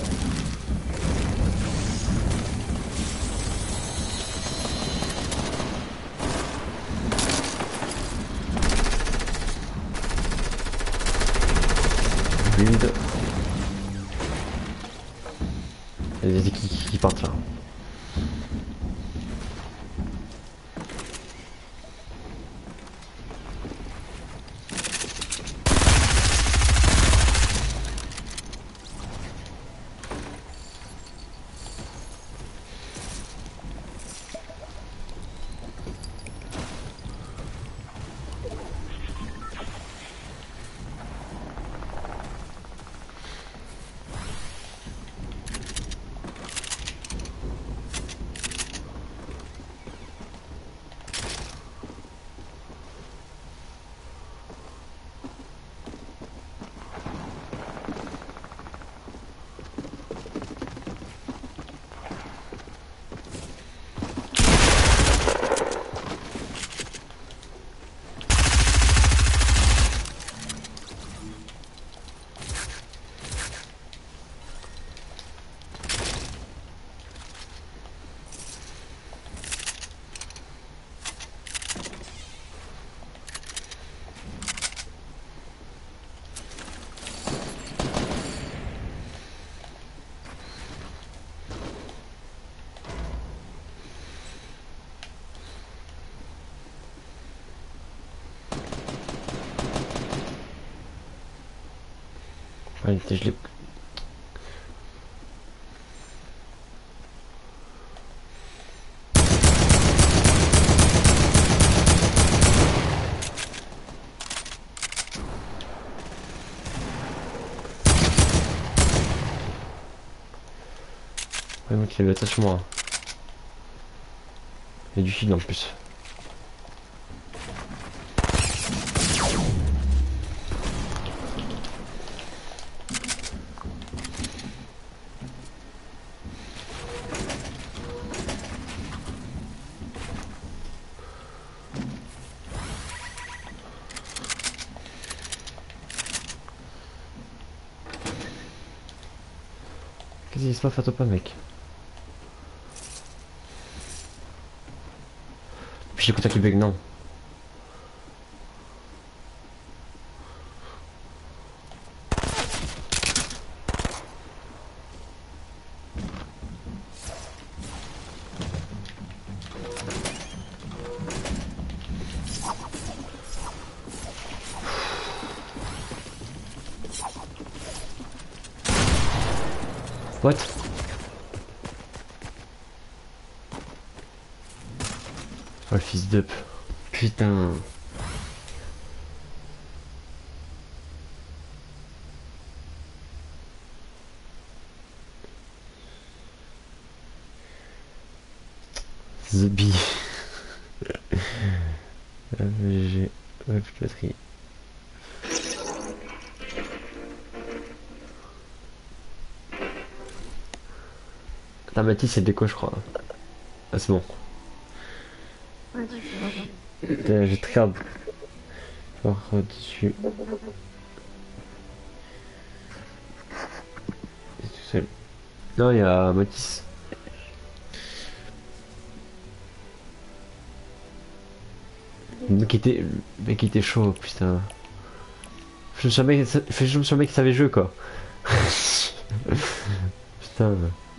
Build. Il y a des qui, qui partent là. Allez, je l'ai. Ouais, mec, il y a le sur moi. Il y a du shield en plus. Vas-y, laisse-moi faire top pas, mec. Puis j'ai écouté qui bug, non. What? Oh le fils d'up. Putain. The Bee. A V G. Ouais, plus de batterie. La Mathis c'est déco je crois. Ah c'est bon. Ouais, tu fais. Putain, je te regarde. Voir euh, dessus. C'est tout seul. Non, il y a Mathis. Le mec était, le mec était chaud, putain. Je me suis jamais, je me suis jamais qu'il savait jouer quoi. Putain.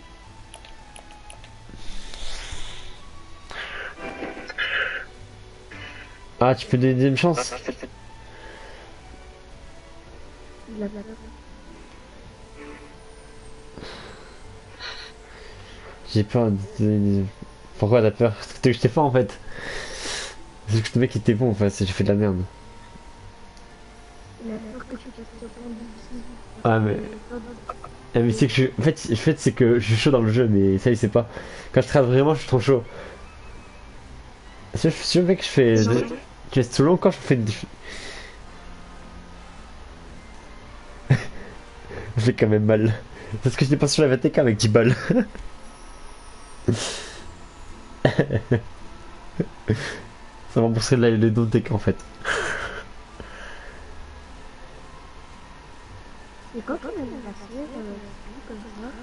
Ah, tu fais des deuxième chance. J'ai peur de... Pourquoi t'as peur? C'était que je t'ai fait en fait. C'est que le mec était bon en fait, j'ai fait de la merde. Ah mais... Ah, mais c'est que je... En fait, en fait c'est que je suis chaud dans le jeu mais ça il sait pas. Quand je travaille vraiment je suis trop chaud. Si je suis mec je fais... Tu restes trop long quand je fais... Je fais quand même mal. Parce que je n'ai pas sur la V T K avec dix balles. Ça va rembourser les dons de T K en fait. Et quand on a passé, comme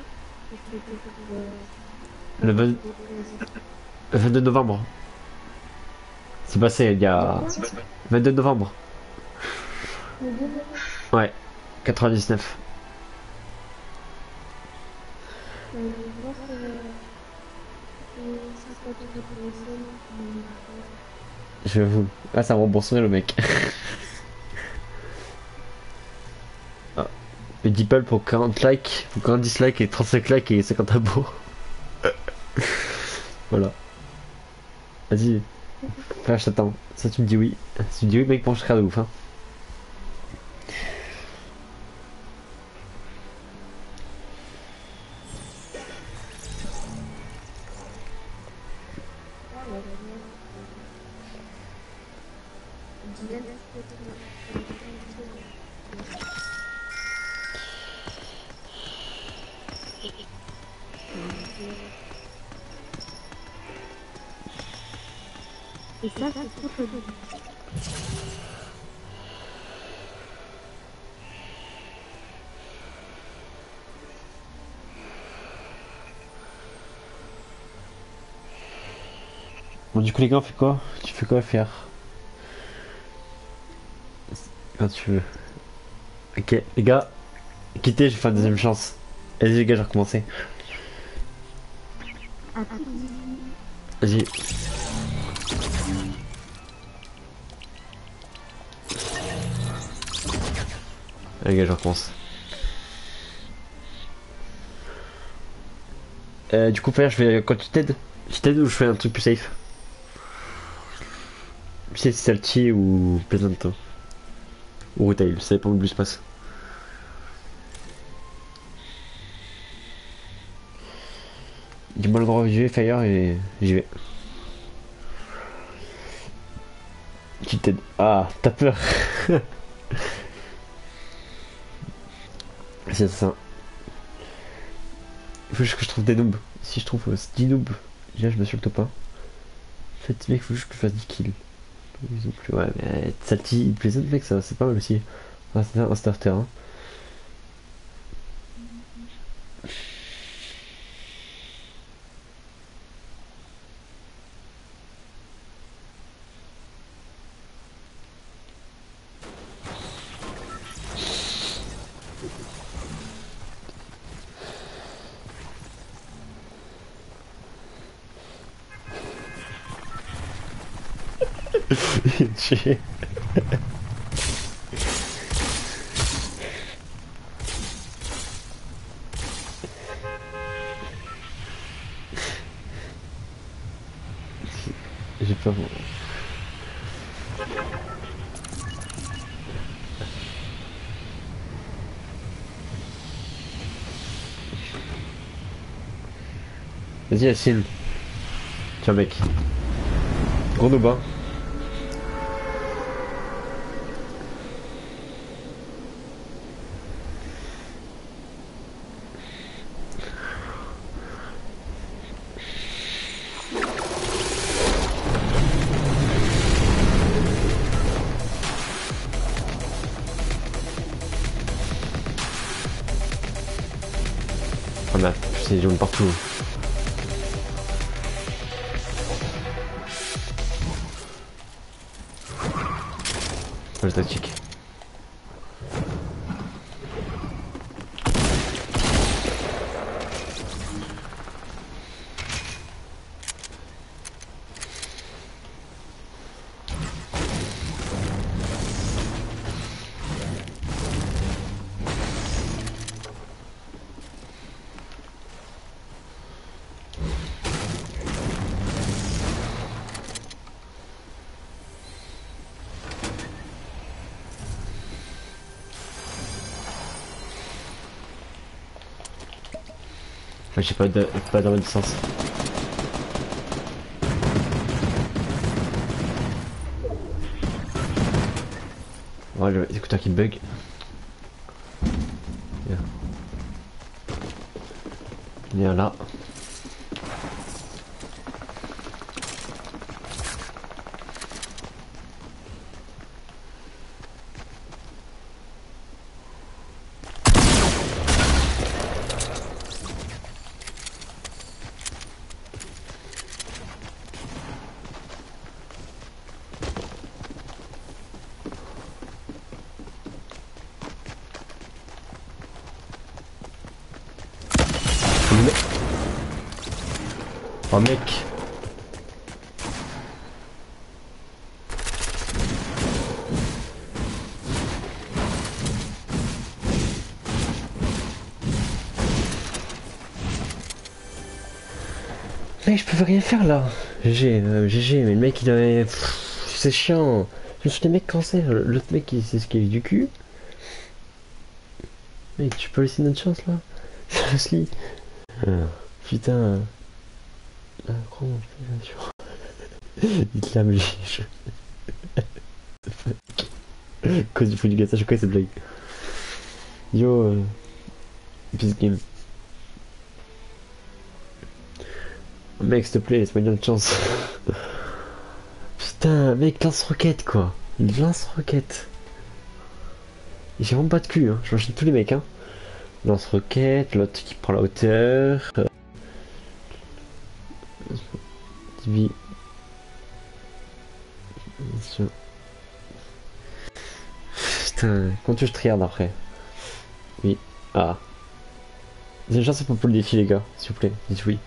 ça, le, vingt... le vingt-deux novembre. C'est passé il y a... vingt-deux novembre. Ouais, quatre-vingt-dix-neuf. Je vous... Ah, ça me rembourserait le mec. Ah. Et dix balles pour quarante likes, pour quarante dislikes et trente-cinq likes et cinquante abos. Voilà. Vas-y. Frère, je t'attends. Ça, tu me dis oui. Si tu me dis oui, mec, bon, je serai de ouf, hein. Et ça, c'est trop joli. Bon, du coup, les gars, on fait quoi? Tu fais quoi faire? Quand tu veux. Ok, les gars, quittez, je vais faire une deuxième chance. Vas-y, les gars, j'ai recommencé. Vas-y. Les gars, je recommence. Euh, du coup, faire, je vais. Quand tu t'aides, tu t'aides ou je fais un truc plus safe? Tu sais, si Salty ou Pleasant. Ou Retail, ça dépend où le bus passe. Dis-moi l'endroit où j'y vais, Fire, et j'y vais. Tu t'aides. Ah, t'as peur. C'est ça. Il faut juste que je trouve des noobs. Si je trouve euh, dix noobs, déjà je me suis le top un. En fait, mec, il faut juste que je fasse dix kills. Ils ont plus. Ouais, mais Salty, Pleasant, mec, ça c'est pas mal aussi. Ah, c'est un starter. Hein. Chier. J'ai peur. Vas-y Yacine. Tiens mec. Gros noob hein. Oh merde, putain ils jaune partout. Le tactique. Enfin, j'ai pas de pas dans ma distance. Ouais, le écouteur qui bug. Yeah. Il est là. Oh mec. Mec je peux rien faire là. G G, euh, G G, mais le mec il avait... C'est chiant. Je suis des mecs cancers. L'autre mec il sait ce qu'il est du cul. Mec tu peux laisser notre chance là. Seriously. Euh, putain. Ah, comment il te l'a mis. Cause du fou du gâteau, je connais cette blague. Yo, euh... peace game. Oh, mec, s'il te plaît, laisse-moi une autre chance. Putain, mec, lance-roquette quoi. Il lance-roquette. J'ai vraiment pas de cul, hein. Je m'enchaîne tous les mecs, hein. Lance-roquette, l'autre qui prend la hauteur. T V. Putain, quand tu je triarde après. Oui. Ah. J'ai une chance pour le défi les gars, s'il vous plaît, dites oui.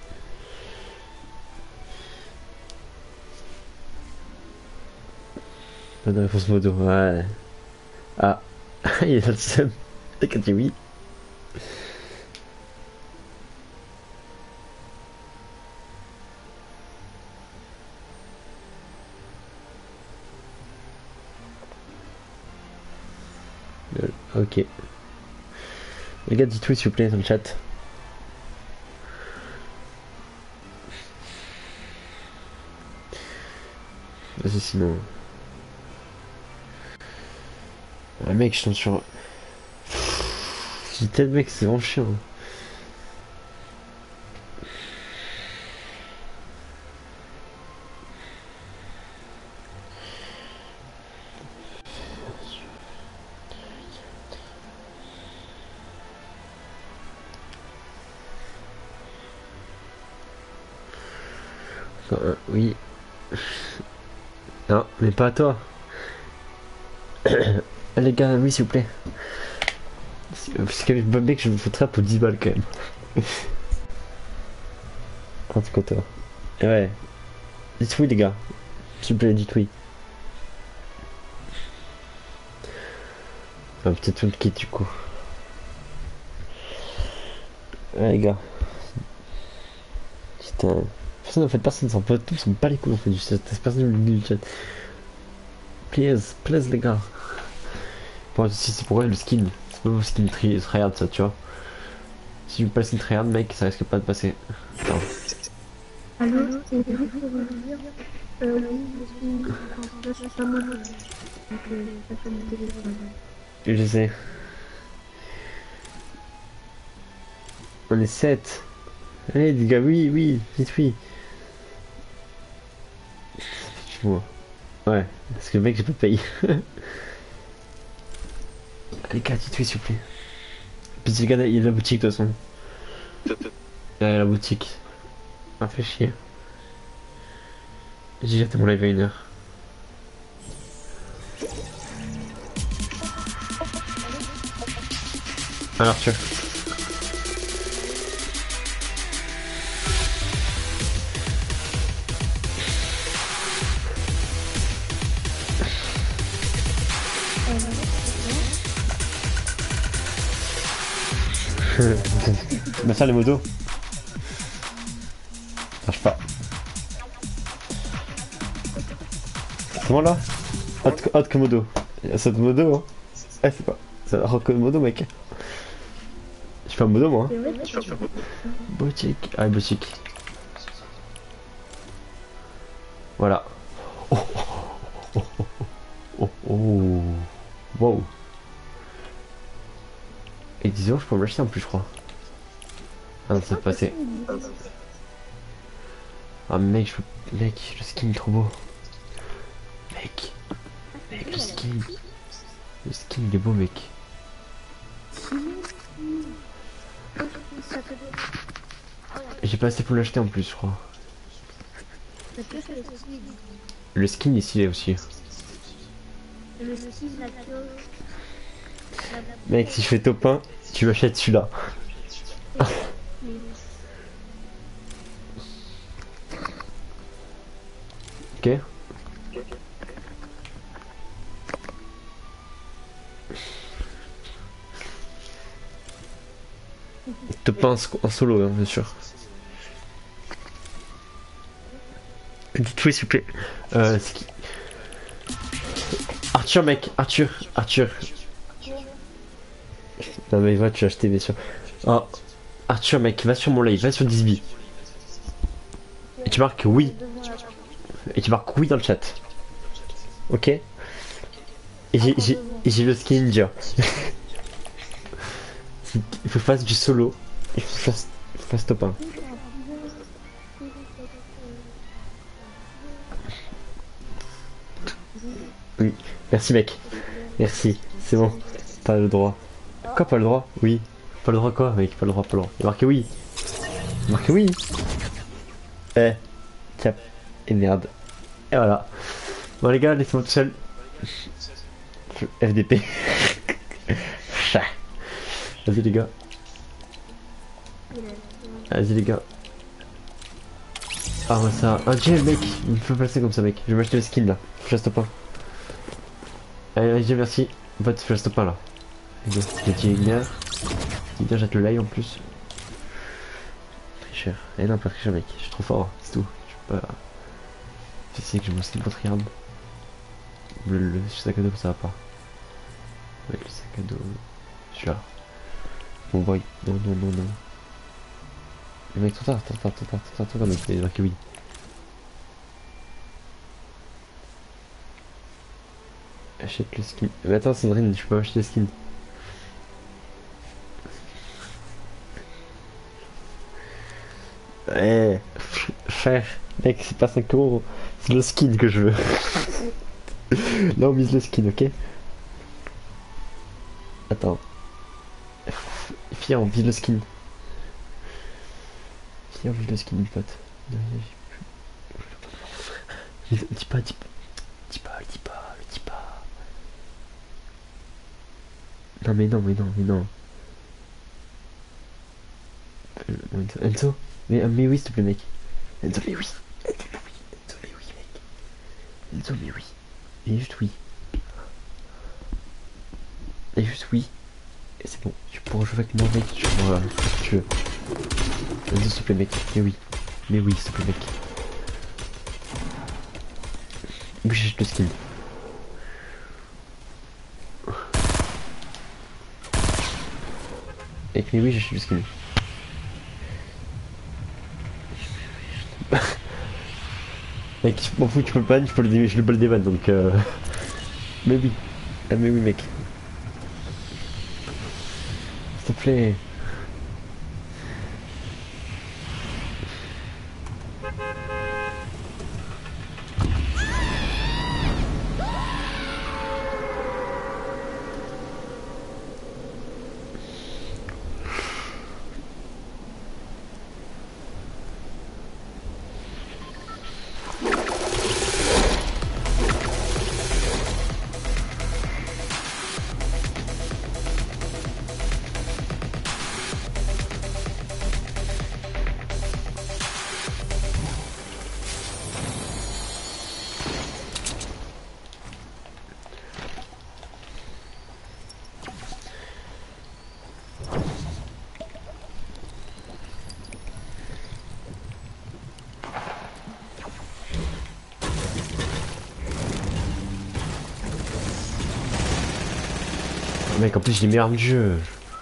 Pas de réponse modo, ouais. Ah. Il est là le seum. Il a dit oui. Ok. Les gars, dites oui s'il vous plaît dans le chat. Vas-y sinon. Ah mec, je tombe sur... J'ai tel mec, c'est vraiment chiant. Euh, oui. Non, mais pas à toi. Les gars, oui s'il vous plaît. Parce qu'avec le mec, je me foutrais pour dix balles quand même. En tout cas, toi. Et ouais. Dites oui les gars. S'il vous plaît, dites oui. Un petit tout kit du coup. Ouais les gars. Putain. Personne en fait, personne s'en peut, tous sont pas les couilles en fait du chat. Personne du chat. Please, please les gars. Bon, si c'est pour elle le skin. C'est pas le skin tryhard ça, tu vois. Si je passe une tryhard mec, ça risque pas de passer. Attends. Allô, c'est vous pour vous dire euh, oui, je suis en place à moi. Donc, euh, ça fait mon téléphone. Je sais. On est sept. Allez les gars, oui, oui, vite, oui. Moi. Ouais, parce que le mec j'ai pas payé. Les gars, vite, oui, s'il vous plaît. Puis les gars, il y a la boutique de toute façon. Il y a la boutique. Ah, fait chier. J'ai jeté mon live à une heure. Alors tu bah ça les motos. Ça marche pas. Comment là? Hot, hot Komodo. C'est de modo hein. Eh c'est pas. C'est hot Komodo mec. Je fais un modo moi. Hein. Boutique. Ah boutique. Voilà. Oh oh oh oh oh oh. Wow. Et dix euros je peux me l'acheter en plus je crois. Ah non c'est passé. Ah mec je peux... Mec le skin est trop beau. Mec. Mec le skin. Le skin il est beau mec. J'ai pas assez pour l'acheter en plus je crois. Le skin ici est aussi. Mec si je fais top un, tu m'achètes celui-là. Ok. Top un en solo hein, bien sûr. Dites oui s'il vous plaît. Euh, qui... Arthur mec, Arthur, Arthur. Non mais va tu as acheté bien sûr. Oh, Arthur mec, va sur mon live, va sur Disby. Et tu marques oui. Et tu marques oui dans le chat. Ok. Et j'ai le skin ninja. Il faut que je fasse du solo. Il faut que je fasse, fasse top un. Oui, merci mec. Merci, c'est bon. Pas le droit. Quoi, pas le droit? Oui. Pas le droit quoi, mec? Pas le droit, pas le droit. Il y a marqué oui. Il y a marqué oui. Eh. Tiens. Et merde. Et voilà. Bon les gars, laissez-moi tout seul. F D P. Chat. Vas-y les gars. Vas-y les gars. Ah ouais ça. Un gel mec. Il me faut passer comme ça mec. Je vais m'acheter le skin là. Flash top un. Allez vas-y merci. En fait flash top un là. J'ai dit Ignar. Ignar jette le live en plus. Très cher. Eh non pas très cher mec. Je suis trop fort. C'est tout. Je peux pas. Je sais que j'ai mon skin pour triard. Le, le sac à dos ça va pas. Avec le sac à dos. Celui-là. Bon boy. Non non non non. Le mec attends attends attends attends attends attends attends il est marqué oui. Achète le skin. Mais attends Sandrine, je peux acheter le skin. Eh frère, mec c'est pas cinq euros, c'est le skin que je veux. Là on mise le skin, ok? Attends. Fier on vise le skin. Fier on vise le skin mon pote. Dis pas, dis pas, dis pas, dis pas, dis pas. Non mais non, mais non, mais non. Enzo, mais, mais oui s'il te plaît mec. Enzo mais oui. Enzo mais oui. Enzo mais oui mec. Enzo mais oui. Et juste oui. Et juste oui. Et c'est bon. Tu pourras jouer avec moi mec. Tu pourras... Si tu veux. Vas-y s'il te plaît mec. Mais oui. Mais oui s'il te plaît mec. Oui j'achète le skin. Mec mais oui j'achète le skin. Mec, je m'en fous, tu peux le ban, je peux le, je peux le déban donc euh... Mais oui. Ah mais oui mec. S'il te plaît. Mec, en plus, j'ai les meilleures armes du jeu.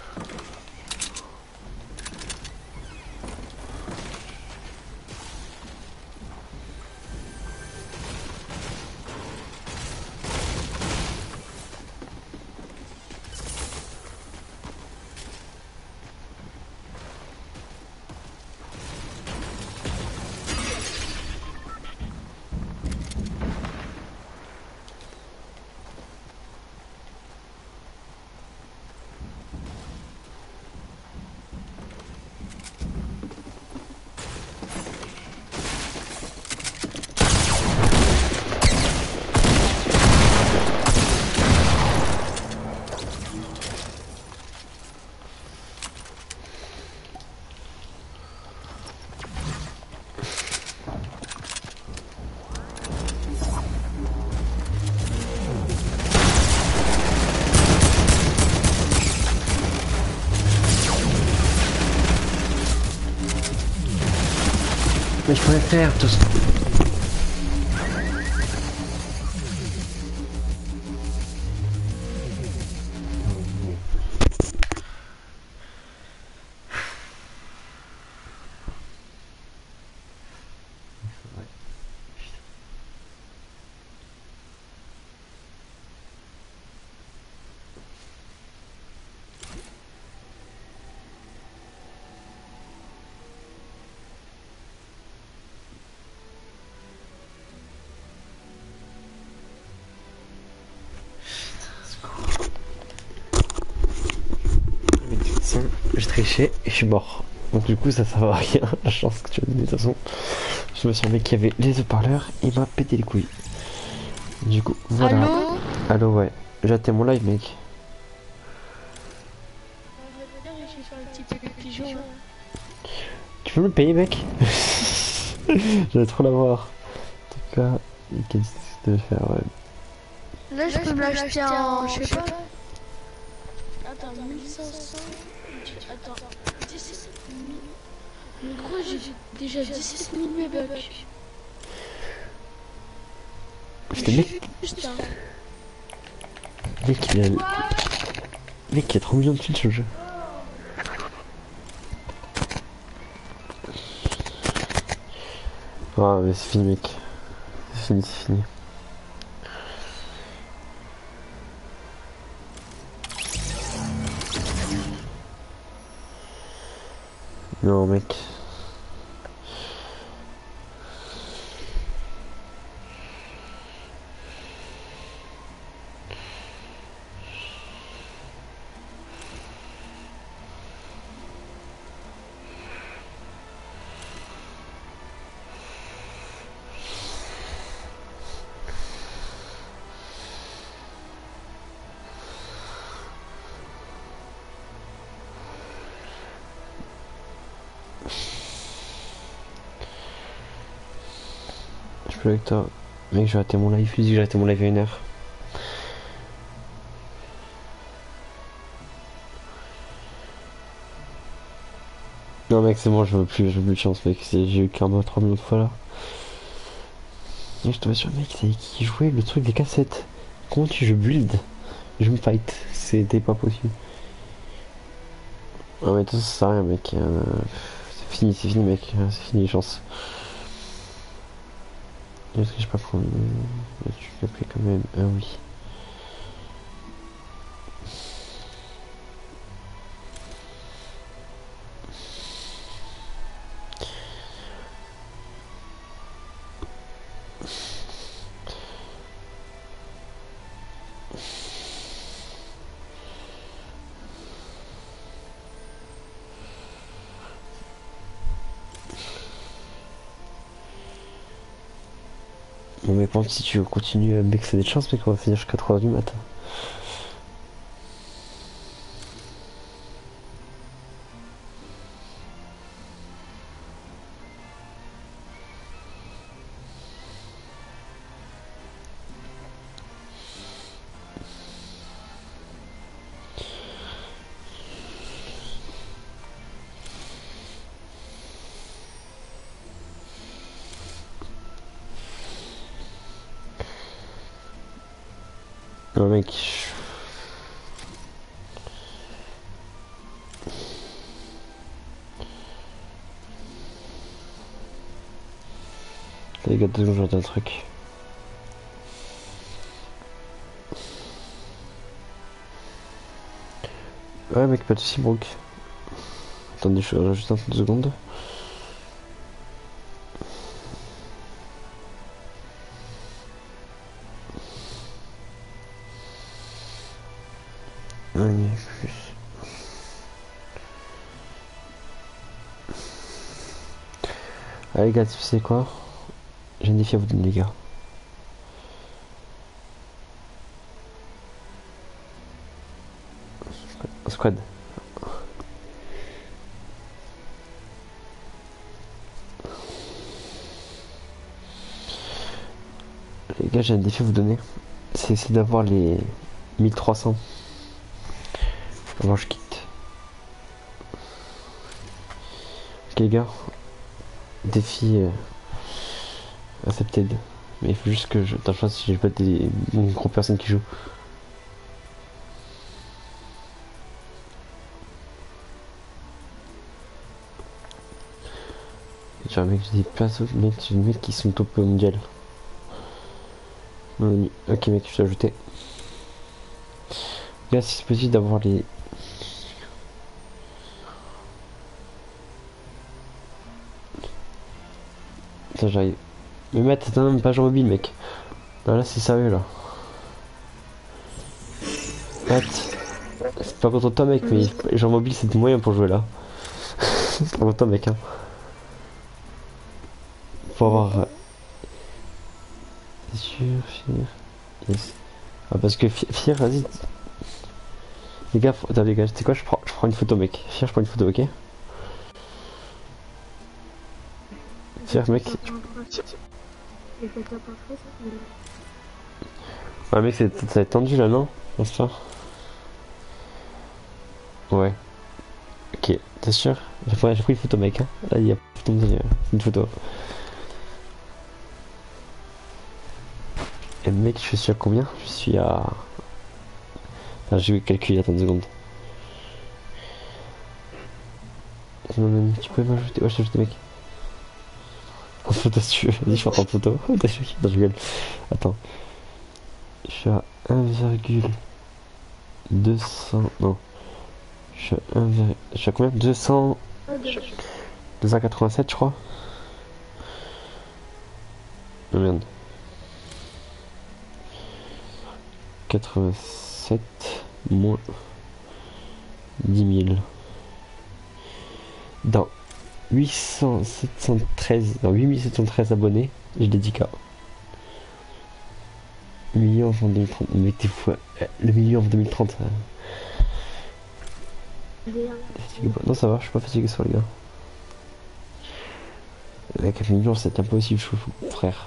Mais je pourrais faire tout ça. J'ai triché et je suis mort. Donc du coup ça sert à rien, la chance que tu as donné de toute façon. Je me suis dit qu'il y avait les haut-parleurs, il m'a pété les couilles. Du coup, voilà. Allô Allô ouais. J'ai atteint mon live mec. Tu peux me le payer mec? J'allais trop l'avoir. En tout cas, qu'est-ce que tu faire ouais. Là je peux me l'acheter en... je sais pas. Attends, mille cinq cents. Attends, dix-sept mille. Mais gros, j'ai déjà dix-sept mille mébucks. Putain, mec. Mec, il a. Mec, il y a trop millions de thunes sur le jeu. Ah, mais c'est fini, mec. C'est fini, c'est fini. Non mec. Je peux avec toi. Mec, j'ai raté mon live. Je dis que j'ai raté mon live à une heure. Non mec c'est bon, je veux plus, je veux plus de chance mec, j'ai eu karma trois millions de fois là. Et je tombais sur un mec qui jouait le truc des cassettes. Comment tu je build? Je me fight, c'était pas possible. Ah mais tout ça sert à rien mec, euh, c'est fini, c'est fini mec, c'est fini les chances. Est-ce que je peux pas prendre... Tu l'as pris quand même, ah oui. Bon mais par contre si tu veux continuer à mec, c'est des chances mec, on va finir jusqu'à trois heures du matin. Non mec, je... les gars, deux secondes, j'ai un truc. Ouais mec, pas de soucis Brooke. Attendez, je regarde juste un peu de secondes. Un plus. Allez les gars, tu sais quoi? J'ai un défi à vous donner les gars. Squad. Les gars, j'ai un défi à vous donner. C'est essayer d'avoir les mille trois cents. Avant je quitte. Ok les gars. Défi euh, accepted. Mais il faut juste que je... Attends, je sais pas si j'ai pas des une grosse personne qui joue. Genre mec, j'ai des places mec, j'ai des mecs qui sont top mondial. Ok mec, je t'ai ajouté. Là si c'est possible d'avoir les... Attends j'arrive. Mais Matt, t'as même page mobile mec. Non là c'est sérieux là. Matt, c'est pas contre toi mec, mais genre mobile c'est moyen pour jouer là. C'est pas contre toi mec hein. Faut avoir... C'est sûr, fier. Yes. Ah parce que fier, vas-y. Les gars, faut... attends les gars, c'est quoi, je prends, je prends une photo mec. Fier, je prends une photo, ok. Fier mec. Ouais mec, ça va être tendu là non? Pense pas. Ouais. Ok, t'es sûr? J'ai pris, pris une photo mec hein. Là il y a une photo. Et mec, je suis à combien? Je suis à... Enfin, je vais calculer, attends une seconde. Tu peux m'ajouter? Ouais, je t'ai ajouté mec. En photo si tu veux, vas-y je prends en photo. Non, je rigole. Attends. Je suis à un virgule deux cents... Non. Je suis à un virgule... Je suis à combien? deux cents... deux cent quatre-vingt-sept je crois. Oh merde. quatre-vingt-sept moins dix mille. Dans huit cent soixante-treize, dans huit mille sept cent treize abonnés, je l'ai K. Million en deux mille trente, mais t'es fou, le million en deux mille trente. Non ça va, je suis pas fatigué sur les gars. Avec un million c'est impossible, frère.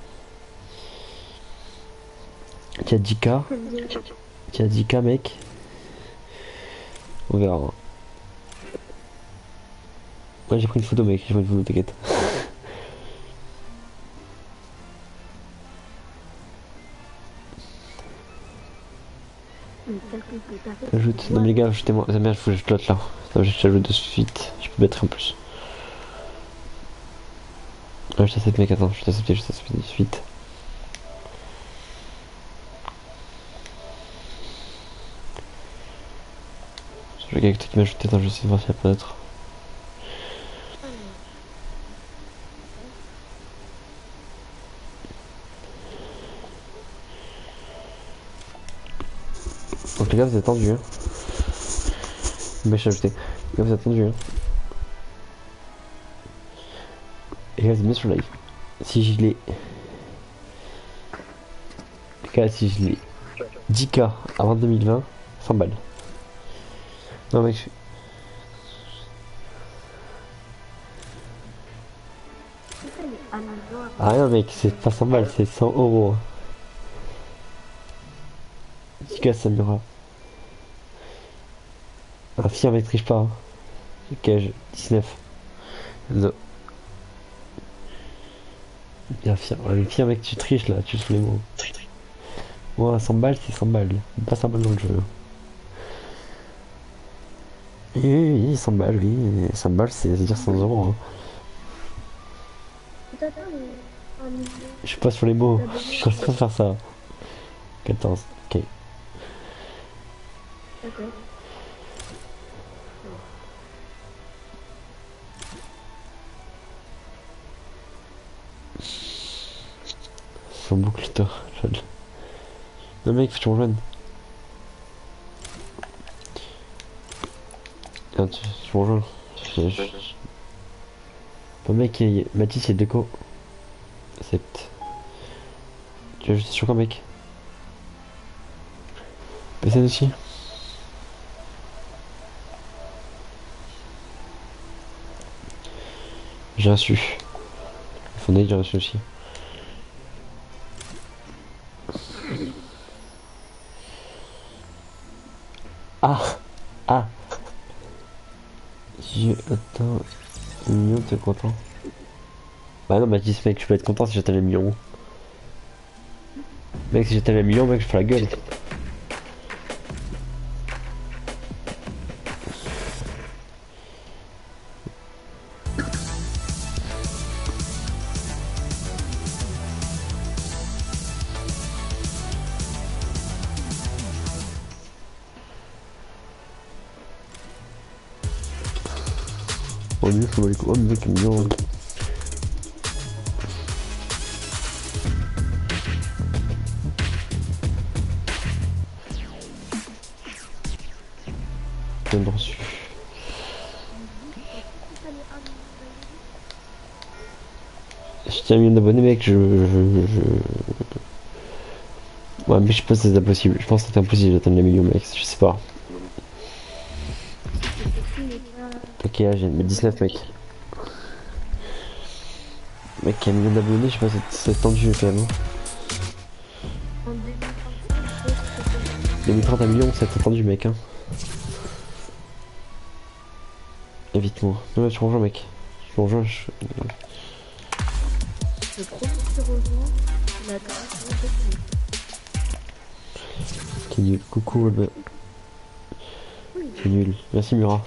Tu as dix K. Tu as dix K mec. On verra. Ouais, j'ai pris une photo, mec, j'ai pris une photo, t'inquiète. Ajoute. Non, mais les gars, ajoutez-moi. Ça merde, faut que je l'autre là. Non, je t'ajoute de suite. Je peux mettre en plus. Ah, je t'accepte, mec, attends, je t'accepte, je t'accepte de suite. Je regarde que toi qui m'as ajouté, attends, je vais essayer de voir s'il y a pas d'autre. Donc les gars, vous êtes tendus, hein. Bah, je t'ai ajouté. Les gars, vous êtes tendus, hein. Et les gars, vous êtes bien sur live. Si je l'ai... Les gars, si je l'ai... dix K avant deux mille vingt, cent balles. Non mec, je... Ah rien mec, c'est pas cent balles, c'est cent euros. dix K Samura. Un fier mec triche pas. Hein. Cage dix-neuf. No. Bien fier. Le fier mec tu triches là, tu sous les mots. Moi cent balles c'est cent balles. Pas cent balles dans le jeu. Oui, oui, oui, cent balles, oui. cent balles c'est dire cent euros. Hein. Je suis pas sur les mots. Je pense pas faire ça. quatorze. Ok. D'accord. Son boucle toi, non mec, faut que tu me rejoignes. Ah, tu, tu me rejoins. Je, je... Bon mec, il y a... Mathis et Deco. sept. Tu vas ajouter sur quoi mec? P C aussi. J'ai reçu. Fondé, j'ai reçu aussi. Ah ah je... Attends... Million, t'es content? Bah non, Mathis mec, je peux être content si j'atteins les millions. Mec, si j'atteins les millions, mec, je fais la gueule. Oh lui, faut les coups. Oh mec, million. Bien reçu. Je tiens un million d'abonnés mec, je... je, je... Ouais mais je pense que c'est impossible, je pense que c'est impossible d'atteindre les millions mec, je sais pas. Ok, là j'ai dix-neuf mec. Mec, un million d'abonnés, je sais pas, c'est tendu quand même. deux mille trente à million, c'est tendu mec hein. Évite-moi. Non mais tu rejoins mec. Tu rejoins, je... Le premier qui rejoint, il a T'es nul, coucou le... T'es nul, merci Murat.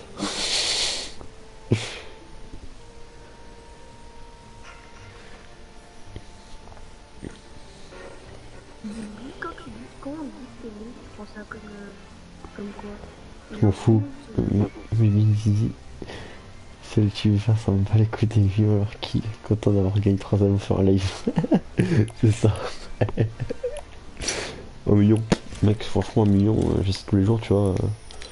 Quand tu dis, quand on dit c'est nul, tu prends ça comme, euh, comme quoi? Je m'en fous. Mais Zizi, celle que tu veux faire, ça me pas les coups des vieux alors qu'il est content d'avoir gagné trois anneaux sur un live. C'est ça. Un million. Mec, franchement, un million, euh, j'essaie tous les jours, tu vois. Euh...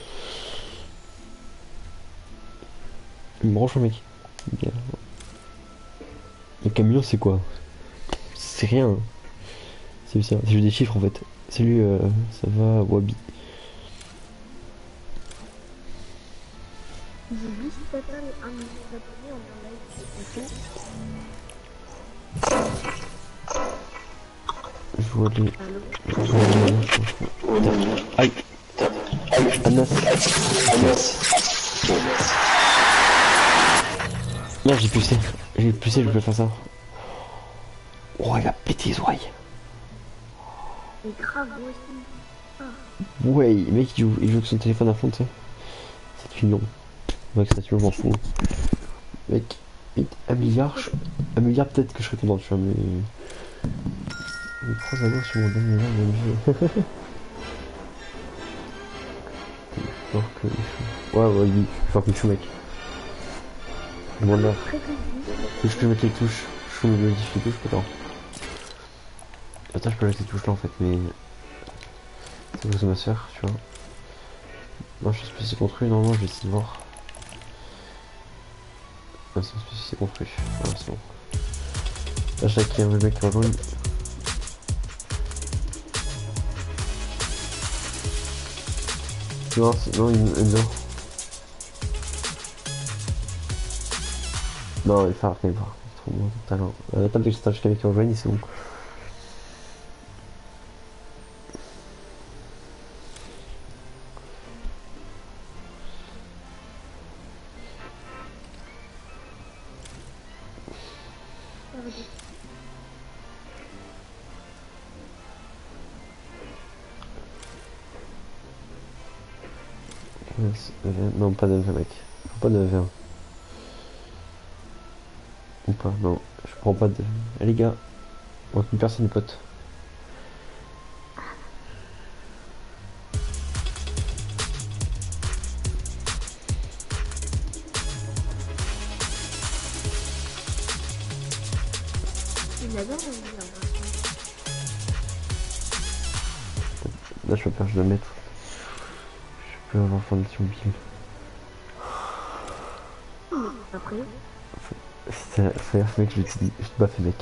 Il me branche, mec. Donc un million, c'est quoi? C'est rien. C'est ça, c'est juste des chiffres en fait. Salut, euh, ça va, Wabi. J'ai vu si t'atteins les un million d'abonnés en live, c'est Je vois les... Je vois les... Aïe. Anas. Anas. Non, j'ai poussé. J'ai poussé, je peux faire ça. Oh, il a pété les oreilles. Mais grave, moi aussi. Ouais, le mec, il joue, il joue avec son téléphone à fond, tu sais. C'est mignon. Ouais, que ça, tu m'en fous. Mec, mec, un milliard, je... un milliard peut-être que je serais content, tu vois, mais... Mais trois amours sur mon dernier là, mon dieu. Fort que Michou. Ouais, ouais, il est fort que Michou, mec. Je m'en là. Que je peux mettre les touches. Je peux me modifier les touches, peut-être. Attends, je peux mettre les touches là en fait, mais. C'est parce que ma soeur, tu vois. Non, je suis spécial construit, normalement, je vais essayer de voir. Ah, c'est spécial construit. Voilà, c'est bon. Là, je sais qu'il y a un mec qui rejoint. Non, non, il me dehors. Non, il faut arrêter de voir. C'est trop bon, tout à l'heure. La table d'excitation jusqu'à qui rejoignent, c'est bon. Non, pas de neuf mec. Faut pas de neuf Ou pas, non. Je prends pas de... Eh les gars, on a une personne pote. Il adore le Là je peux faire, je dois mettre. Je peux avoir fondation bim. après. Fais gaffe mec, je te dis, je te baffe mec.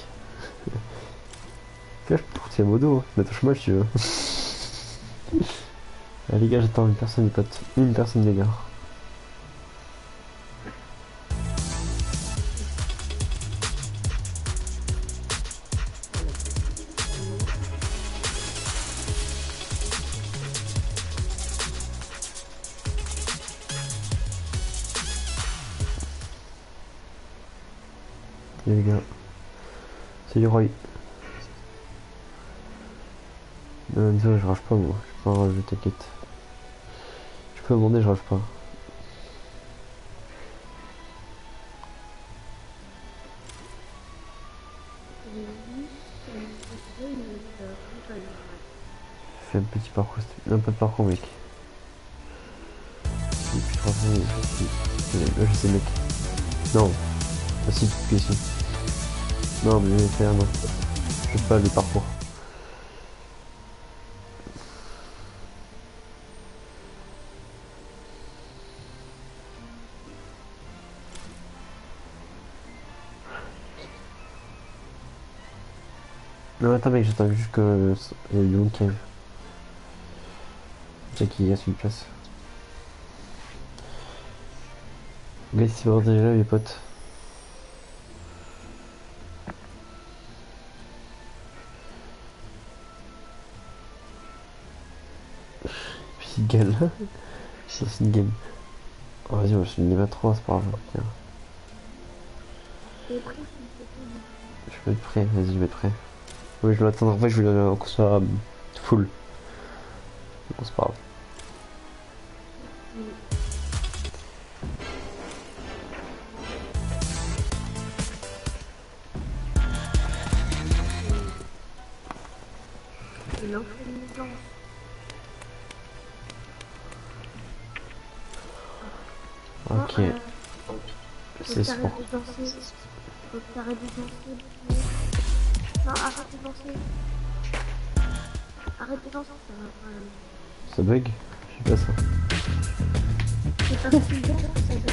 Fais gaffe pour tirer modo, hein. Mets ton chômage si tu veux. Allez les gars, j'attends une personne les potes. Une personne les gars. Et les gars, c'est Roy. Non, désolé, je rage pas moi, je peux pas rager, t'inquiète. Je peux demander, je rage pas. Fais un petit parcours, un peu de parcours mec. Depuis trois fois, là je sais mec. Non. Ah si, puis ici. Non mais je vais faire non. Je fais pas le parcours. Non attends mec, j'attends juste que il y a Young qui arrive. Jackie a sur une place. Gars, si vous déjà là les potes. Petite gueule. Ça c'est une game. Oh, vas-y, moi je suis une game à trois, c'est pas grave. Tiens. Je peux être prêt, vas-y, je vais être prêt. Oui, je vais l'attendre. En fait, je vais qu'on soit euh, full. Bon, c'est pas grave. Ok. C'est sport. Faut que t'arrêtes de danser. Non, arrête de danser. Arrête de danser, ça va pas. Ça bug? Je sais pas ça. C'est pas facile de danser, ça bug.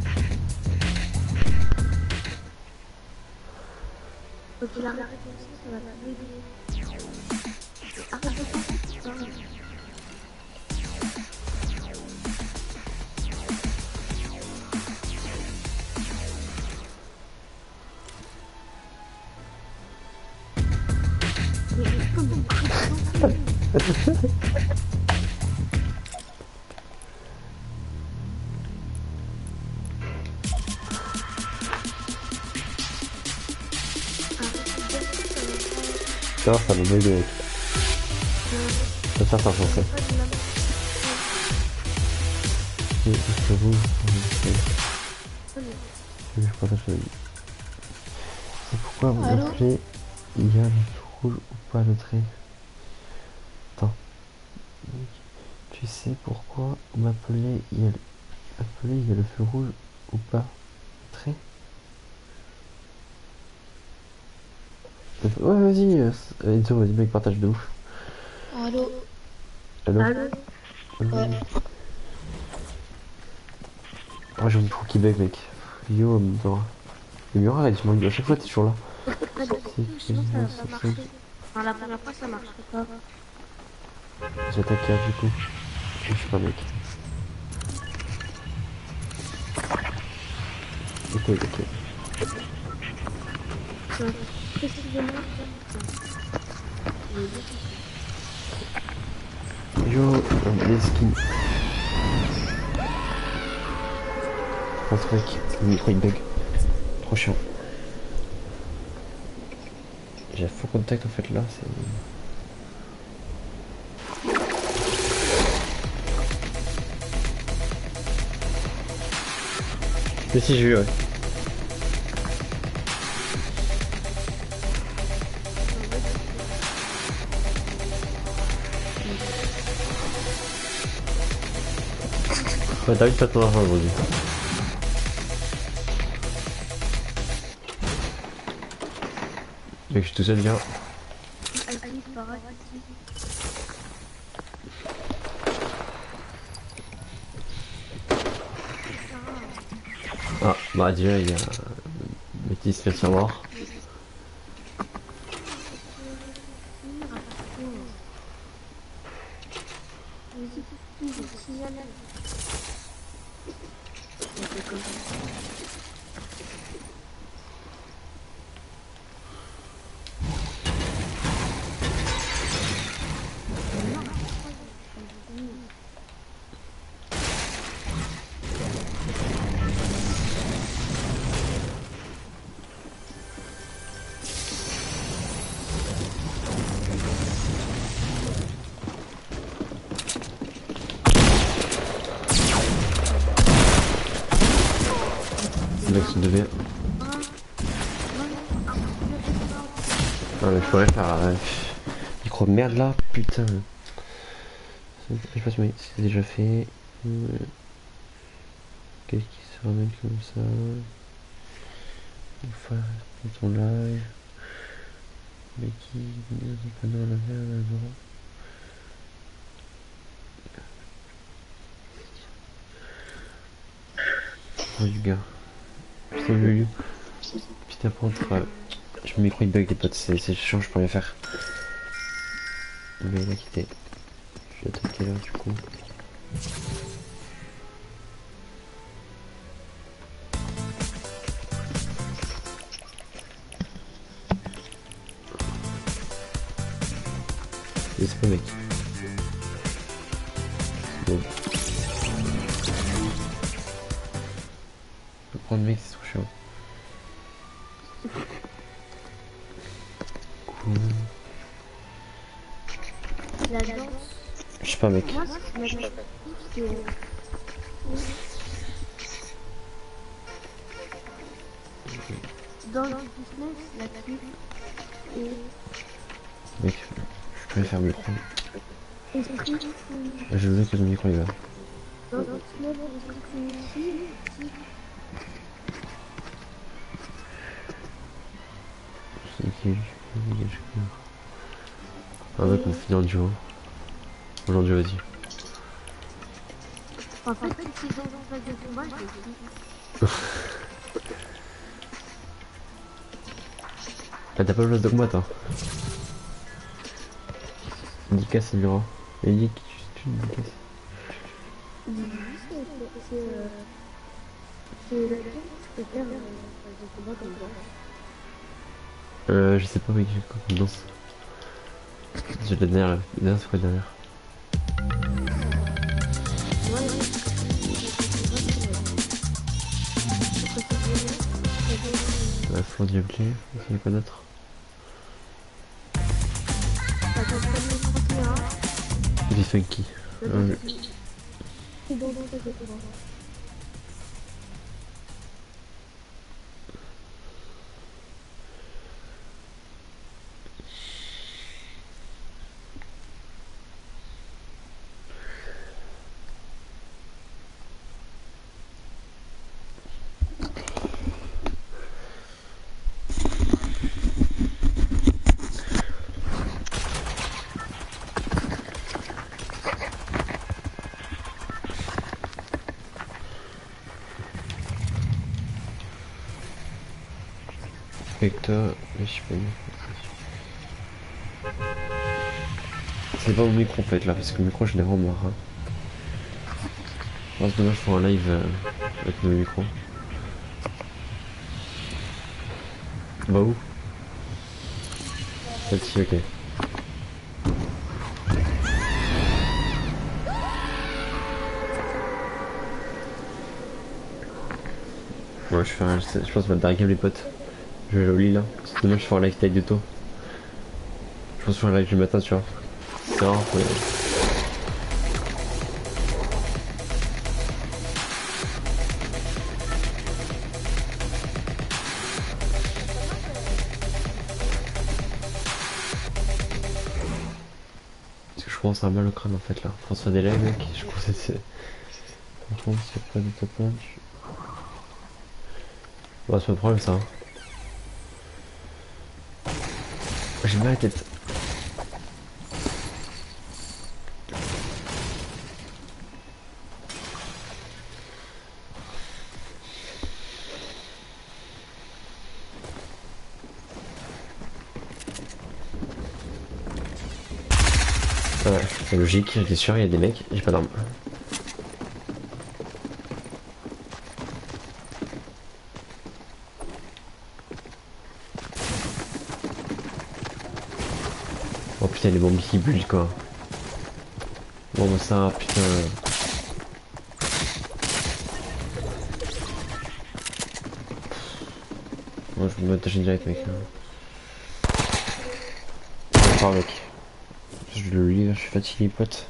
Faut qu'il arrête de danser, ça va pas bugger. Arrête de danser, ça va. Ça, ça me bug mec. Ça sert, c'est censé. Et c'est rouge. Je partage la vie. C'est pourquoi vous appelez il y a le feu rouge ou pas le trait. Attends. Tu sais pourquoi vous m'appelez il y a le... appelez il y a le feu rouge ou pas le trait. Ouais vas-y, euh, Enzo, vas-y mec, partage de ouf. Allô. Allô. Allô. Ouais. Oh j'ai un micro qui bug mec. Yo, Mura. Mais Mura, elle à chaque fois t'es toujours là. Ah, d'accord. Sinon, ça, ça marchait. Enfin, la première fois, ça marchait pas. J'attaque là du coup. Je suis pas mec. Ok, ok. Euh, Précisément, Yo, les skins. Un truc, le micro il bug. Trop chiant. J'ai faux contact en fait là, c'est... Mais si j'ai eu ouais. Ouais, t'as vu ça ton argent aujourd'hui. Mec, je suis tout seul bien. Ah, bah déjà il y a Métis qui vient de savoir. Devait... Ah mais je pourrais faire euh, micro de merde là, putain. Je sais pas si c'est déjà fait. Qu'est-ce qui se ramène comme ça? Enfin, ton live. Mais qui vient pendant la verre là oh du gars. Putain le putain contre euh, je me micro il bug les potes, c'est chiant, je peux rien faire. Mais il a quitté. Je vais attaquer là du coup. C'est pas mec. Bon. Je peux prendre mec, c'est trop chiant. Cool. La danse. Je sais pas mec. Moi, ce qui m'a dit, c'est... Dans le business, la pub et... Mec, je peux faire le micro. Est-ce que tu... Je veux que le micro il va. Dans le business, est-ce que tu... C'est qui? Ah mec, on finit en duo. Aujourd'hui, vas-y. En fait, si ils ont en face de combat, je Ah, t'as pas besoin de combat, toi. Dédicace, c'est Mura. Il dit que tu dédicaces. c'est... C'est laquelle tu peux faire des combats comme ça? Euh, je sais pas, mec, j'ai quoi comme danse. J'ai la dernière, la dernière, c'est quoi la dernière? La flanc du blé, il y a quoi d'autre? funky. Euh, C'est bon, bon, c'est bon. Vector, je sais pas. C'est pas mon micro en fait là, parce que le micro je l'ai vraiment marre. Hein. Oh, c'est dommage pour un live euh, avec nos micros. Bah où? Celle-ci, ok. Ouais, je fais un, je pense que je vais draguer les potes. Je vais aller au lit là. C'est dommage de faire un live taille de tôt. Je pense que je ferai un live du matin, tu vois. C'est rare, mais... Parce que je commence à avoir mal au crâne en fait là. François des lives mec, je commence à... Franchement, c'est pas du top punch. Bon, c'est pas le problème ça. Hein. J'ai mal à la tête. Ouais, c'est logique, j'étais sûr, il y a des mecs, j'ai pas d'armes. Oh putain, les bombes qui bullent quoi. Bon bah ça, putain. Moi je vais me attacher direct mec. Je pars mec. Je le lis, je suis fatigué pote.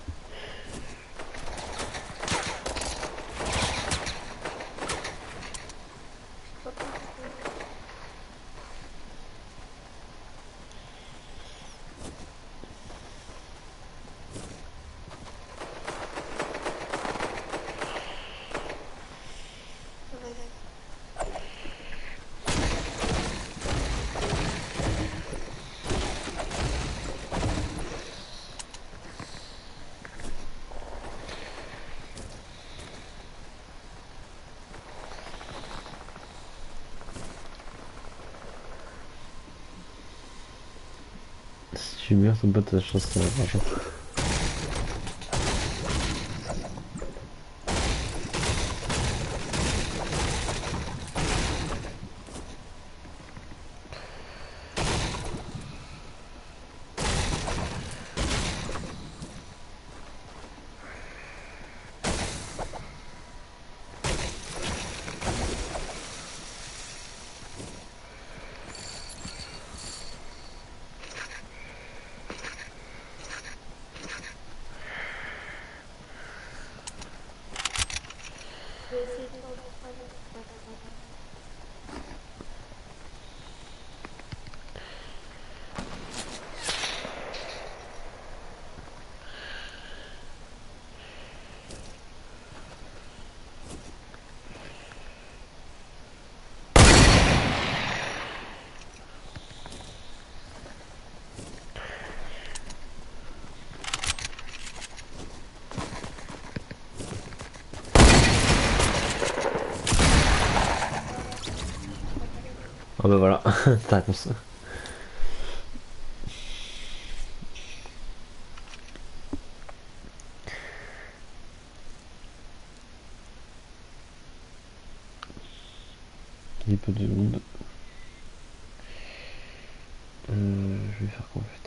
Si tu meurs, ton pote, t'as la chance qu'on a pas l'argent. Ah bah voilà, ta réponse. Il y a peu de monde. Euh, je vais faire quoi en fait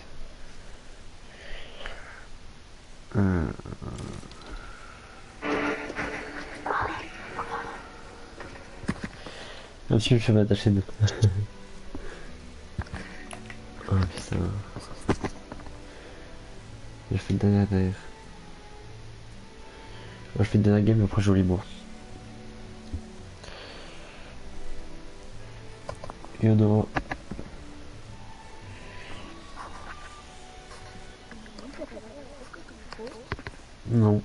euh... Ah si, je me fais m'attacher de... Ah putain. J'ai fait le dernier derrière. je fais une dernière game et après je joue libre. Et on aura... Non.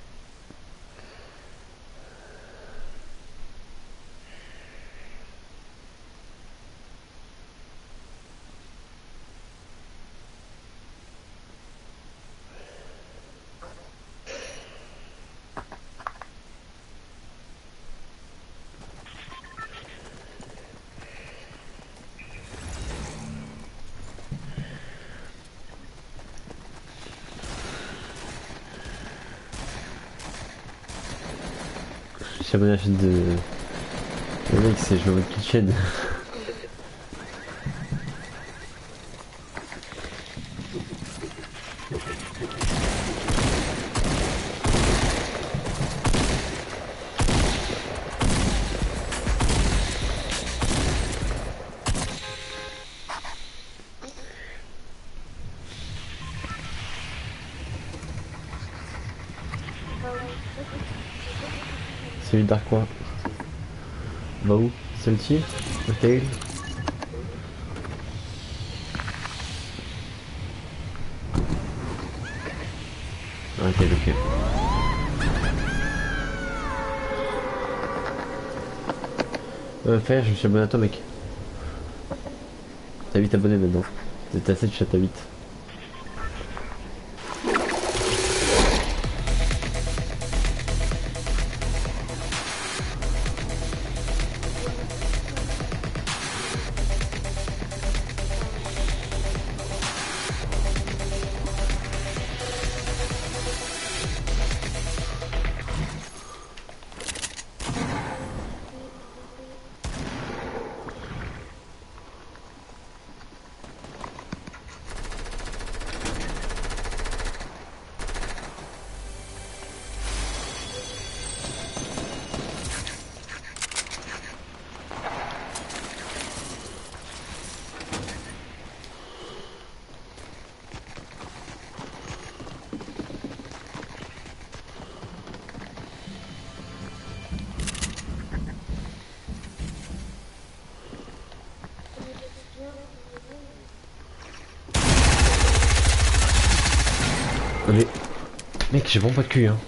Je suis abonné à la chaîne de... Le mec c'est joué en mode kitchen. C'est lui Dark quoi? Va où? Celle-ci? Tail? Ok, ok. Euh, faire, je me suis abonné à toi, mec. T'as huit abonnés maintenant. T'es à sept, je suis à huit. Mais... Mec, j'ai vraiment pas de cul, hein.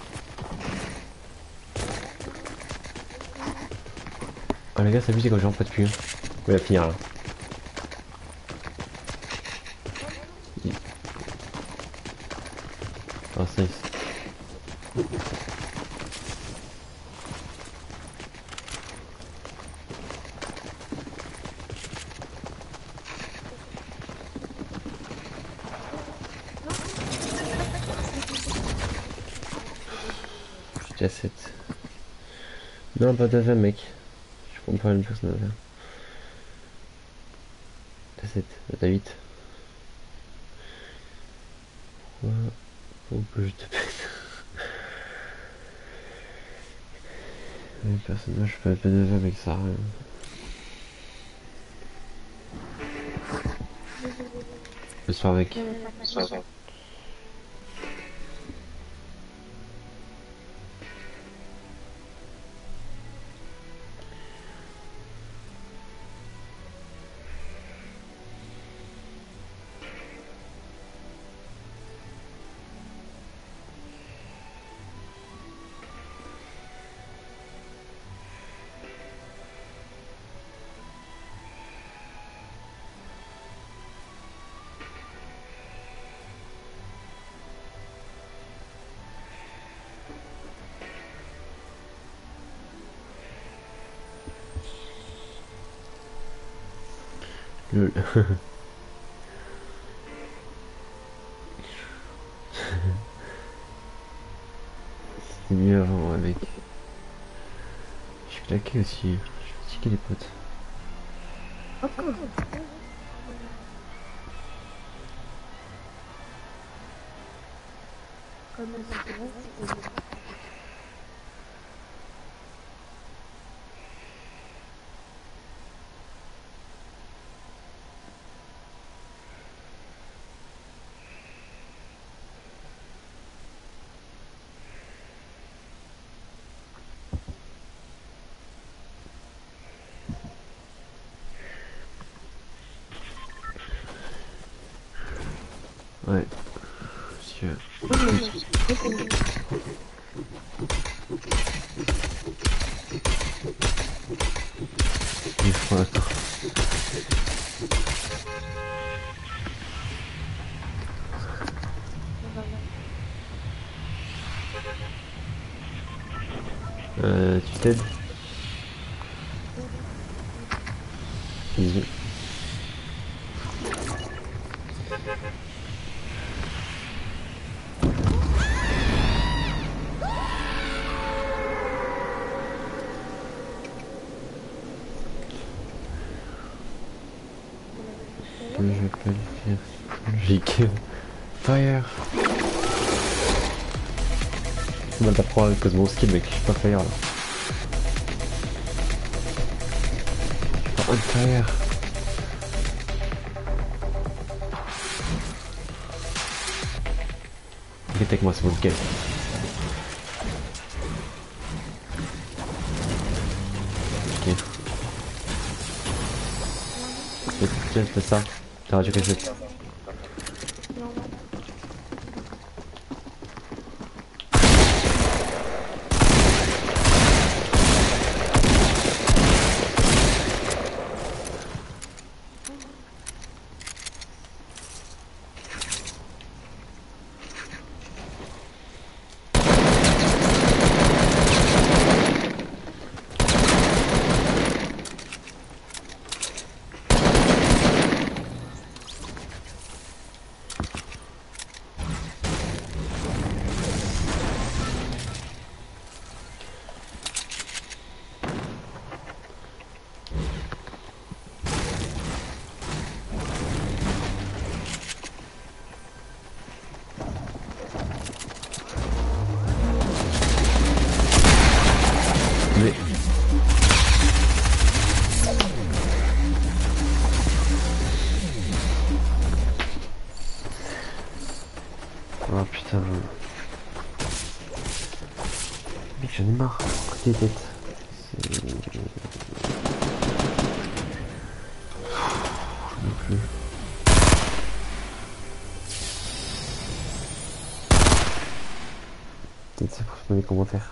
Ah les gars, ça abusé quand j'ai vraiment pas de cul. On va finir là. Ah, c'est nice. J'étais à sept. Non, pas d'A V M, mec. Je comprends pas une personne d'A V M. T'as sept, t'as huit. Pourquoi faut que je te pète? Les personnages, je peux pas d'A V M avec ça, rien. Le soir avec. Lol. C'était mieux avant, ouais, mec. Je suis claqué aussi. Je suis fatigué, les potes. Ouais. Parce que... Il faut attendre. Euh, tu t'aides? Bisous. Je vais pas le faire. J'ai que fire. C'est mal d'apprendre à cause de mon skill, mec. Je suis pas fire là. Je suis pas on fire. T'inquiète avec moi, c'est mon nickel. Ok. Tiens, fais ça. T'as radio cassette. Mais... Oh putain. Mec, j'en ai marre. Côté tête. C'est... J'en ai plus. Peut-être c'est pour se mettre des commentaires.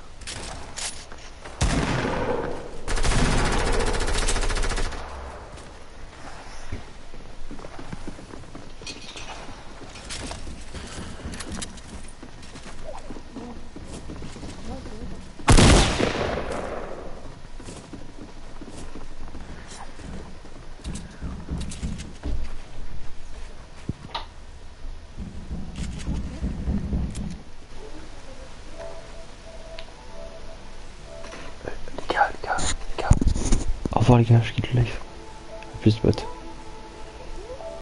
Au revoir les gars, je quitte le live. A plus, pote.